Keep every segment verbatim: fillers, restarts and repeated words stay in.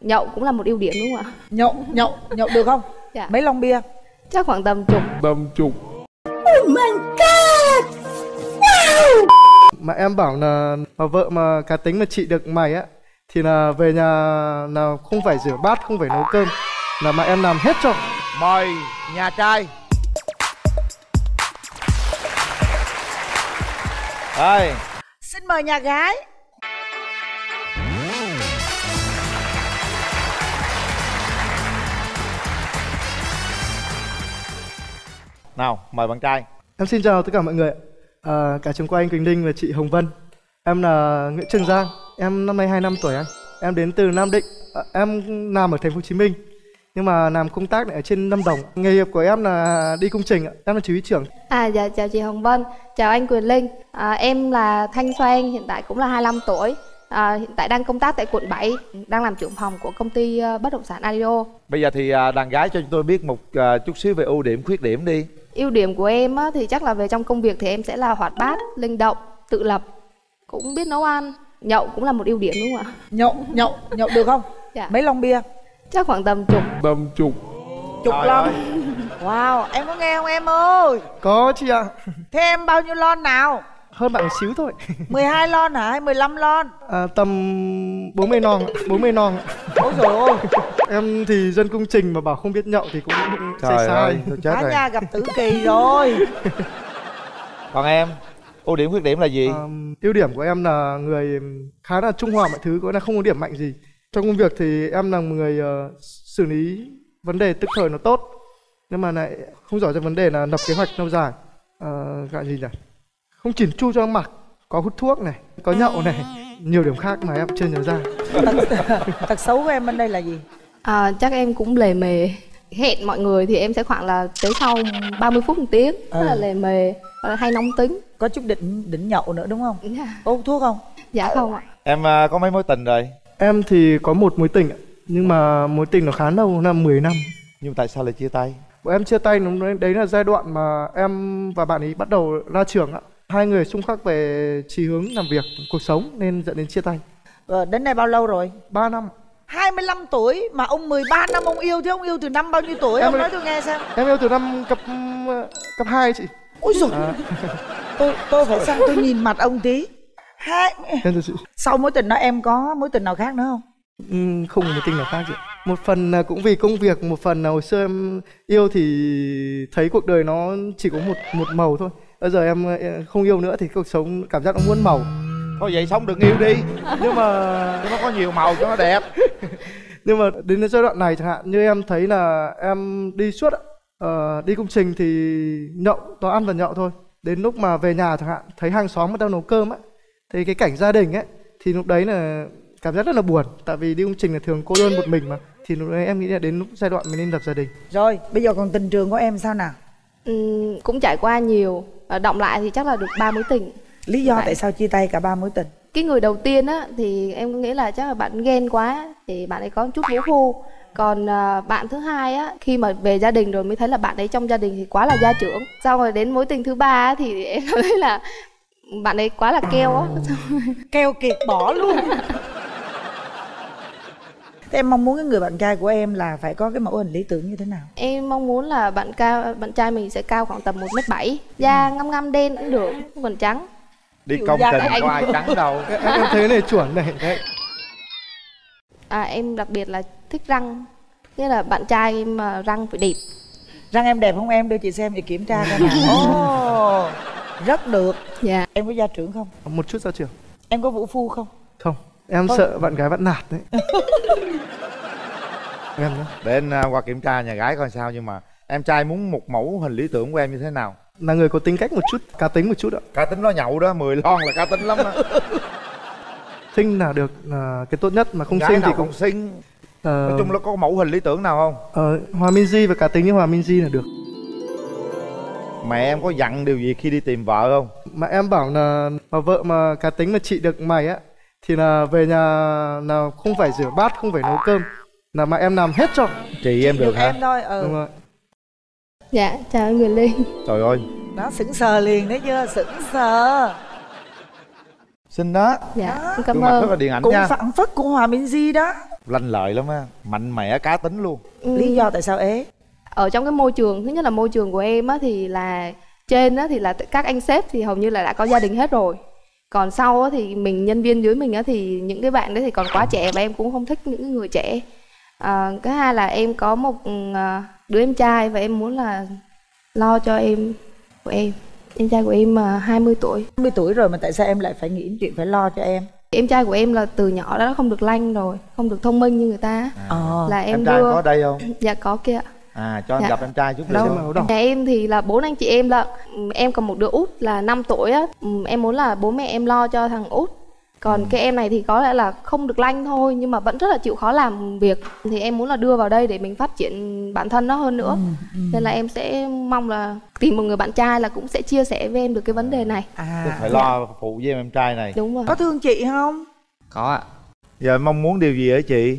Nhậu cũng là một ưu điểm đúng không ạ? Nhậu, nhậu, nhậu được không? Dạ. Mấy lon bia? Chắc khoảng tầm chục. Tầm chục. Oh my god. Wow. Mà em bảo là mà vợ mà cá tính mà trị được mày á thì là về nhà là không phải rửa bát, không phải nấu cơm, là mà em làm hết cho. Mời nhà trai. Đây. Xin mời nhà gái. Nào, mời bạn trai. Em xin chào tất cả mọi người ạ. À, cả trường quay anh Quỳnh Linh và chị Hồng Vân. Em là Nguyễn Trường Giang. Em năm nay hai mươi lăm tuổi anh. Em đến từ Nam Định. À, em làm ở thành phố Hồ Chí Minh nhưng mà làm công tác ở trên Lâm Đồng. Nghề nghiệp của em là đi công trình ạ. Em là chỉ huy trưởng. À dạ chào chị Hồng Vân, chào anh Quyền Linh. À, em là Thanh Xoan, hiện tại cũng là hai mươi lăm tuổi. À, hiện tại đang công tác tại quận bảy, đang làm trưởng phòng của công ty uh, bất động sản Adio. Bây giờ thì uh, đàn gái cho chúng tôi biết một uh, chút xíu về ưu điểm, khuyết điểm đi. Ưu điểm của em á, thì chắc là về trong công việc thì em sẽ là hoạt bát, linh động, tự lập, cũng biết nấu ăn. Nhậu cũng là một ưu điểm đúng không ạ? Nhậu, nhậu, nhậu được không? Dạ. Mấy lon bia? Chắc khoảng tầm chục. Tầm chục. Chục lon. Wow, em có nghe không em ơi? Có chị ạ. Thế em bao nhiêu lon nào? Hơn bạn một xíu thôi. mười hai lon hả hay mười lăm lon? À, tầm bốn mươi non, bốn mươi non. Ôi dồi ôi. Em thì dân công trình mà bảo không biết nhậu thì cũng sai Trời sai. ơi, tôi chết Cả rồi. nhà gặp tử kỳ rồi. Còn em, ưu điểm khuyết điểm là gì? À, ưu điểm của em là người khá là trung hòa mọi thứ, có là không có điểm mạnh gì. Trong công việc thì em là một người uh, xử lý vấn đề tức thời nó tốt, nhưng mà lại không giỏi cho vấn đề là lập kế hoạch lâu dài. Uh, gọi gì nhỉ? Không chỉn chu cho mặc, có hút thuốc này, có nhậu này, nhiều điểm khác mà em chưa nhớ ra. Tật, tật xấu của em bên đây là gì? À, chắc em cũng lề mề. Hẹn mọi người thì em sẽ khoảng là tới sau ba mươi phút một tiếng, rất À. là lề mề, hay nóng tính. Có chút đỉnh đỉnh nhậu nữa đúng không? Dạ. Có hút thuốc không? Dạ không ạ. Em uh, có mấy mối tình rồi? Em thì có một mối tình ạ, nhưng mà mối tình nó khá lâu, là mười năm. Nhưng tại sao lại chia tay? Bọn em chia tay nó đấy là giai đoạn mà em và bạn ấy bắt đầu ra trường ạ. Hai người xung khắc về chí hướng làm việc, cuộc sống nên dẫn đến chia tay. Ờ, đến đây bao lâu rồi? Ba năm. hai mươi lăm tuổi mà ông mười ba năm ông yêu, chứ ông yêu từ năm bao nhiêu tuổi? Em Ông ơi- nói tôi nghe xem. Em yêu từ năm cấp cấp hai chị. Ôi dồi, À, tôi tôi phải sang tôi nhìn mặt ông tí. Hai. em thật sự Sau mối tình đó em có mối tình nào khác nữa không? ừm, không có mối tình nào khác chị. Một phần là cũng vì công việc, một phần là hồi xưa em yêu thì thấy cuộc đời nó chỉ có một một màu thôi. Bây giờ em em không yêu nữa thì cuộc sống cảm giác nó muôn màu. Thôi vậy sống đừng yêu đi, Nhưng mà cho nó có nhiều màu cho nó đẹp. nhưng mà đến giai đoạn này chẳng hạn như em thấy là em đi suốt ạ. Ờ, đi công trình thì nhậu, toàn ăn và nhậu thôi. Đến lúc mà về nhà chẳng hạn thấy hàng xóm bắt đầu nấu cơm á, thì cái cảnh gia đình ấy thì lúc đấy là cảm giác rất là buồn, tại vì đi công trình là thường cô đơn một mình mà. Thì lúc đấy em nghĩ là đến lúc giai đoạn mình nên lập gia đình. Rồi, bây giờ còn tình trường của em sao nào? Ừm, cũng trải qua nhiều. À, động lại thì chắc là được ba mối tình. Lý do Tại- tại sao chia tay cả ba mối tình? Cái người đầu tiên á thì em nghĩ là chắc là bạn ghen quá thì bạn ấy có một chút vũ phu. Còn à, bạn thứ hai á, khi mà về gia đình rồi mới thấy là bạn ấy trong gia đình thì quá là gia trưởng. Xong rồi đến mối tình thứ ba á, thì em thấy là bạn ấy quá là keo á. Keo kiệt bỏ luôn. Thế em mong muốn cái người bạn trai của em là phải có cái mẫu hình lý tưởng như thế nào? Em mong muốn là bạn cao bạn trai mình sẽ cao khoảng tầm một mét bảy, da ngăm ngăm đen cũng được, không cần trắng. Đi Chịu công da trình anh. có ai trắng đâu. Em, em thấy này chuẩn này đấy. À, em đặc biệt là thích răng, nghĩa là bạn trai em mà răng phải đẹp. Răng em đẹp không em? Đưa chị xem để kiểm tra coi nào. Ồ, rất được. Dạ. Em có gia trưởng không? Một chút ra trường. Em có vũ phu không? Không, em Thôi. sợ bạn gái bắt nạt đấy. Em đó. Để anh uh, qua kiểm tra nhà gái coi sao. Nhưng mà em trai muốn một mẫu hình lý tưởng của em như thế nào? Là người có tính cách một chút, cá tính một chút ạ. Cá tính nó nhậu đó, mười lon là cá tính lắm đó. Xinh là được là cái tốt nhất, mà không Gái xinh nào thì cũng cũng xinh. ờ, Nói chung là có mẫu hình lý tưởng nào không? ờ, Hòa Minzy và cá tính như Hòa Minzy là được. Mẹ em có dặn điều gì khi đi tìm vợ không? Mà em bảo là mà vợ mà cá tính mà trị được mày á thì là về nhà là không phải rửa bát, không phải nấu cơm, là mà em làm hết cho. Chị em được Được hả? em thôi. Ừ. Đúng rồi. Dạ, chào anh Quyền Linh. Trời ơi, Đó, sững sờ liền đấy chưa? Sững sờ. xinh đó. Dạ, Đó. em cảm Gương mặt rất là ơn. điện ảnh Cũng nha. phản phất của Hòa Minzy đó. Lanh lợi lắm á, mạnh mẽ cá tính luôn. Ừ. Lý do tại sao ế? Ở trong cái môi trường, thứ nhất là môi trường của em á thì là trên á thì là các anh sếp thì hầu như là đã có gia đình hết rồi. Còn sau á thì mình nhân viên dưới mình á thì những cái bạn đấy thì còn quá trẻ và em cũng không thích những người trẻ. À, cái hai là em có một đứa em trai và em muốn là lo cho em của em. Em trai của em hai mươi tuổi. hai mươi tuổi rồi mà tại sao em lại phải nghĩ chuyện phải lo cho em? Em trai của em là từ nhỏ đã không được lanh rồi, không được thông minh như người ta. À. Là em, em trai đưa... có đây không? Dạ có kia. À cho anh dạ. gặp em trai chút Đâu nữa. mà đâu. Nhà em thì là bốn anh chị em lận. Em còn một đứa út là năm tuổi á. Em muốn là bố mẹ em lo cho thằng út. Còn ừ. cái em này thì có lẽ là không được lanh thôi nhưng mà vẫn rất là chịu khó làm việc. Thì em muốn là đưa vào đây để mình phát triển bản thân nó hơn nữa. ừ, ừ. Nên là em sẽ mong là tìm một người bạn trai là cũng sẽ chia sẻ với em được cái vấn đề này. À, Tức phải lo phụ với em, em trai này. Đúng rồi. Có thương chị không? Có ạ. Giờ em mong muốn điều gì ở chị?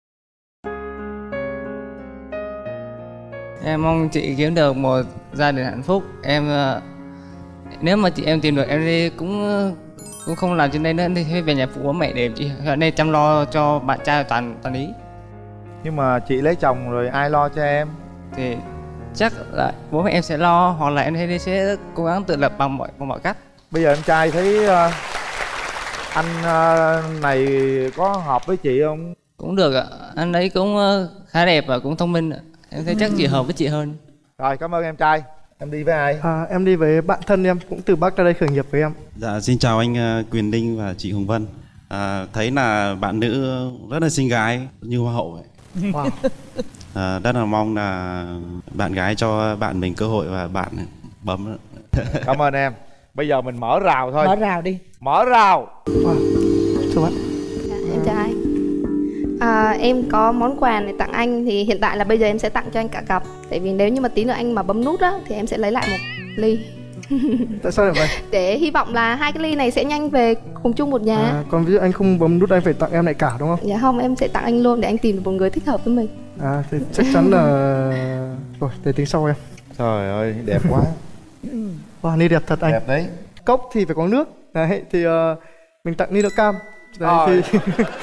Em mong chị kiếm được một gia đình hạnh phúc. Em nếu mà chị em tìm được em đi cũng cũng không làm trên đây nữa thì về nhà phụ bố mẹ để chị ở đây chăm lo cho bạn trai toàn toàn ý. Nhưng mà chị lấy chồng rồi ai lo cho em? Thì chắc là bố mẹ em sẽ lo hoặc là em thấy sẽ cố gắng tự lập bằng mọi bằng mọi cách. Bây giờ em trai thấy uh, anh uh, này có hợp với chị không? Cũng được ạ. Anh ấy cũng uh, khá đẹp và cũng thông minh ạ. Em thấy chắc chị hợp với chị hơn. Rồi cảm ơn em trai. Em đi với ai? À, em đi với bạn thân em, cũng từ Bắc ra đây khởi nghiệp với em. Dạ, xin chào anh uh, Quyền Linh và chị Hồng Vân. À, thấy là bạn nữ rất là xinh gái như hoa hậu vậy. Wow. À, rất là mong là bạn gái cho bạn mình cơ hội và bạn bấm. Cảm ơn em. Bây giờ mình mở rào thôi. Mở rào đi. Mở rào. Wow. Thưa bạn. Dạ, em chào anh. À, em có món quà này tặng anh thì hiện tại là bây giờ em sẽ tặng cho anh cả cặp. Tại vì nếu như mà tí nữa anh mà bấm nút á thì em sẽ lấy lại một ly. Tại sao lại vậy? Để hy vọng là hai cái ly này sẽ nhanh về cùng chung một nhà. À, còn ví dụ anh không bấm nút anh phải tặng em lại cả đúng không? Dạ không, em sẽ tặng anh luôn để anh tìm được một người thích hợp với mình. À thì chắc chắn là rồi để tính sau em. Trời ơi đẹp quá. Wow, ni đẹp thật anh. Đẹp đấy. Cốc thì phải có nước. Đấy thì uh, mình tặng ni nước cam. Đấy à, thì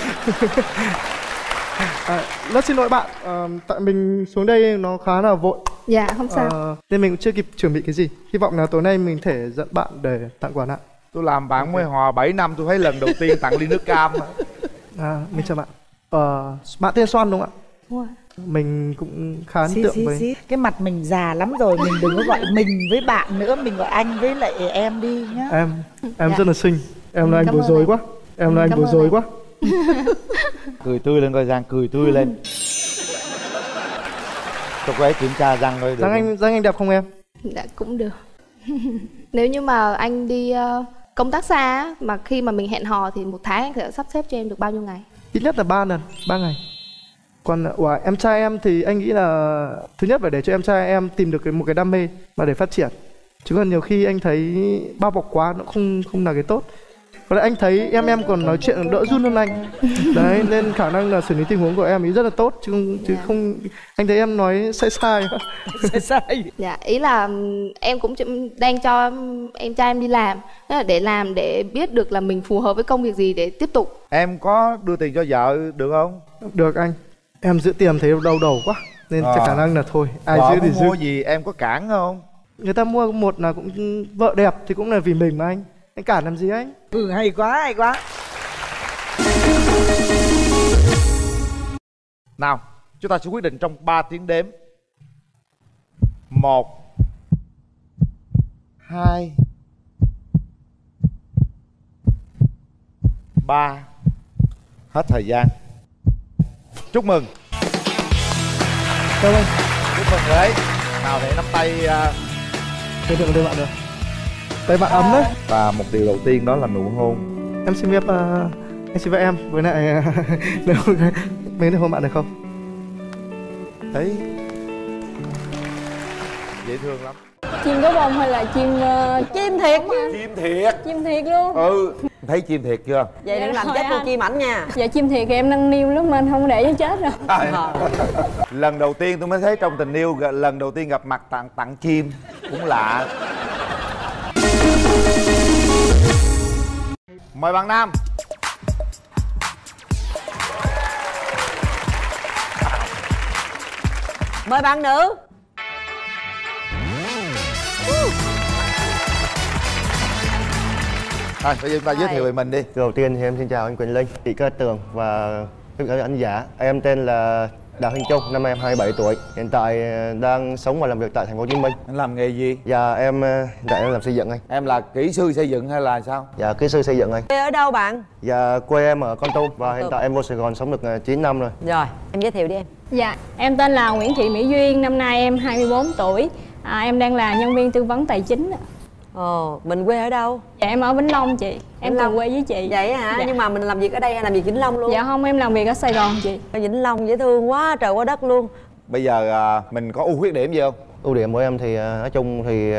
à, rất xin lỗi bạn, uh, tại mình xuống đây nó khá là vội. Dạ không sao. Uh, nên mình cũng chưa kịp chuẩn bị cái gì. Hy vọng là tối nay mình thể dẫn bạn để tặng quà nặng. Tôi làm bạn mới hòa bảy năm tôi thấy lần đầu tiên tặng ly nước cam. À, mình chào bạn. Uh, bạn tên Soan đúng không ạ? Đúng rồi. Mình cũng khá ấn Xí, tượng xí, với xí. Cái mặt mình già lắm rồi, mình đừng có gọi mình với bạn nữa, mình gọi anh với lại em đi nhá. em. Em Dạ. rất là xinh. Em là anh Cảm bối ơn rối anh. quá. Em là anh Cảm bối ơn rối anh. quá. Cười tươi lên coi Giang, cười tươi lên. Cho cô ấy kiểm tra răng coi được Giang anh, Giang anh đẹp không em? Dạ cũng được. Nếu như mà anh đi uh, công tác xa á, mà khi mà mình hẹn hò thì một tháng anh sẽ sắp xếp cho em được bao nhiêu ngày? Ít nhất là ba lần, ba ngày. Còn wow, em trai em thì anh nghĩ là thứ nhất phải để cho em trai em tìm được cái, một cái đam mê mà để phát triển. Chứ còn nhiều khi anh thấy bao bọc quá nó không không là cái tốt. Còn lại anh thấy em em còn nói chuyện đỡ run hơn anh. Đấy nên khả năng là xử lý tình huống của em ý rất là tốt chứ không, chứ không anh thấy em nói sai sai. Sai sai. Dạ ý là ừm, em cũng chỉ- đang cho em trai em đi làm. Tức là để làm để biết được là mình phù hợp với công việc gì để tiếp tục. Em có đưa tiền cho vợ được không? Được anh. Em giữ tiền thấy đau đầu quá nên À. chắc khả năng là thôi ai Vợ giữ thì muốn giữ. mua gì em có cản không? Người ta mua một là cũng vợ đẹp thì cũng là vì mình mà anh. Anh cản làm gì anh? Ừ, hay quá, hay quá. Nào, chúng ta sẽ quyết định trong ba tiếng đếm. Một, hai, ba. Hết thời gian. Chúc mừng. Cảm ơn. Chúc mừng đấy. Nào để nắm tay uh, Thế được đây bạn được. Tay bạn ấm đấy. và một điều đầu tiên đó là nụ hôn. Em xin phép uh, anh xin phép em với lại nếu mấy được hôn bạn được không? Đấy. Dễ thương lắm. Chim có bông hay là chim uh, Chim thiệt. Chim thiệt. chim thiệt luôn? Ừ. Thấy chim thiệt chưa? Vậy đừng Dạ làm rồi chết con anh. chim ảnh nha. Dạ chim thiệt thì em nâng niu lắm mà anh không để cho chết rồi. Lần đầu tiên tôi mới thấy trong tình yêu, lần đầu tiên gặp mặt tặng tặng chim cũng lạ. Mời bạn nam. Mời bạn nữ. Thôi bây giờ chúng ta giới thiệu về mình đi. Đầu tiên thì em xin chào anh Quỳnh Linh, chị Cát Tường và tất cả anh giả. Em tên là Đào Thanh Trung, năm nay em hai mươi bảy tuổi. Hiện tại đang sống và làm việc tại thành phố Hồ Chí Minh. Anh làm nghề gì? Dạ em hiện tại em làm xây dựng anh. Em là kỹ sư xây dựng hay là sao? Dạ kỹ sư xây dựng anh. Quê ở đâu bạn? Dạ quê em ở Kon Tum và hiện tại em vô Sài Gòn sống được chín năm rồi. Rồi, em giới thiệu đi em. Dạ, em tên là Nguyễn Thị Mỹ Duyên, năm nay em hai mươi bốn tuổi. À, em đang là nhân viên tư vấn tài chính. Ồ, mình quê ở đâu? Dạ em ở Vĩnh Long chị. Em cùng quê với chị. Vậy hả? Dạ. Nhưng mà mình làm việc ở đây hay làm việc Vĩnh Long luôn? Dạ không, em làm việc ở Sài Gòn chị. Ở Vĩnh Long dễ thương quá trời quá đất luôn. Bây giờ à, mình có ưu khuyết điểm gì không? Ưu điểm của em thì nói chung thì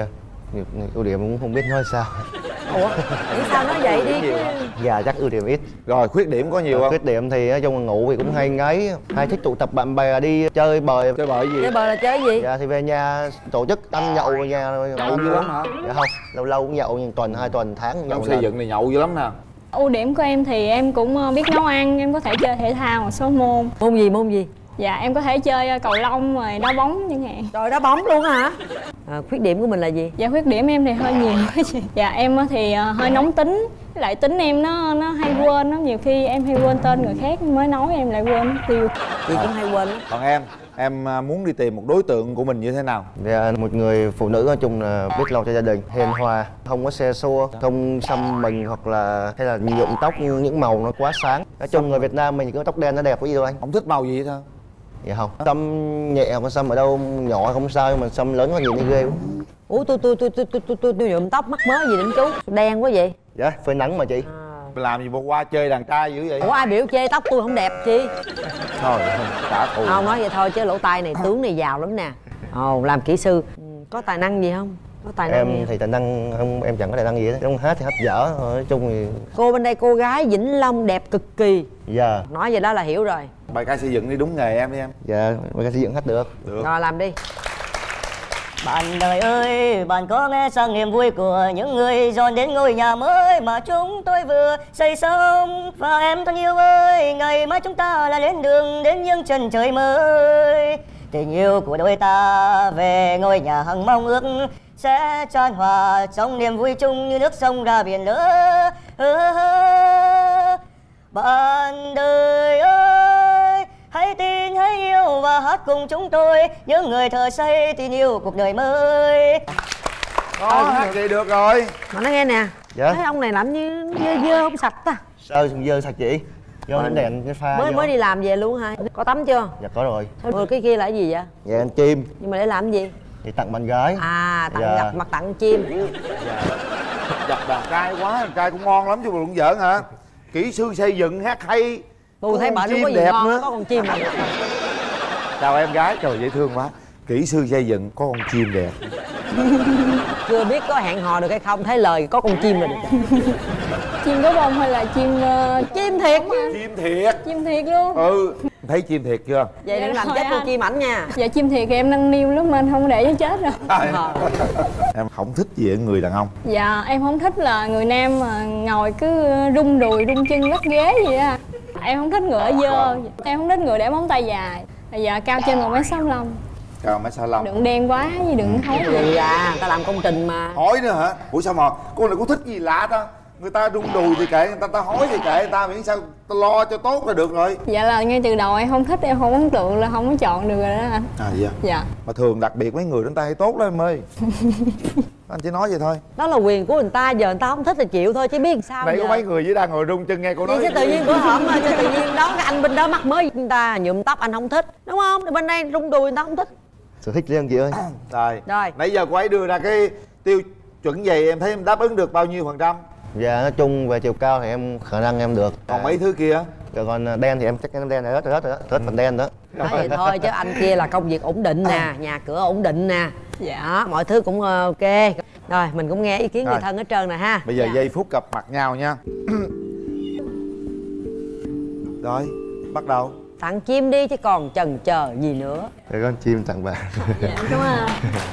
ưu điểm cũng không biết nói sao. Ủa, nghĩ sao nói vậy đi chứ. Dạ chắc ưu điểm ít. Rồi khuyết điểm có nhiều không? Khuyết điểm thì nói chung là ngủ thì cũng hay ngáy, hay thích tụ tập bạn bè đi chơi bời. Chơi bời gì? Chơi bời là chơi gì? Dạ thì về nhà tổ chức ăn nhậu ở nhà thôi. Nhậu dữ lắm hả? Dạ không, lâu lâu cũng nhậu, nhưng tuần hai tuần tháng nhậu. Trong xây dựng này nhậu dữ lắm nè. Ưu điểm của em thì em cũng biết nấu ăn, em có thể chơi thể thao một số môn. Môn gì, môn gì? Dạ em có thể chơi cầu lông rồi đá bóng chẳng hạn. Rồi đá bóng luôn hả? À, khuyết điểm của mình là gì? Dạ khuyết điểm em thì hơi nhiều quá chị. Dạ em thì hơi nóng tính, với lại tính em nó nó hay quên, nó nhiều khi em hay quên tên người khác mới nói em lại quên tiêu. Chị cũng hay quên lắm. Còn em, em muốn đi tìm một đối tượng của mình như thế nào? Dạ, một người phụ nữ nói chung là biết lo cho gia đình, hiền hòa, không có xe xua, không xăm mình hoặc là hay là nhuộm tóc những màu nó quá sáng. Nói chung người Việt Nam mình có tóc đen nó đẹp có gì đâu anh. Không thích màu gì thôi? Dạ không, xăm nhẹ hoặc xăm ở đâu nhỏ không sao, nhưng mà xăm lớn quá nhìn thấy ghê quá. Ủa tôi tôi tôi tôi tôi tôi tôi, tôi nhuộm tóc mắc mớ gì đến chú? Đen quá vậy? Dạ, phơi nắng mà chị. Làm gì mà qua chơi đàn trai dữ vậy? Ủa ai biểu chê tóc tôi không đẹp chi? Thôi trả thù. Không nói vậy thôi chứ lỗ tai này tướng này giàu lắm nè. Ồ, làm kỹ sư có tài năng gì không? Có tài năng em gì? thì tài năng không, em chẳng có tài năng gì hết, không hát thì hát dở thôi, nói chung thì. Cô bên đây cô gái Vĩnh Long đẹp cực kỳ. Dạ. Nói vậy đó là hiểu rồi. Bài ca xây dựng đi, đúng nghề em đi em. Dạ, bài ca xây dựng hát được. Được. Rồi làm đi. Bạn đời ơi, bạn có nghe sang niềm vui của những người dọn đến ngôi nhà mới mà chúng tôi vừa xây xong. Và em thân yêu ơi, ngày mai chúng ta là lên đường đến những chân trời mới. Tình yêu của đôi ta về ngôi nhà hằng mong ước sẽ chan hòa trong niềm vui chung như nước sông ra biển lỡ. Bạn đời ơi, hãy tin, hãy yêu và hát cùng chúng tôi những người thợ xây tin yêu cuộc đời mới. Đó, hát vậy được rồi. Mà nói nghe nè. Dạ. Thấy ông này làm như dơ dơ không sạch ta. Sao dơ sạch chị? Do đến đèn cái pha Mới vô. mới đi làm về luôn hả? Có tắm chưa? Dạ có rồi. Rồi cái kia là cái gì vậy? Dạ ăn chim. Nhưng mà để làm cái gì? Thì tặng bạn gái. À, tặng Dạ. gặp mặt tặng chim. Gặp đàn trai quá, đàn trai cũng ngon lắm chứ mà cũng giỡn hả? Kỹ sư xây dựng hát hay. Tôi thấy bà chim có gì đẹp ngon, nữa. có con chim mà. Chào em gái, trời dễ thương quá. Kỹ sư xây dựng có con chim đẹp. Chưa biết có hẹn hò được hay không, thấy lời có con chim là được. Chim có bông hay là chim uh... chim thiệt mà. Chim thiệt. Chim thiệt luôn. Ừ, thấy chim thiệt chưa? Vậy đừng Dạ làm rồi chết tôi anh. chim ảnh nha. Dạ chim thiệt thì em nâng niu lắm mà anh không để cho chết rồi. À, em không thích gì ở người đàn ông? Dạ em không thích là người nam mà ngồi cứ rung đùi rung chân lắc ghế gì á. Em không thích người ở dơ. Em không thích người để móng tay dài. Bây giờ cao trên một mét sáu mươi lăm. Cao mấy sao lông? Đừng đen quá gì đừng thối Gì gì. à, ta làm công trình mà. Hói nữa hả? Ủa sao mà cô này có thích gì lạ ta? Người ta rung đùi thì kệ, người ta ta hói thì kệ người ta, miễn sao ta lo cho tốt là được rồi. Dạ là ngay từ đầu em không thích, em không ấn tượng là không có chọn được rồi đó anh. À dạ. Dạ. Mà thường đặc biệt mấy người đến tay hay tốt lắm em ơi. Anh chỉ nói vậy thôi. Đó là quyền của người ta, giờ người ta không thích thì chịu thôi chứ biết làm sao. Nãy giờ. có mấy người dưới đang ngồi rung chân nghe cô nói. Vậy chứ tự nhiên bữa hổm mà chứ tự nhiên đó cái anh bên đó mắc mới người ta nhuộm tóc anh không thích, đúng không? Thì bên đây rung đùi người ta không thích. Sở thích riêng chị ơi. Rồi. Rồi. Nãy giờ cô ấy đưa ra cái tiêu chuẩn vậy, em thấy em đáp ứng được bao nhiêu phần trăm? Dạ nói chung về chiều cao thì em khả năng em được. Còn mấy thứ kia? Còn đen thì em chắc em đen này hết rồi, hết rồi, hết phần đen đó. Nói vậy thôi chứ anh kia là công việc ổn định nè, nhà cửa ổn định nè. Dạ. Đó, mọi thứ cũng ok. Rồi mình cũng nghe ý kiến người Rồi. thân hết trơn nè ha. Bây giờ Dạ. giây phút gặp mặt nhau nha. Rồi, bắt đầu. Tặng chim đi chứ còn chần chờ gì nữa. Để con chim tặng bạn. Dạ đúng rồi.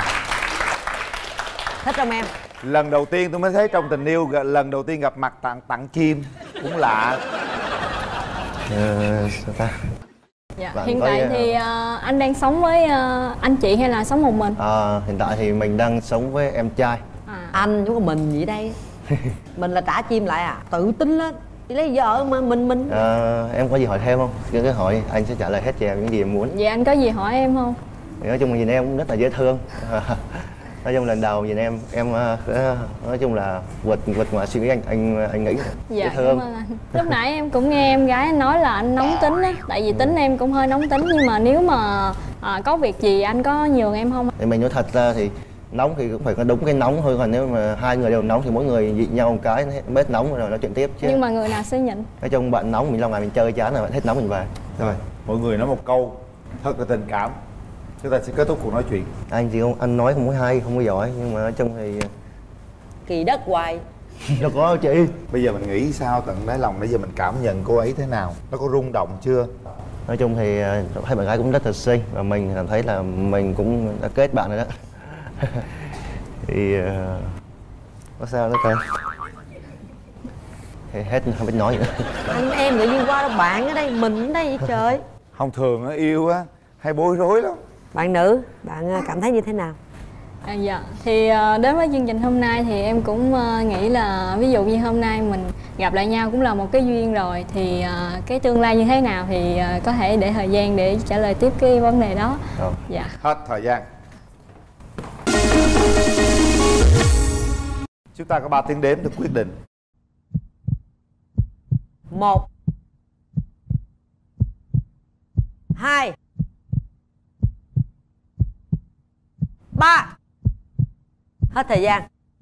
Thích không em? Lần đầu tiên tôi mới thấy trong tình yêu, lần đầu tiên gặp mặt tặng tặng chim cũng lạ. Ờ, sao ta? Dạ Dạ. Bạn Hiện có, tại thì uh, anh đang sống với uh, anh chị hay là sống một mình? À, hiện tại thì mình đang sống với em trai. À. Anh chứ có mình gì đây? Mình là trả chim lại à? Tự tin lên. Đi lấy vợ mà mình mình. À, em có gì hỏi thêm không? Cứ cứ hỏi anh sẽ trả lời hết cho em những gì em muốn. Vậy anh có gì hỏi em không? Thì nói chung là nhìn em cũng rất là dễ thương. Nói chung lần đầu nhìn em em nói chung là vượt vượt ngoài suy nghĩ anh anh anh nghĩ. Dạ, dễ thương. cảm ơn anh. Lúc nãy em cũng nghe em gái nói là anh nóng tính á, tại vì tính em cũng hơi nóng tính, nhưng mà nếu mà à, có việc gì anh có nhường em không? Thì mình nói thật ra thì nóng thì cũng phải có đúng cái nóng thôi, còn nếu mà hai người đều nóng thì mỗi người nhịn nhau một cái bớt nóng rồi nói chuyện tiếp chứ. Nhưng mà người nào sẽ nhịn? Nói chung bạn nóng mình lâu ngày mình chơi chán rồi bạn hết nóng mình về. Rồi mọi người nói một câu thật là tình cảm, chúng ta sẽ kết thúc cuộc nói chuyện. Anh thì không, anh nói không có hay không có giỏi, nhưng mà nói chung thì kỳ đất hoài. Đâu có đâu chị. Bây giờ mình nghĩ sao tận đáy lòng bây giờ mình cảm nhận cô ấy thế nào, nó có rung động chưa? Nói chung thì thấy bạn gái cũng rất là xinh và mình cảm thấy là mình cũng đã kết bạn rồi đó. Thì uh, có sao nữa cơ, thì hết không biết nói gì nữa. Anh em tự nhiên qua đâu, bạn ở đây mình ở đây vậy trời. Không thường á, yêu á hay bối rối lắm. Bạn nữ, bạn cảm thấy như thế nào? À, dạ thì uh, đến với chương trình hôm nay thì em cũng uh, nghĩ là ví dụ như hôm nay mình gặp lại nhau cũng là một cái duyên rồi, thì uh, cái tương lai như thế nào thì uh, có thể để thời gian để trả lời tiếp cái vấn đề đó. Rồi. Dạ. Hết thời gian. Chúng ta có ba tiếng đếm để quyết định. Một, hai, ba. Hết thời gian.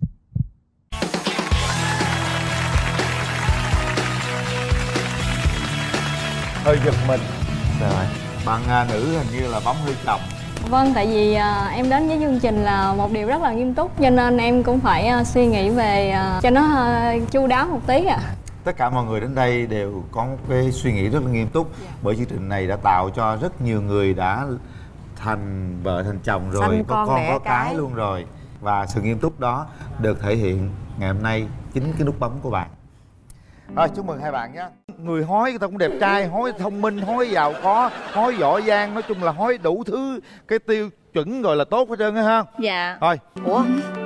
Hơi giật mình. Rồi. Bạn uh, nữ hình như là bấm hơi chậm. Vâng, tại vì uh, em đến với chương trình là một điều rất là nghiêm túc, cho nên em cũng phải uh, suy nghĩ về uh, cho nó uh, chu đáo một tí ạ. À. Tất cả mọi người đến đây đều có một cái suy nghĩ rất là nghiêm túc. Dạ. Bởi chương trình này đã tạo cho rất nhiều người đã thành vợ thành chồng rồi, Sanh có con, con đẻ có cái. cái luôn rồi. Và sự nghiêm túc đó được thể hiện ngày hôm nay chính cái nút bấm của bạn. Rồi, chúc mừng hai bạn nhé. Người hói người ta cũng đẹp trai, hói thông minh, hói giàu có, hói giỏi giang, nói chung là hói đủ thứ cái tiêu chuẩn rồi là tốt hết trơn á ha. Dạ. Thôi. Ủa?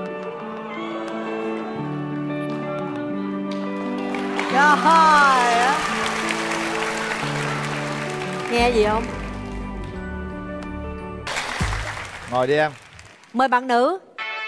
Trời ơi. Nghe gì không? Ngồi đi em. Mời bạn nữ.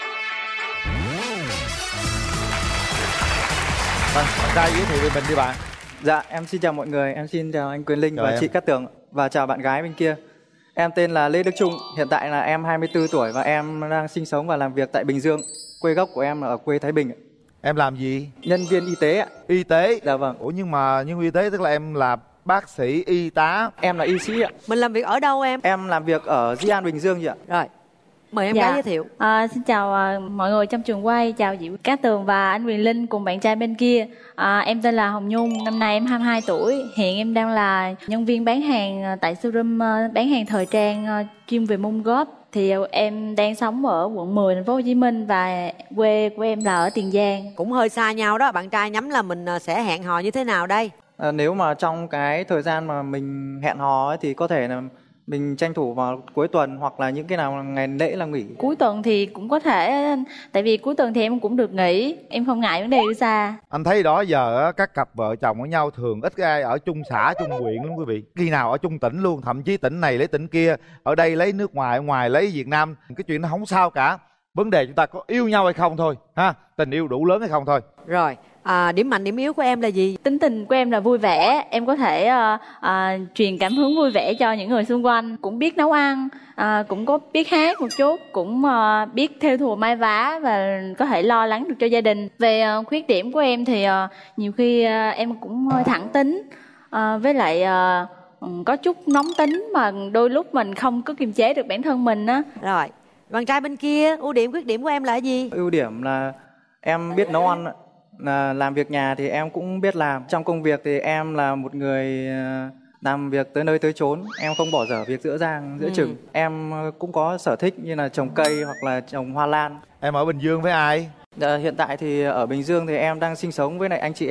Vâng, bạn trai giới thiệu về mình đi bạn. Dạ, em xin chào mọi người, em xin chào anh Quyền Linh Chào và em. chị Cát Tường và chào bạn gái bên kia. Em tên là Lê Đức Trung, hiện tại là em hai mươi tư tuổi và em đang sinh sống và làm việc tại Bình Dương. Quê gốc của em là ở quê Thái Bình. Em làm gì? Nhân viên y tế ạ. Y tế? Dạ vâng. Ủa nhưng mà nhân viên y tế tức là em là bác sĩ, y tá? Em là y sĩ ạ. Mình làm việc ở đâu em? Em làm việc ở Di An, Bình Dương chị ạ. Rồi, mời em Dạ. gái giới thiệu. À, xin chào à, mọi người trong trường quay, chào chị Cát Tường và anh Quyền Linh cùng bạn trai bên kia. À, em tên là Hồng Nhung, năm nay em hai mươi hai tuổi. Hiện em đang là nhân viên bán hàng à, tại showroom à, bán hàng thời trang à, chuyên về môn góp. Thì em đang sống ở quận mười thành phố Hồ Chí Minh và quê của em là ở Tiền Giang. Cũng hơi xa nhau đó, bạn trai nhắm là mình sẽ hẹn hò như thế nào đây? À, nếu mà trong cái thời gian mà mình hẹn hò ấy, thì có thể là mình tranh thủ vào cuối tuần hoặc là những cái nào ngày lễ là nghỉ. Cuối tuần thì cũng có thể, tại vì cuối tuần thì em cũng được nghỉ, em không ngại vấn đề đi xa. Anh thấy đó giờ các cặp vợ chồng với nhau thường ít ai ở chung xã, chung huyện lắm quý vị. Khi nào ở chung tỉnh luôn, thậm chí tỉnh này lấy tỉnh kia, ở đây lấy nước ngoài, ở ngoài lấy Việt Nam. Cái chuyện nó không sao cả. Vấn đề chúng ta có yêu nhau hay không thôi, ha? Tình yêu đủ lớn hay không thôi. Rồi, à, điểm mạnh điểm yếu của em là gì? Tính tình của em là vui vẻ, em có thể uh, uh, truyền cảm hứng vui vẻ cho những người xung quanh. Cũng biết nấu ăn, uh, cũng có biết hát một chút, cũng uh, biết thêu thùa may vá và có thể lo lắng được cho gia đình. Về uh, khuyết điểm của em thì uh, nhiều khi uh, em cũng hơi thẳng tính, uh, với lại uh, có chút nóng tính mà đôi lúc mình không có kiềm chế được bản thân mình á. Rồi, bạn trai bên kia, ưu điểm khuyết điểm của em là gì? Ưu điểm là em biết nấu ăn, là làm việc nhà thì em cũng biết làm. Trong công việc thì em là một người làm việc tới nơi tới chốn, em không bỏ dở việc giữa dang giữa Ừ. chừng. Em cũng có sở thích như là trồng cây hoặc là trồng hoa lan. Em ở Bình Dương với ai? Dạ, hiện tại thì ở Bình Dương thì em đang sinh sống với lại anh chị em.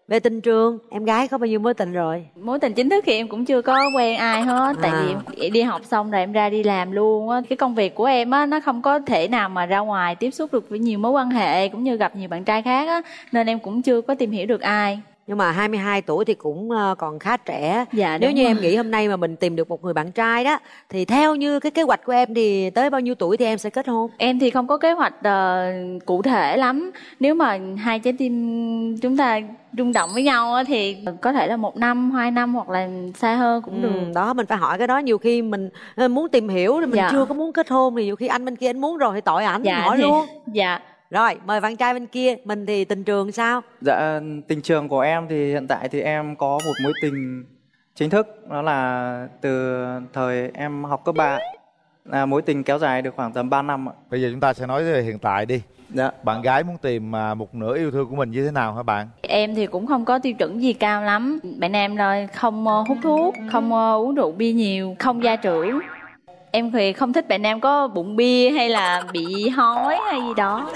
Về tình trường, em gái có bao nhiêu mối tình rồi? Mối tình chính thức thì em cũng chưa có quen ai hết. Tại À. vì em đi học xong rồi em ra đi làm luôn á. Cái công việc của em á, nó không có thể nào mà ra ngoài tiếp xúc được với nhiều mối quan hệ, cũng như gặp nhiều bạn trai khác á. Nên em cũng chưa có tìm hiểu được ai. Nhưng mà hai mươi hai tuổi thì cũng ờ, còn khá trẻ. Dạ, Nếu đúng như rồi. em nghĩ hôm nay mà mình tìm được một người bạn trai đó, thì theo như cái kế hoạch của em thì tới bao nhiêu tuổi thì em sẽ kết hôn? Em thì không có kế hoạch ờ, cụ thể lắm. Nếu mà hai trái tim chúng ta rung động với nhau á, thì có thể là một năm, hai năm hoặc là xa hơn cũng Ừ, được. đó mình phải hỏi cái đó. Nhiều khi mình ờ, muốn tìm hiểu rồi mình Dạ. chưa có muốn kết hôn, thì nhiều khi anh bên kia anh muốn rồi thì tội ảnh, Dạ, mình hỏi thì- luôn. Dạ. Rồi mời bạn trai bên kia. Mình thì tình trường sao? Dạ, tình trường của em thì hiện tại thì em có một mối tình chính thức, đó là từ thời em học cấp ba. Là mối tình kéo dài được khoảng tầm ba năm ạ. Bây giờ chúng ta sẽ nói về hiện tại đi. Dạ. Bạn gái muốn tìm à, một nửa yêu thương của mình như thế nào hả bạn? Em thì cũng không có tiêu chuẩn gì cao lắm. Bạn em rồi không ờ, hút thuốc, không ờ, uống rượu bia nhiều, không gia trưởng. Em thì không thích bạn em có bụng bia hay là bị hói hay gì đó.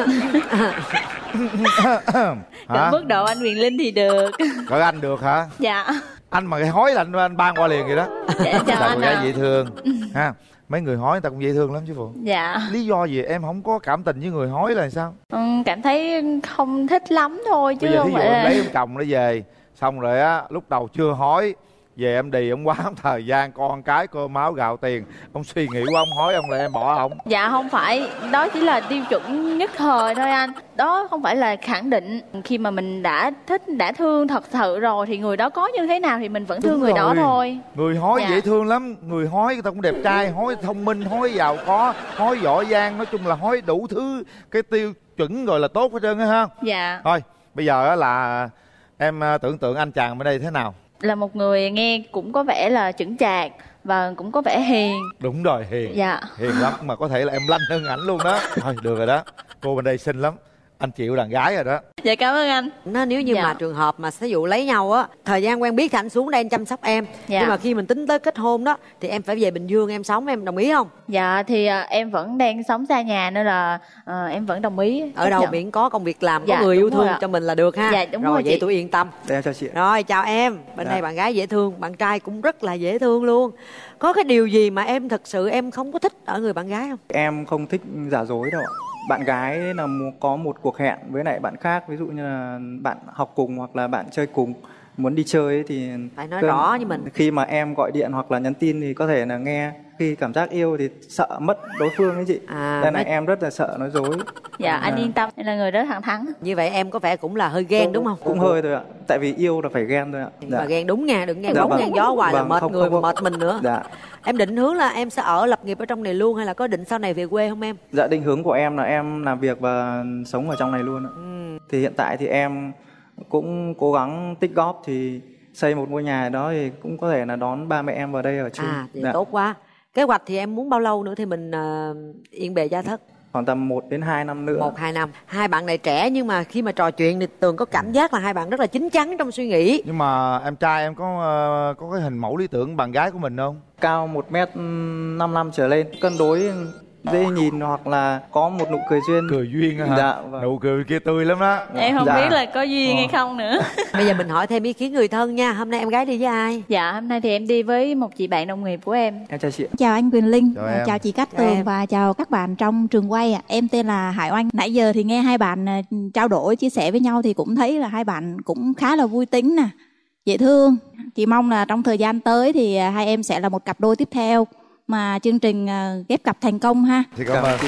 Hả? Còn mức độ anh Quyền Linh thì được. Cỡ anh được hả? Dạ. Anh mà cái hói là anh, anh ban qua liền vậy đó. Dạ, chào Là anh cô gái ạ. dễ thương ha. Mấy người hói người ta cũng dễ thương lắm chứ phụ. Dạ. Lý do gì em không có cảm tình với người hói là sao? Ừ, cảm thấy không thích lắm thôi chứ Bây giờ không thí dụ phải em là... lấy ông chồng nó về, xong rồi á lúc đầu chưa hói, về em đì ông quá thời gian con cái cơm máu gạo tiền, ông suy nghĩ quá ông hói ông lại em bỏ ông. Dạ không phải, đó chỉ là tiêu chuẩn nhất thời thôi anh. Đó không phải là khẳng định. Khi mà mình đã thích, đã thương thật sự rồi thì người đó có như thế nào thì mình vẫn thương Đúng người đó rồi. thôi. Người hói Dạ. dễ thương lắm, người hói người ta cũng đẹp trai, hói thông minh, hói giàu có, hói giỏi giang, nói chung là hói đủ thứ cái tiêu chuẩn rồi là tốt hết trơn á ha. Dạ. Thôi bây giờ á là em à, tưởng tượng anh chàng bên đây thế nào? Là một người nghe cũng có vẻ là chững chạc và cũng có vẻ hiền. Đúng rồi, hiền. Dạ. Hiền lắm, mà có thể là em lanh hơn ảnh luôn đó. Thôi được rồi đó, cô bên đây xinh lắm, anh chịu đàn gái rồi đó. Dạ cảm ơn anh. Nó nếu như Dạ. mà trường hợp mà ví dụ lấy nhau á, thời gian quen biết thì anh xuống đây anh chăm sóc em. Dạ. Nhưng mà khi mình tính tới kết hôn đó thì em phải về Bình Dương em sống, em đồng ý không? Dạ thì à, em vẫn đang sống xa nhà nên là à, em vẫn đồng ý. Ở chấp đâu nhận. miễn có công việc làm, có Dạ, người yêu đúng rồi thương ạ. cho mình là được ha. Dạ, đúng rồi rồi vậy chị. tôi yên tâm. Để em chào chị. Rồi chào em. Bên Dạ. đây bạn gái dễ thương, bạn trai cũng rất là dễ thương luôn. Có cái điều gì mà em thật sự em không có thích ở người bạn gái không? Em không thích giả dối đâu ạ. Bạn gái là mu- có một cuộc hẹn với lại bạn khác, ví dụ như là bạn học cùng hoặc là bạn chơi cùng, muốn đi chơi ấy thì Phải nói cơn- rõ với mình. Khi mà em gọi điện hoặc là nhắn tin thì có thể là nghe, khi cảm giác yêu thì sợ mất đối phương ấy chị. À, Nên là nói- em rất là sợ nói dối. Dạ anh Dạ. yên tâm, em là người rất thẳng thắn. Như vậy em có vẻ cũng là hơi ghen đúng không? Cũng hơi thôi ạ. Tại vì yêu là phải ghen thôi ạ. Mà ghen đúng nha, đừng ghen Dạ bóng vâng. ghen gió hoài là Vâng, mệt không- người không- mà mệt mình nữa. Dạ. Em định hướng là em sẽ ở lập nghiệp ở trong này luôn hay là có định sau này về quê không em? Dạ định hướng của em là em làm việc và sống ở trong này luôn ạ. Ừ. Thì hiện tại thì em cũng cố gắng tích góp thì xây một ngôi nhà đó thì cũng có thể là đón ba mẹ em vào đây ở chung. À thì Dạ. tốt quá. Kế hoạch thì em muốn bao lâu nữa thì mình ờ, yên bề gia thất? Khoảng tầm một đến hai năm nữa. Một hai năm. Hai bạn này trẻ nhưng mà khi mà trò chuyện thì Tường có cảm giác là hai bạn rất là chín chắn trong suy nghĩ. Nhưng mà em trai em có ờ, có cái hình mẫu lý tưởng bạn gái của mình không? Cao một mét năm năm trở lên, cân đối dễ nhìn hoặc là có một nụ cười duyên. Cười duyên á hả? Dạ vâng. Nụ cười kia tươi lắm đó. Em không Dạ. biết là có duyên hay không nữa. Bây giờ mình hỏi thêm ý kiến người thân nha. Hôm nay em gái đi với ai? Dạ hôm nay thì em đi với một chị bạn đồng nghiệp của em. Em chào chị ạ. Chào anh Quyền Linh, Chào à, em. chào chị Cát Chào Tường em. và chào các bạn trong trường quay ạ. Em tên là Hải Oanh. Nãy giờ thì nghe hai bạn à, trao đổi, chia sẻ với nhau thì cũng thấy là hai bạn cũng khá là vui tính nè, dễ thương. Chị mong là trong thời gian tới thì à, hai em sẽ là một cặp đôi tiếp theo mà chương trình à, ghép cặp thành công ha. Thì cảm ơn.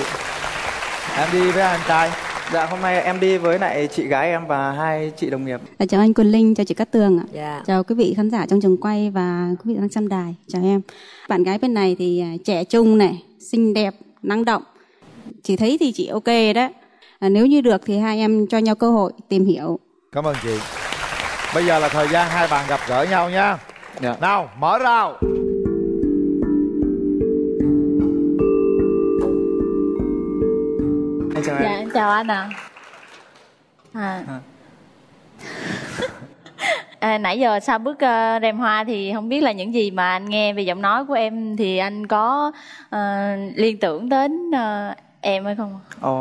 Em đi với anh trai. Dạ hôm nay em đi với lại chị gái em và hai chị đồng nghiệp. À, chào anh Quyền Linh, chào chị Cát Tường ạ. Dạ. Chào quý vị khán giả trong trường quay và quý vị đang xem đài. Chào em. Bạn gái bên này thì à, trẻ trung này, xinh đẹp, năng động. Chị thấy thì chị ok đó. À, nếu như được thì hai em cho nhau cơ hội tìm hiểu. Cảm ơn chị. Bây giờ là thời gian hai bạn gặp gỡ nhau nha. Dạ. Nào, mở rào. Em chào Dạ em. em chào anh ạ. À. À. À, nãy giờ sau bước uh, rèm hoa thì không biết là những gì mà anh nghe về giọng nói của em thì anh có uh, liên tưởng đến uh, em hay không? Ờ,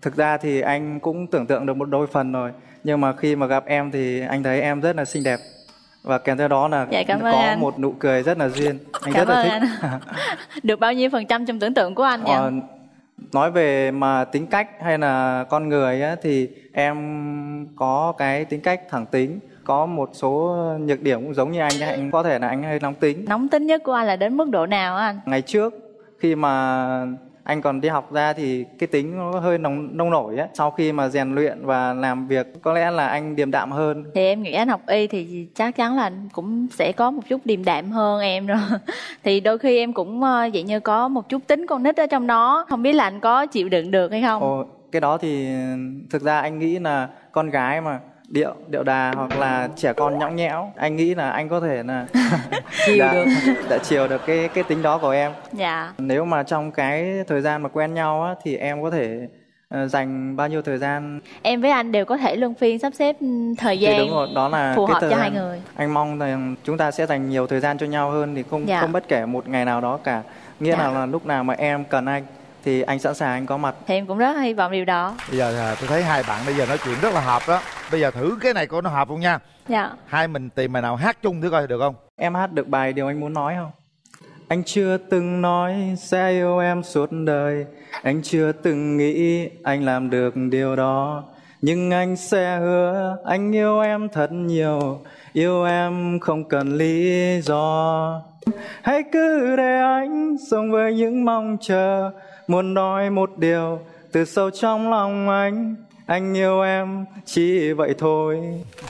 Thực ra thì anh cũng tưởng tượng được một đôi phần rồi, nhưng mà khi mà gặp em thì anh thấy em rất là xinh đẹp, và kèm theo đó là Dạ, cảm ơn có anh. một nụ cười rất là duyên. Anh Cảm rất là ơn thích. anh. Được bao nhiêu phần trăm trong tưởng tượng của anh vậy? Ờ, nói về mà tính cách hay là con người á, thì em có cái tính cách thẳng tính, có một số nhược điểm cũng giống như anh. Anh có thể là anh hơi nóng tính. Nóng tính nhất của anh là đến mức độ nào á anh? Ngày trước khi mà anh còn đi học ra thì cái tính nó hơi nóng nông nổi á. Sau khi mà rèn luyện và làm việc có lẽ là anh điềm đạm hơn. Thì em nghĩ anh học y thì chắc chắn là anh cũng sẽ có một chút điềm đạm hơn em rồi. Thì đôi khi em cũng ờ, vậy như có một chút tính con nít ở trong đó. Không biết là anh có chịu đựng được hay không? Ồ, cái đó thì thực ra anh nghĩ là con gái mà điệu điệu đà hoặc là trẻ con nhõng nhẽo, anh nghĩ là anh có thể là chiều đã, được đã chiều được cái cái tính đó của em. Dạ. Nếu mà trong cái thời gian mà quen nhau á, thì em có thể uh, dành bao nhiêu thời gian. Em với anh đều có thể luân phiên sắp xếp thời Thì gian đúng rồi, đó là phù cái hợp thời cho gian. hai người. Anh mong rằng chúng ta sẽ dành nhiều thời gian cho nhau hơn, thì không Dạ. không bất kể một ngày nào đó cả. Nghĩa Dạ. là, là lúc nào mà em cần anh thì anh sẵn sàng anh có mặt. Thì em cũng rất hy vọng điều đó. Bây giờ à, tôi thấy hai bạn bây giờ nói chuyện rất là hợp đó. Bây giờ thử cái này coi nó hợp không nha. Dạ. Hai mình tìm bài nào hát chung thử coi được không? Em hát được bài điều anh muốn nói không? Anh chưa từng nói sẽ yêu em suốt đời, anh chưa từng nghĩ anh làm được điều đó, nhưng anh sẽ hứa anh yêu em thật nhiều, yêu em không cần lý do. Hãy cứ để anh sống với những mong chờ, muốn nói một điều từ sâu trong lòng anh, anh yêu em chỉ vậy thôi.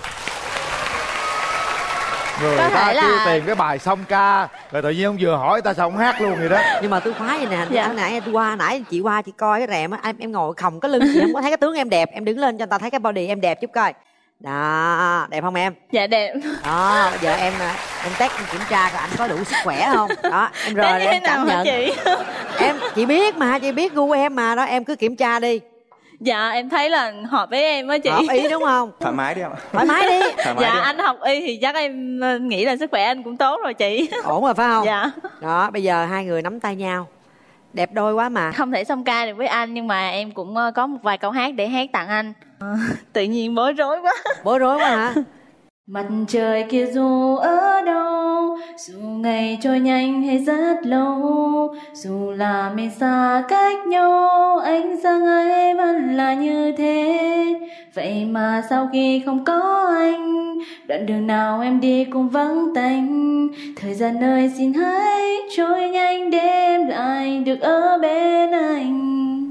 Người Có ta thể kêu là- tìm cái bài xong ca, rồi tự nhiên ông vừa hỏi ta sao ông hát luôn vậy đó. Nhưng mà tôi khoái vậy nè. Dạ. Hồi nãy tôi qua nãy chị qua chị coi cái rèm á, em, em ngồi khòng cái lưng, chị không có thấy cái tướng em đẹp, em đứng lên cho người ta thấy cái body em đẹp chút coi. Đó, đẹp không em? Dạ đẹp. Đó, bây giờ em em test em kiểm tra coi anh có đủ sức khỏe không. Đó, em rồi Thế em nào cảm hả nhận. chị? Em chị biết mà, chị biết gu em mà, đó em cứ kiểm tra đi. Dạ em thấy là hợp với em á chị. Hợp ý đúng không? Thoải mái đi ạ. Thoải mái đi. Thoải mái Dạ đi. anh học y thì chắc em ờ, nghĩ là sức khỏe anh cũng tốt rồi chị. Ổn rồi phải không? Dạ. Đó, bây giờ hai người nắm tay nhau. Đẹp đôi quá mà. Không thể song ca được với anh, nhưng mà em cũng ờ, có một vài câu hát để hát tặng anh. Ờ, tự nhiên bối rối quá. Bối rối quá hả? Mặt trời kia dù ở đâu, dù ngày trôi nhanh hay rất lâu, dù là mình xa cách nhau, ánh sáng ấy vẫn là như thế. Vậy mà sau khi không có anh, đoạn đường nào em đi cũng vắng tanh. Thời gian ơi xin hãy trôi nhanh để em lại được ở bên anh.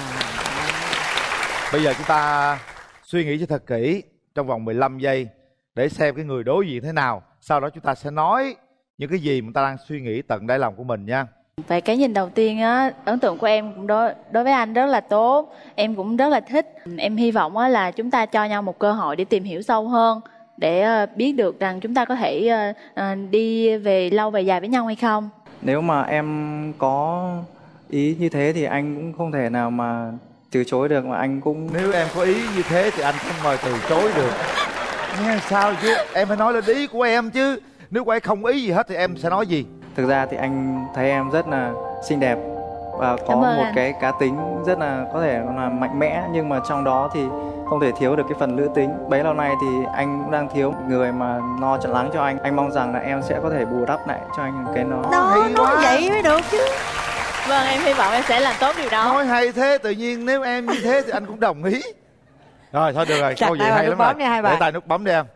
Bây giờ chúng ta suy nghĩ cho thật kỹ trong vòng mười lăm giây để xem cái người đối diện thế nào. Sau đó chúng ta sẽ nói những cái gì mà chúng ta đang suy nghĩ tận đáy lòng của mình nha. Về cái nhìn đầu tiên á, ấn tượng của em cũng đối, đối với anh rất là tốt. Em cũng rất là thích. Em hy vọng á là chúng ta cho nhau một cơ hội để tìm hiểu sâu hơn, để ờ, biết được rằng chúng ta có thể ờ, ờ, đi về lâu về dài với nhau hay không. Nếu mà em có ý như thế thì anh cũng không thể nào mà từ chối được, mà anh cũng... Nếu em có ý như thế thì anh không ngồi từ chối được. Nghe sao chứ, em phải nói lên ý của em chứ. Nếu của em không ý gì hết thì em sẽ nói gì? Thực ra thì anh thấy em rất là xinh đẹp và có Cảm ơn một anh. cái cá tính rất là có thể là mạnh mẽ, nhưng mà trong đó thì không thể thiếu được cái phần nữ tính. Bấy lâu nay thì anh cũng đang thiếu một người mà lo chọn lắng cho anh. Anh mong rằng là em sẽ có thể bù đắp lại cho anh cái nó. Đó, nói vậy mới được chứ. Vâng, em hy vọng em sẽ làm tốt điều đó. Nói hay thế, tự nhiên nếu em như thế thì anh cũng đồng ý. Rồi thôi được rồi, Chặt câu gì tay vào hay nút lắm bấm rồi. đi hai Để bạn. tay nút bấm đi em.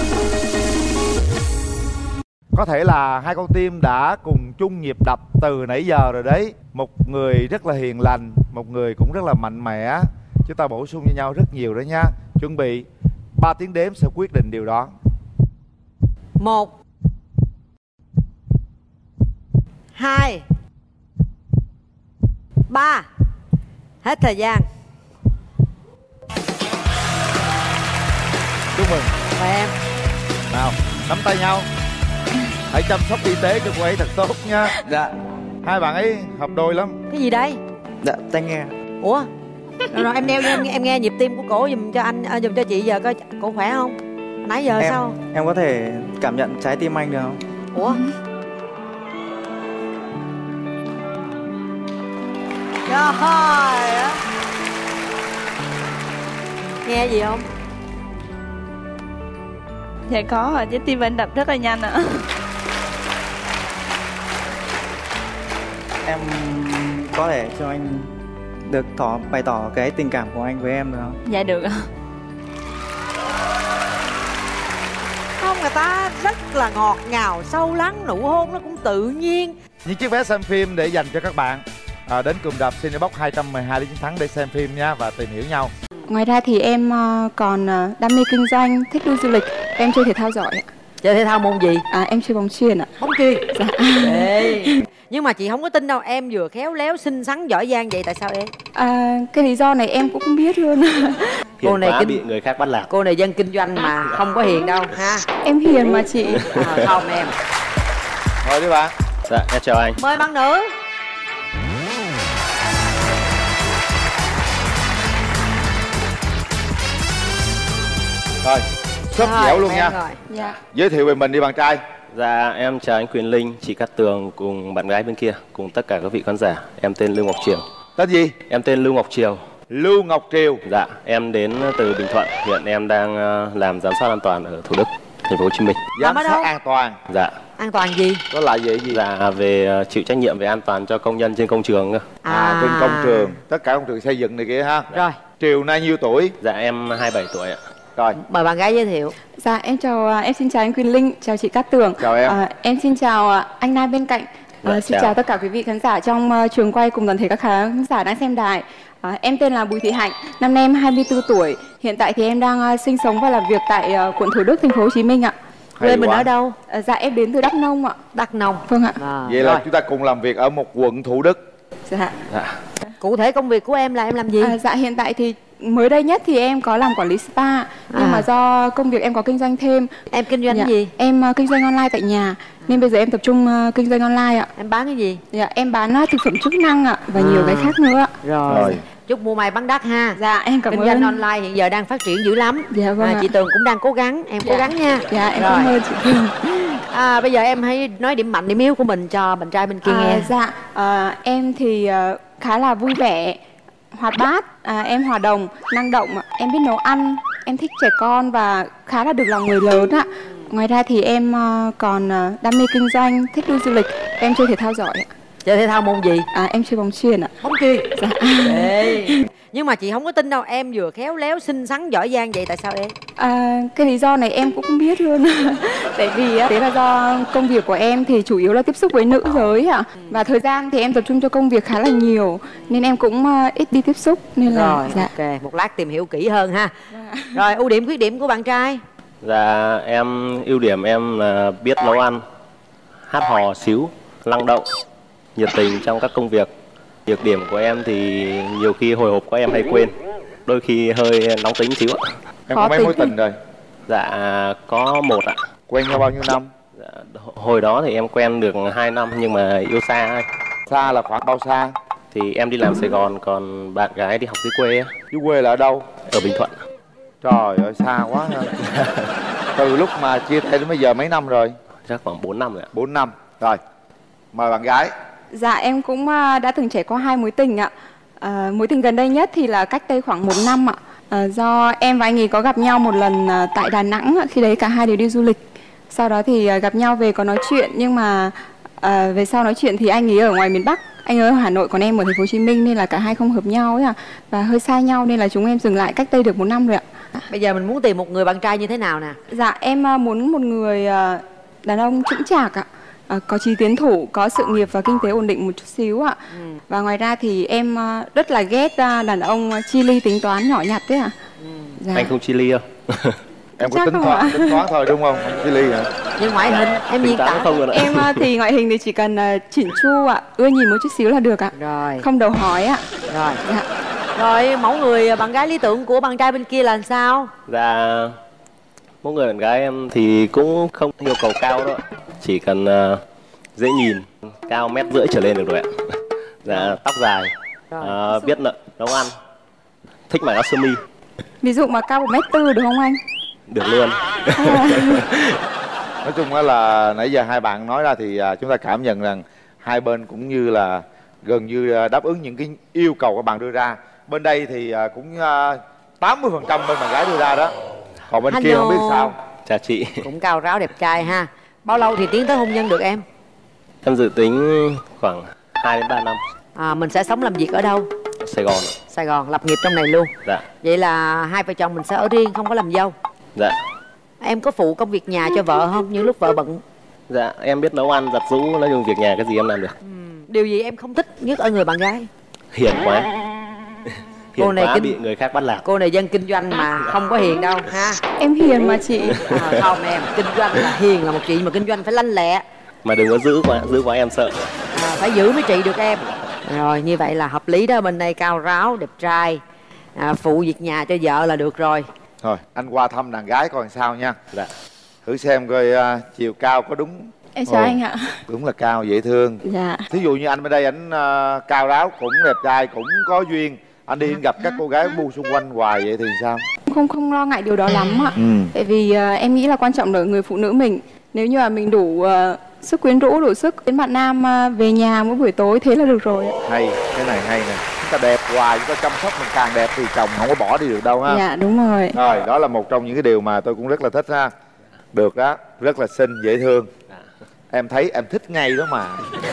Có thể là hai con tim đã cùng chung nhịp đập từ nãy giờ rồi đấy. Một người rất là hiền lành, một người cũng rất là mạnh mẽ. Chúng ta bổ sung cho nhau rất nhiều đó nha. Chuẩn bị, ba tiếng đếm sẽ quyết định điều đó. Một, hai, ba. Hết thời gian. Chúc mừng. Và em. Nào, nắm tay nhau. Hãy chăm sóc y tế cho cô ấy thật tốt nha. Dạ. Hai bạn ấy hợp đôi lắm. Cái gì đây? Dạ, tai nghe. Ủa? Rồi, rồi em đeo em, em nghe nhịp tim của cổ giùm cho anh, à, giùm cho chị giờ coi cổ khỏe không? Nãy giờ em, sao? em có thể cảm nhận trái tim anh được không? Ủa? Trời ơi. Nghe gì không? Dạ có rồi, trái tim anh đập rất là nhanh ạ. Em có thể cho anh được tỏ bày tỏ cái tình cảm của anh với em được không? Dạ được ạ. Không, người ta rất là ngọt ngào, sâu lắng, nụ hôn nó cũng tự nhiên. Những chiếc vé xem phim để dành cho các bạn à, đến cùng đạp Cinebox hai trăm mười hai lý chiến thắng để xem phim nha và tìm hiểu nhau. Ngoài ra thì em còn đam mê kinh doanh, thích đi du lịch, em chơi thể thao giỏi ạ. Chơi thể thao môn gì? À, em chơi bóng chuyền ạ. Bóng chuyền? Dạ. Ê. Nhưng mà chị không có tin đâu, em vừa khéo léo, xinh xắn, giỏi giang vậy tại sao em? À, cái lý do này em cũng không biết luôn. Cô này kinh... bị người khác bắt nạt. Cô này dân kinh doanh mà không có hiền đâu ha. Em hiền mà chị. À, không em. Mời đi bạn. Dạ, em chào anh. Mời bạn nữ. Rồi, sớp dẻo luôn nha. Dạ. Giới thiệu về mình đi bạn trai. Dạ, em chào anh Quyền Linh, chị Cát Tường cùng bạn gái bên kia, cùng tất cả các vị khán giả. Em tên Lưu Ngọc Triều. Tên gì? Em tên Lưu Ngọc Triều. Lưu Ngọc Triều. Dạ, em đến từ Bình Thuận. Hiện em đang làm giám sát an toàn ở Thủ Đức, thành phố Hồ Chí Minh. Giám sát an toàn. Dạ. An toàn gì? Đó là gì gì? Dạ, về chịu trách nhiệm về an toàn cho công nhân trên công trường. À, à trên công trường, tất cả công trường xây dựng này kia ha. Rồi. Triều nay nhiêu tuổi? Dạ, em hai mươi bảy tuổi ạ. Rồi. Mời bạn gái giới thiệu. Dạ, em chào, em xin chào anh Quyền Linh, chào chị Cát Tường. Chào em. À, em xin chào anh Nam bên cạnh. Dạ, à, xin chào. chào tất cả quý vị khán giả trong uh, trường quay cùng toàn thể các khán giả đang xem đài. À, em tên là Bùi Thị Hạnh, năm nay em hai mươi tư tuổi. Hiện tại thì em đang uh, sinh sống và làm việc tại uh, quận Thủ Đức, thành phố Hồ Chí Minh ạ. Quê mình ở đâu? À, dạ em đến từ Đắk Nông ạ. Đắk Nông. Vâng ạ. À, vậy rồi. là chúng ta cùng làm việc ở một quận Thủ Đức. Dạ. Dạ. Cụ thể công việc của em là em làm gì? À, dạ hiện tại thì mới đây nhất thì em có làm quản lý spa, nhưng À. mà do công việc em có kinh doanh thêm. Em kinh doanh Dạ, cái gì? Em uh, kinh doanh online tại nhà, nên bây giờ em tập trung uh, kinh doanh online ạ. Em bán cái gì? Dạ em bán uh, thực phẩm chức năng ạ và À. nhiều cái khác nữa ạ. Rồi. Rồi. Chúc mua may bán đắt ha. Dạ em cảm Kinh ơn. doanh online hiện giờ đang phát triển dữ lắm. Dạ vâng à, ạ. chị Tường cũng đang cố gắng, em Dạ. cố gắng nha. Dạ em Rồi. cảm ơn chị Tường. À, bây giờ em hãy nói điểm mạnh điểm yếu của mình cho bạn trai bên kia À, nghe. dạ à, em thì uh, khá là vui vẻ, hoạt bát, à, em hòa đồng, năng động ạ. Em biết nấu ăn, em thích trẻ con và khá là được lòng người lớn ạ. Ngoài ra thì em uh, còn uh, đam mê kinh doanh, thích đi du lịch, em chơi thể thao giỏi ạ. Chơi thể thao môn gì? À, em chơi bóng chuyền ạ. Bóng chuyền? Dạ. Ê. Nhưng mà chị không có tin đâu, em vừa khéo léo, xinh xắn, giỏi giang vậy tại sao em? À, cái lý do này em cũng không biết luôn. Tại vì á, đấy là do công việc của em thì chủ yếu là tiếp xúc với nữ giới ạ. Và thời gian thì em tập trung cho công việc khá là nhiều, nên em cũng uh, ít đi tiếp xúc nên là Rồi, dạ. ok, một lát tìm hiểu kỹ hơn ha. Rồi, ưu điểm khuyết điểm của bạn trai? Dạ, em ưu điểm em là biết nấu ăn, hát hò xíu, năng động, nhiệt tình trong các công việc. Nhược điểm của em thì nhiều khi hồi hộp quá em hay quên, đôi khi hơi nóng tính xíu ạ. Em có mấy mối tình rồi? Dạ, có một ạ. Quen nhau bao nhiêu năm? Dạ, hồi đó thì em quen được hai năm nhưng mà yêu xa ấy. Xa là khoảng bao xa? Thì em đi làm Sài Gòn, còn bạn gái đi học dưới quê á. Dưới quê là ở đâu? Ở Bình Thuận. Trời ơi, xa quá ha. Từ lúc mà chia tay đến bây giờ mấy năm rồi? Chắc khoảng bốn năm rồi ạ. bốn năm. Rồi, mời bạn gái. Dạ em cũng uh, đã từng trải qua hai mối tình ạ. À, mối tình gần đây nhất thì là cách đây khoảng một năm ạ. À, do em và anh ấy có gặp nhau một lần uh, tại Đà Nẵng, khi đấy cả hai đều đi du lịch. Sau đó thì uh, gặp nhau về có nói chuyện, nhưng mà uh, về sau nói chuyện thì anh ấy ở ngoài miền Bắc, anh ấy ở Hà Nội còn em ở thành phố Hồ Chí Minh, nên là cả hai không hợp nhau ấy ạ. Và hơi xa nhau nên là chúng em dừng lại cách đây được một năm rồi ạ. Bây giờ mình muốn tìm một người bạn trai như thế nào nè? Dạ em uh, muốn một người uh, đàn ông chững chạc ạ. À, có chí tiến thủ, có sự nghiệp và kinh tế ổn định một chút xíu ạ. Ừ. Và ngoài ra thì em uh, rất là ghét uh, đàn ông chi ly tính toán nhỏ nhặt đấy ạ. Ừ. Dạ. Anh không chi ly không? Em có tính toán, tính toán thôi đúng không? Không chi ly hả? Nhưng ngoại hình em nhìn tả không rồi. Em uh, thì ngoại hình thì chỉ cần uh, chỉn chu ạ, ưa nhìn một chút xíu là được ạ. Rồi. Không đầu hói ạ. Rồi. Dạ. Rồi mẫu người bạn gái lý tưởng của bạn trai bên kia là làm sao? Dạ, mỗi người bạn gái em thì cũng không yêu cầu cao đâu, chỉ cần uh, dễ nhìn, cao mét rưỡi trở lên được rồi ạ. Dạ, tóc dài, uh, biết nợ, nấu ăn, thích mặc áo sơ mi. Ví dụ mà cao một mét tư được không anh? Được luôn. Nói chung là nãy giờ hai bạn nói ra thì chúng ta cảm nhận rằng hai bên cũng như là gần như đáp ứng những cái yêu cầu các bạn đưa ra. Bên đây thì cũng tám mươi phần trăm bên bạn gái đưa ra đó. Còn bên Hello. kia không biết sao. Chào chị. Cũng cao ráo đẹp trai ha. Bao lâu thì tiến tới hôn nhân được em? Em dự tính khoảng hai đến ba năm. À, mình sẽ sống làm việc ở đâu? Sài Gòn. Sài Gòn, lập nghiệp trong này luôn. Dạ. Vậy là hai vợ chồng mình sẽ ở riêng, không có làm dâu. Dạ. Em có phụ công việc nhà cho vợ không? Những lúc vợ bận. Dạ, em biết nấu ăn, giặt giũ, nói chung việc nhà cái gì em làm được. Điều gì em không thích nhất ở người bạn gái? Hiền quá. Hiền Cô này quá kinh- bị người khác bắt nạt. Cô này dân kinh doanh mà không có hiền đâu ha. Em hiền mà chị. À, không em, kinh doanh là hiền là một chị mà kinh doanh phải lanh lẹ. Mà đừng có giữ quá, giữ quá em sợ. À, phải giữ mới trị được em. Rồi như vậy là hợp lý đó. Bên đây cao ráo, đẹp trai, à, phụ việc nhà cho vợ là được rồi. Thôi anh qua thăm đàn gái coi làm sao nha. Dạ. Thử xem coi uh, chiều cao có đúng. Em chào Ồ, anh ạ. đúng là cao dễ thương. Dạ. Thí dụ như anh bên đây ảnh uh, cao ráo, cũng đẹp trai, cũng có duyên, anh đi gặp các cô gái bu xung quanh hoài vậy thì sao? Không không lo ngại điều đó lắm ạ. Ừ. Tại vì à, em nghĩ là quan trọng là người phụ nữ mình. Nếu như là mình đủ à, sức quyến rũ, đủ sức đến bạn nam à, về nhà mỗi buổi tối thế là được rồi ạ. Hay, cái này hay nè. Chúng ta đẹp hoài, chúng ta chăm sóc mình càng đẹp thì chồng không có bỏ đi được đâu ha. Dạ đúng rồi. Rồi, đó là một trong những cái điều mà tôi cũng rất là thích ha. Được đó, rất là xinh, dễ thương. Em thấy em thích ngay đó mà.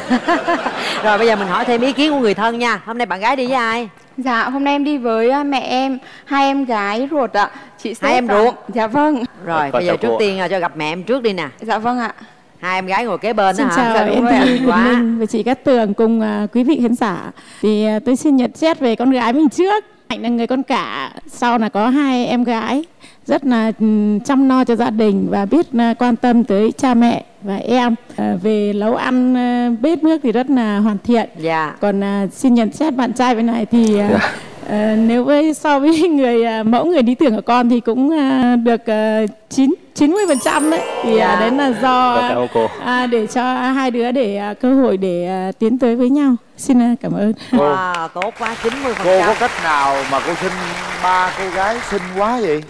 Rồi bây giờ mình hỏi thêm ý kiến của người thân nha. Hôm nay bạn gái đi với ai? Dạ hôm nay em đi với à, mẹ em, hai em gái ruột ạ. Chị Hai em ạ. ruột? Dạ vâng. Rồi bây giờ trước tiên à, cho gặp mẹ em trước đi nè. Dạ vâng ạ. Hai em gái ngồi kế bên đó Xin hả? chào Dạ, em đúng rồi ạ. Quỳnh Quá. Linh và chị Cát Tường cùng à, quý vị khán giả. Thì à, tôi xin nhận xét về con gái mình trước. Hạnh là người con cả, sau là có hai em gái rất là ừm, chăm lo cho gia đình và biết à, quan tâm tới cha mẹ và em. À, về nấu ăn à, bếp nước thì rất là hoàn thiện. Dạ. Còn à, xin nhận xét bạn trai bên này thì à, à, nếu với so với người à, mẫu người lý tưởng của con thì cũng à, được à, chín chín mươi phần trăm đấy. Thì Dạ. à, đấy là do Vâng, cảm ơn cô. à, để cho hai đứa để à, cơ hội để à, tiến tới với nhau. Xin à, cảm ơn. Wow, tốt quá, chín mươi phần Cô trăm. có cách nào mà cô sinh ba cô gái xinh quá vậy?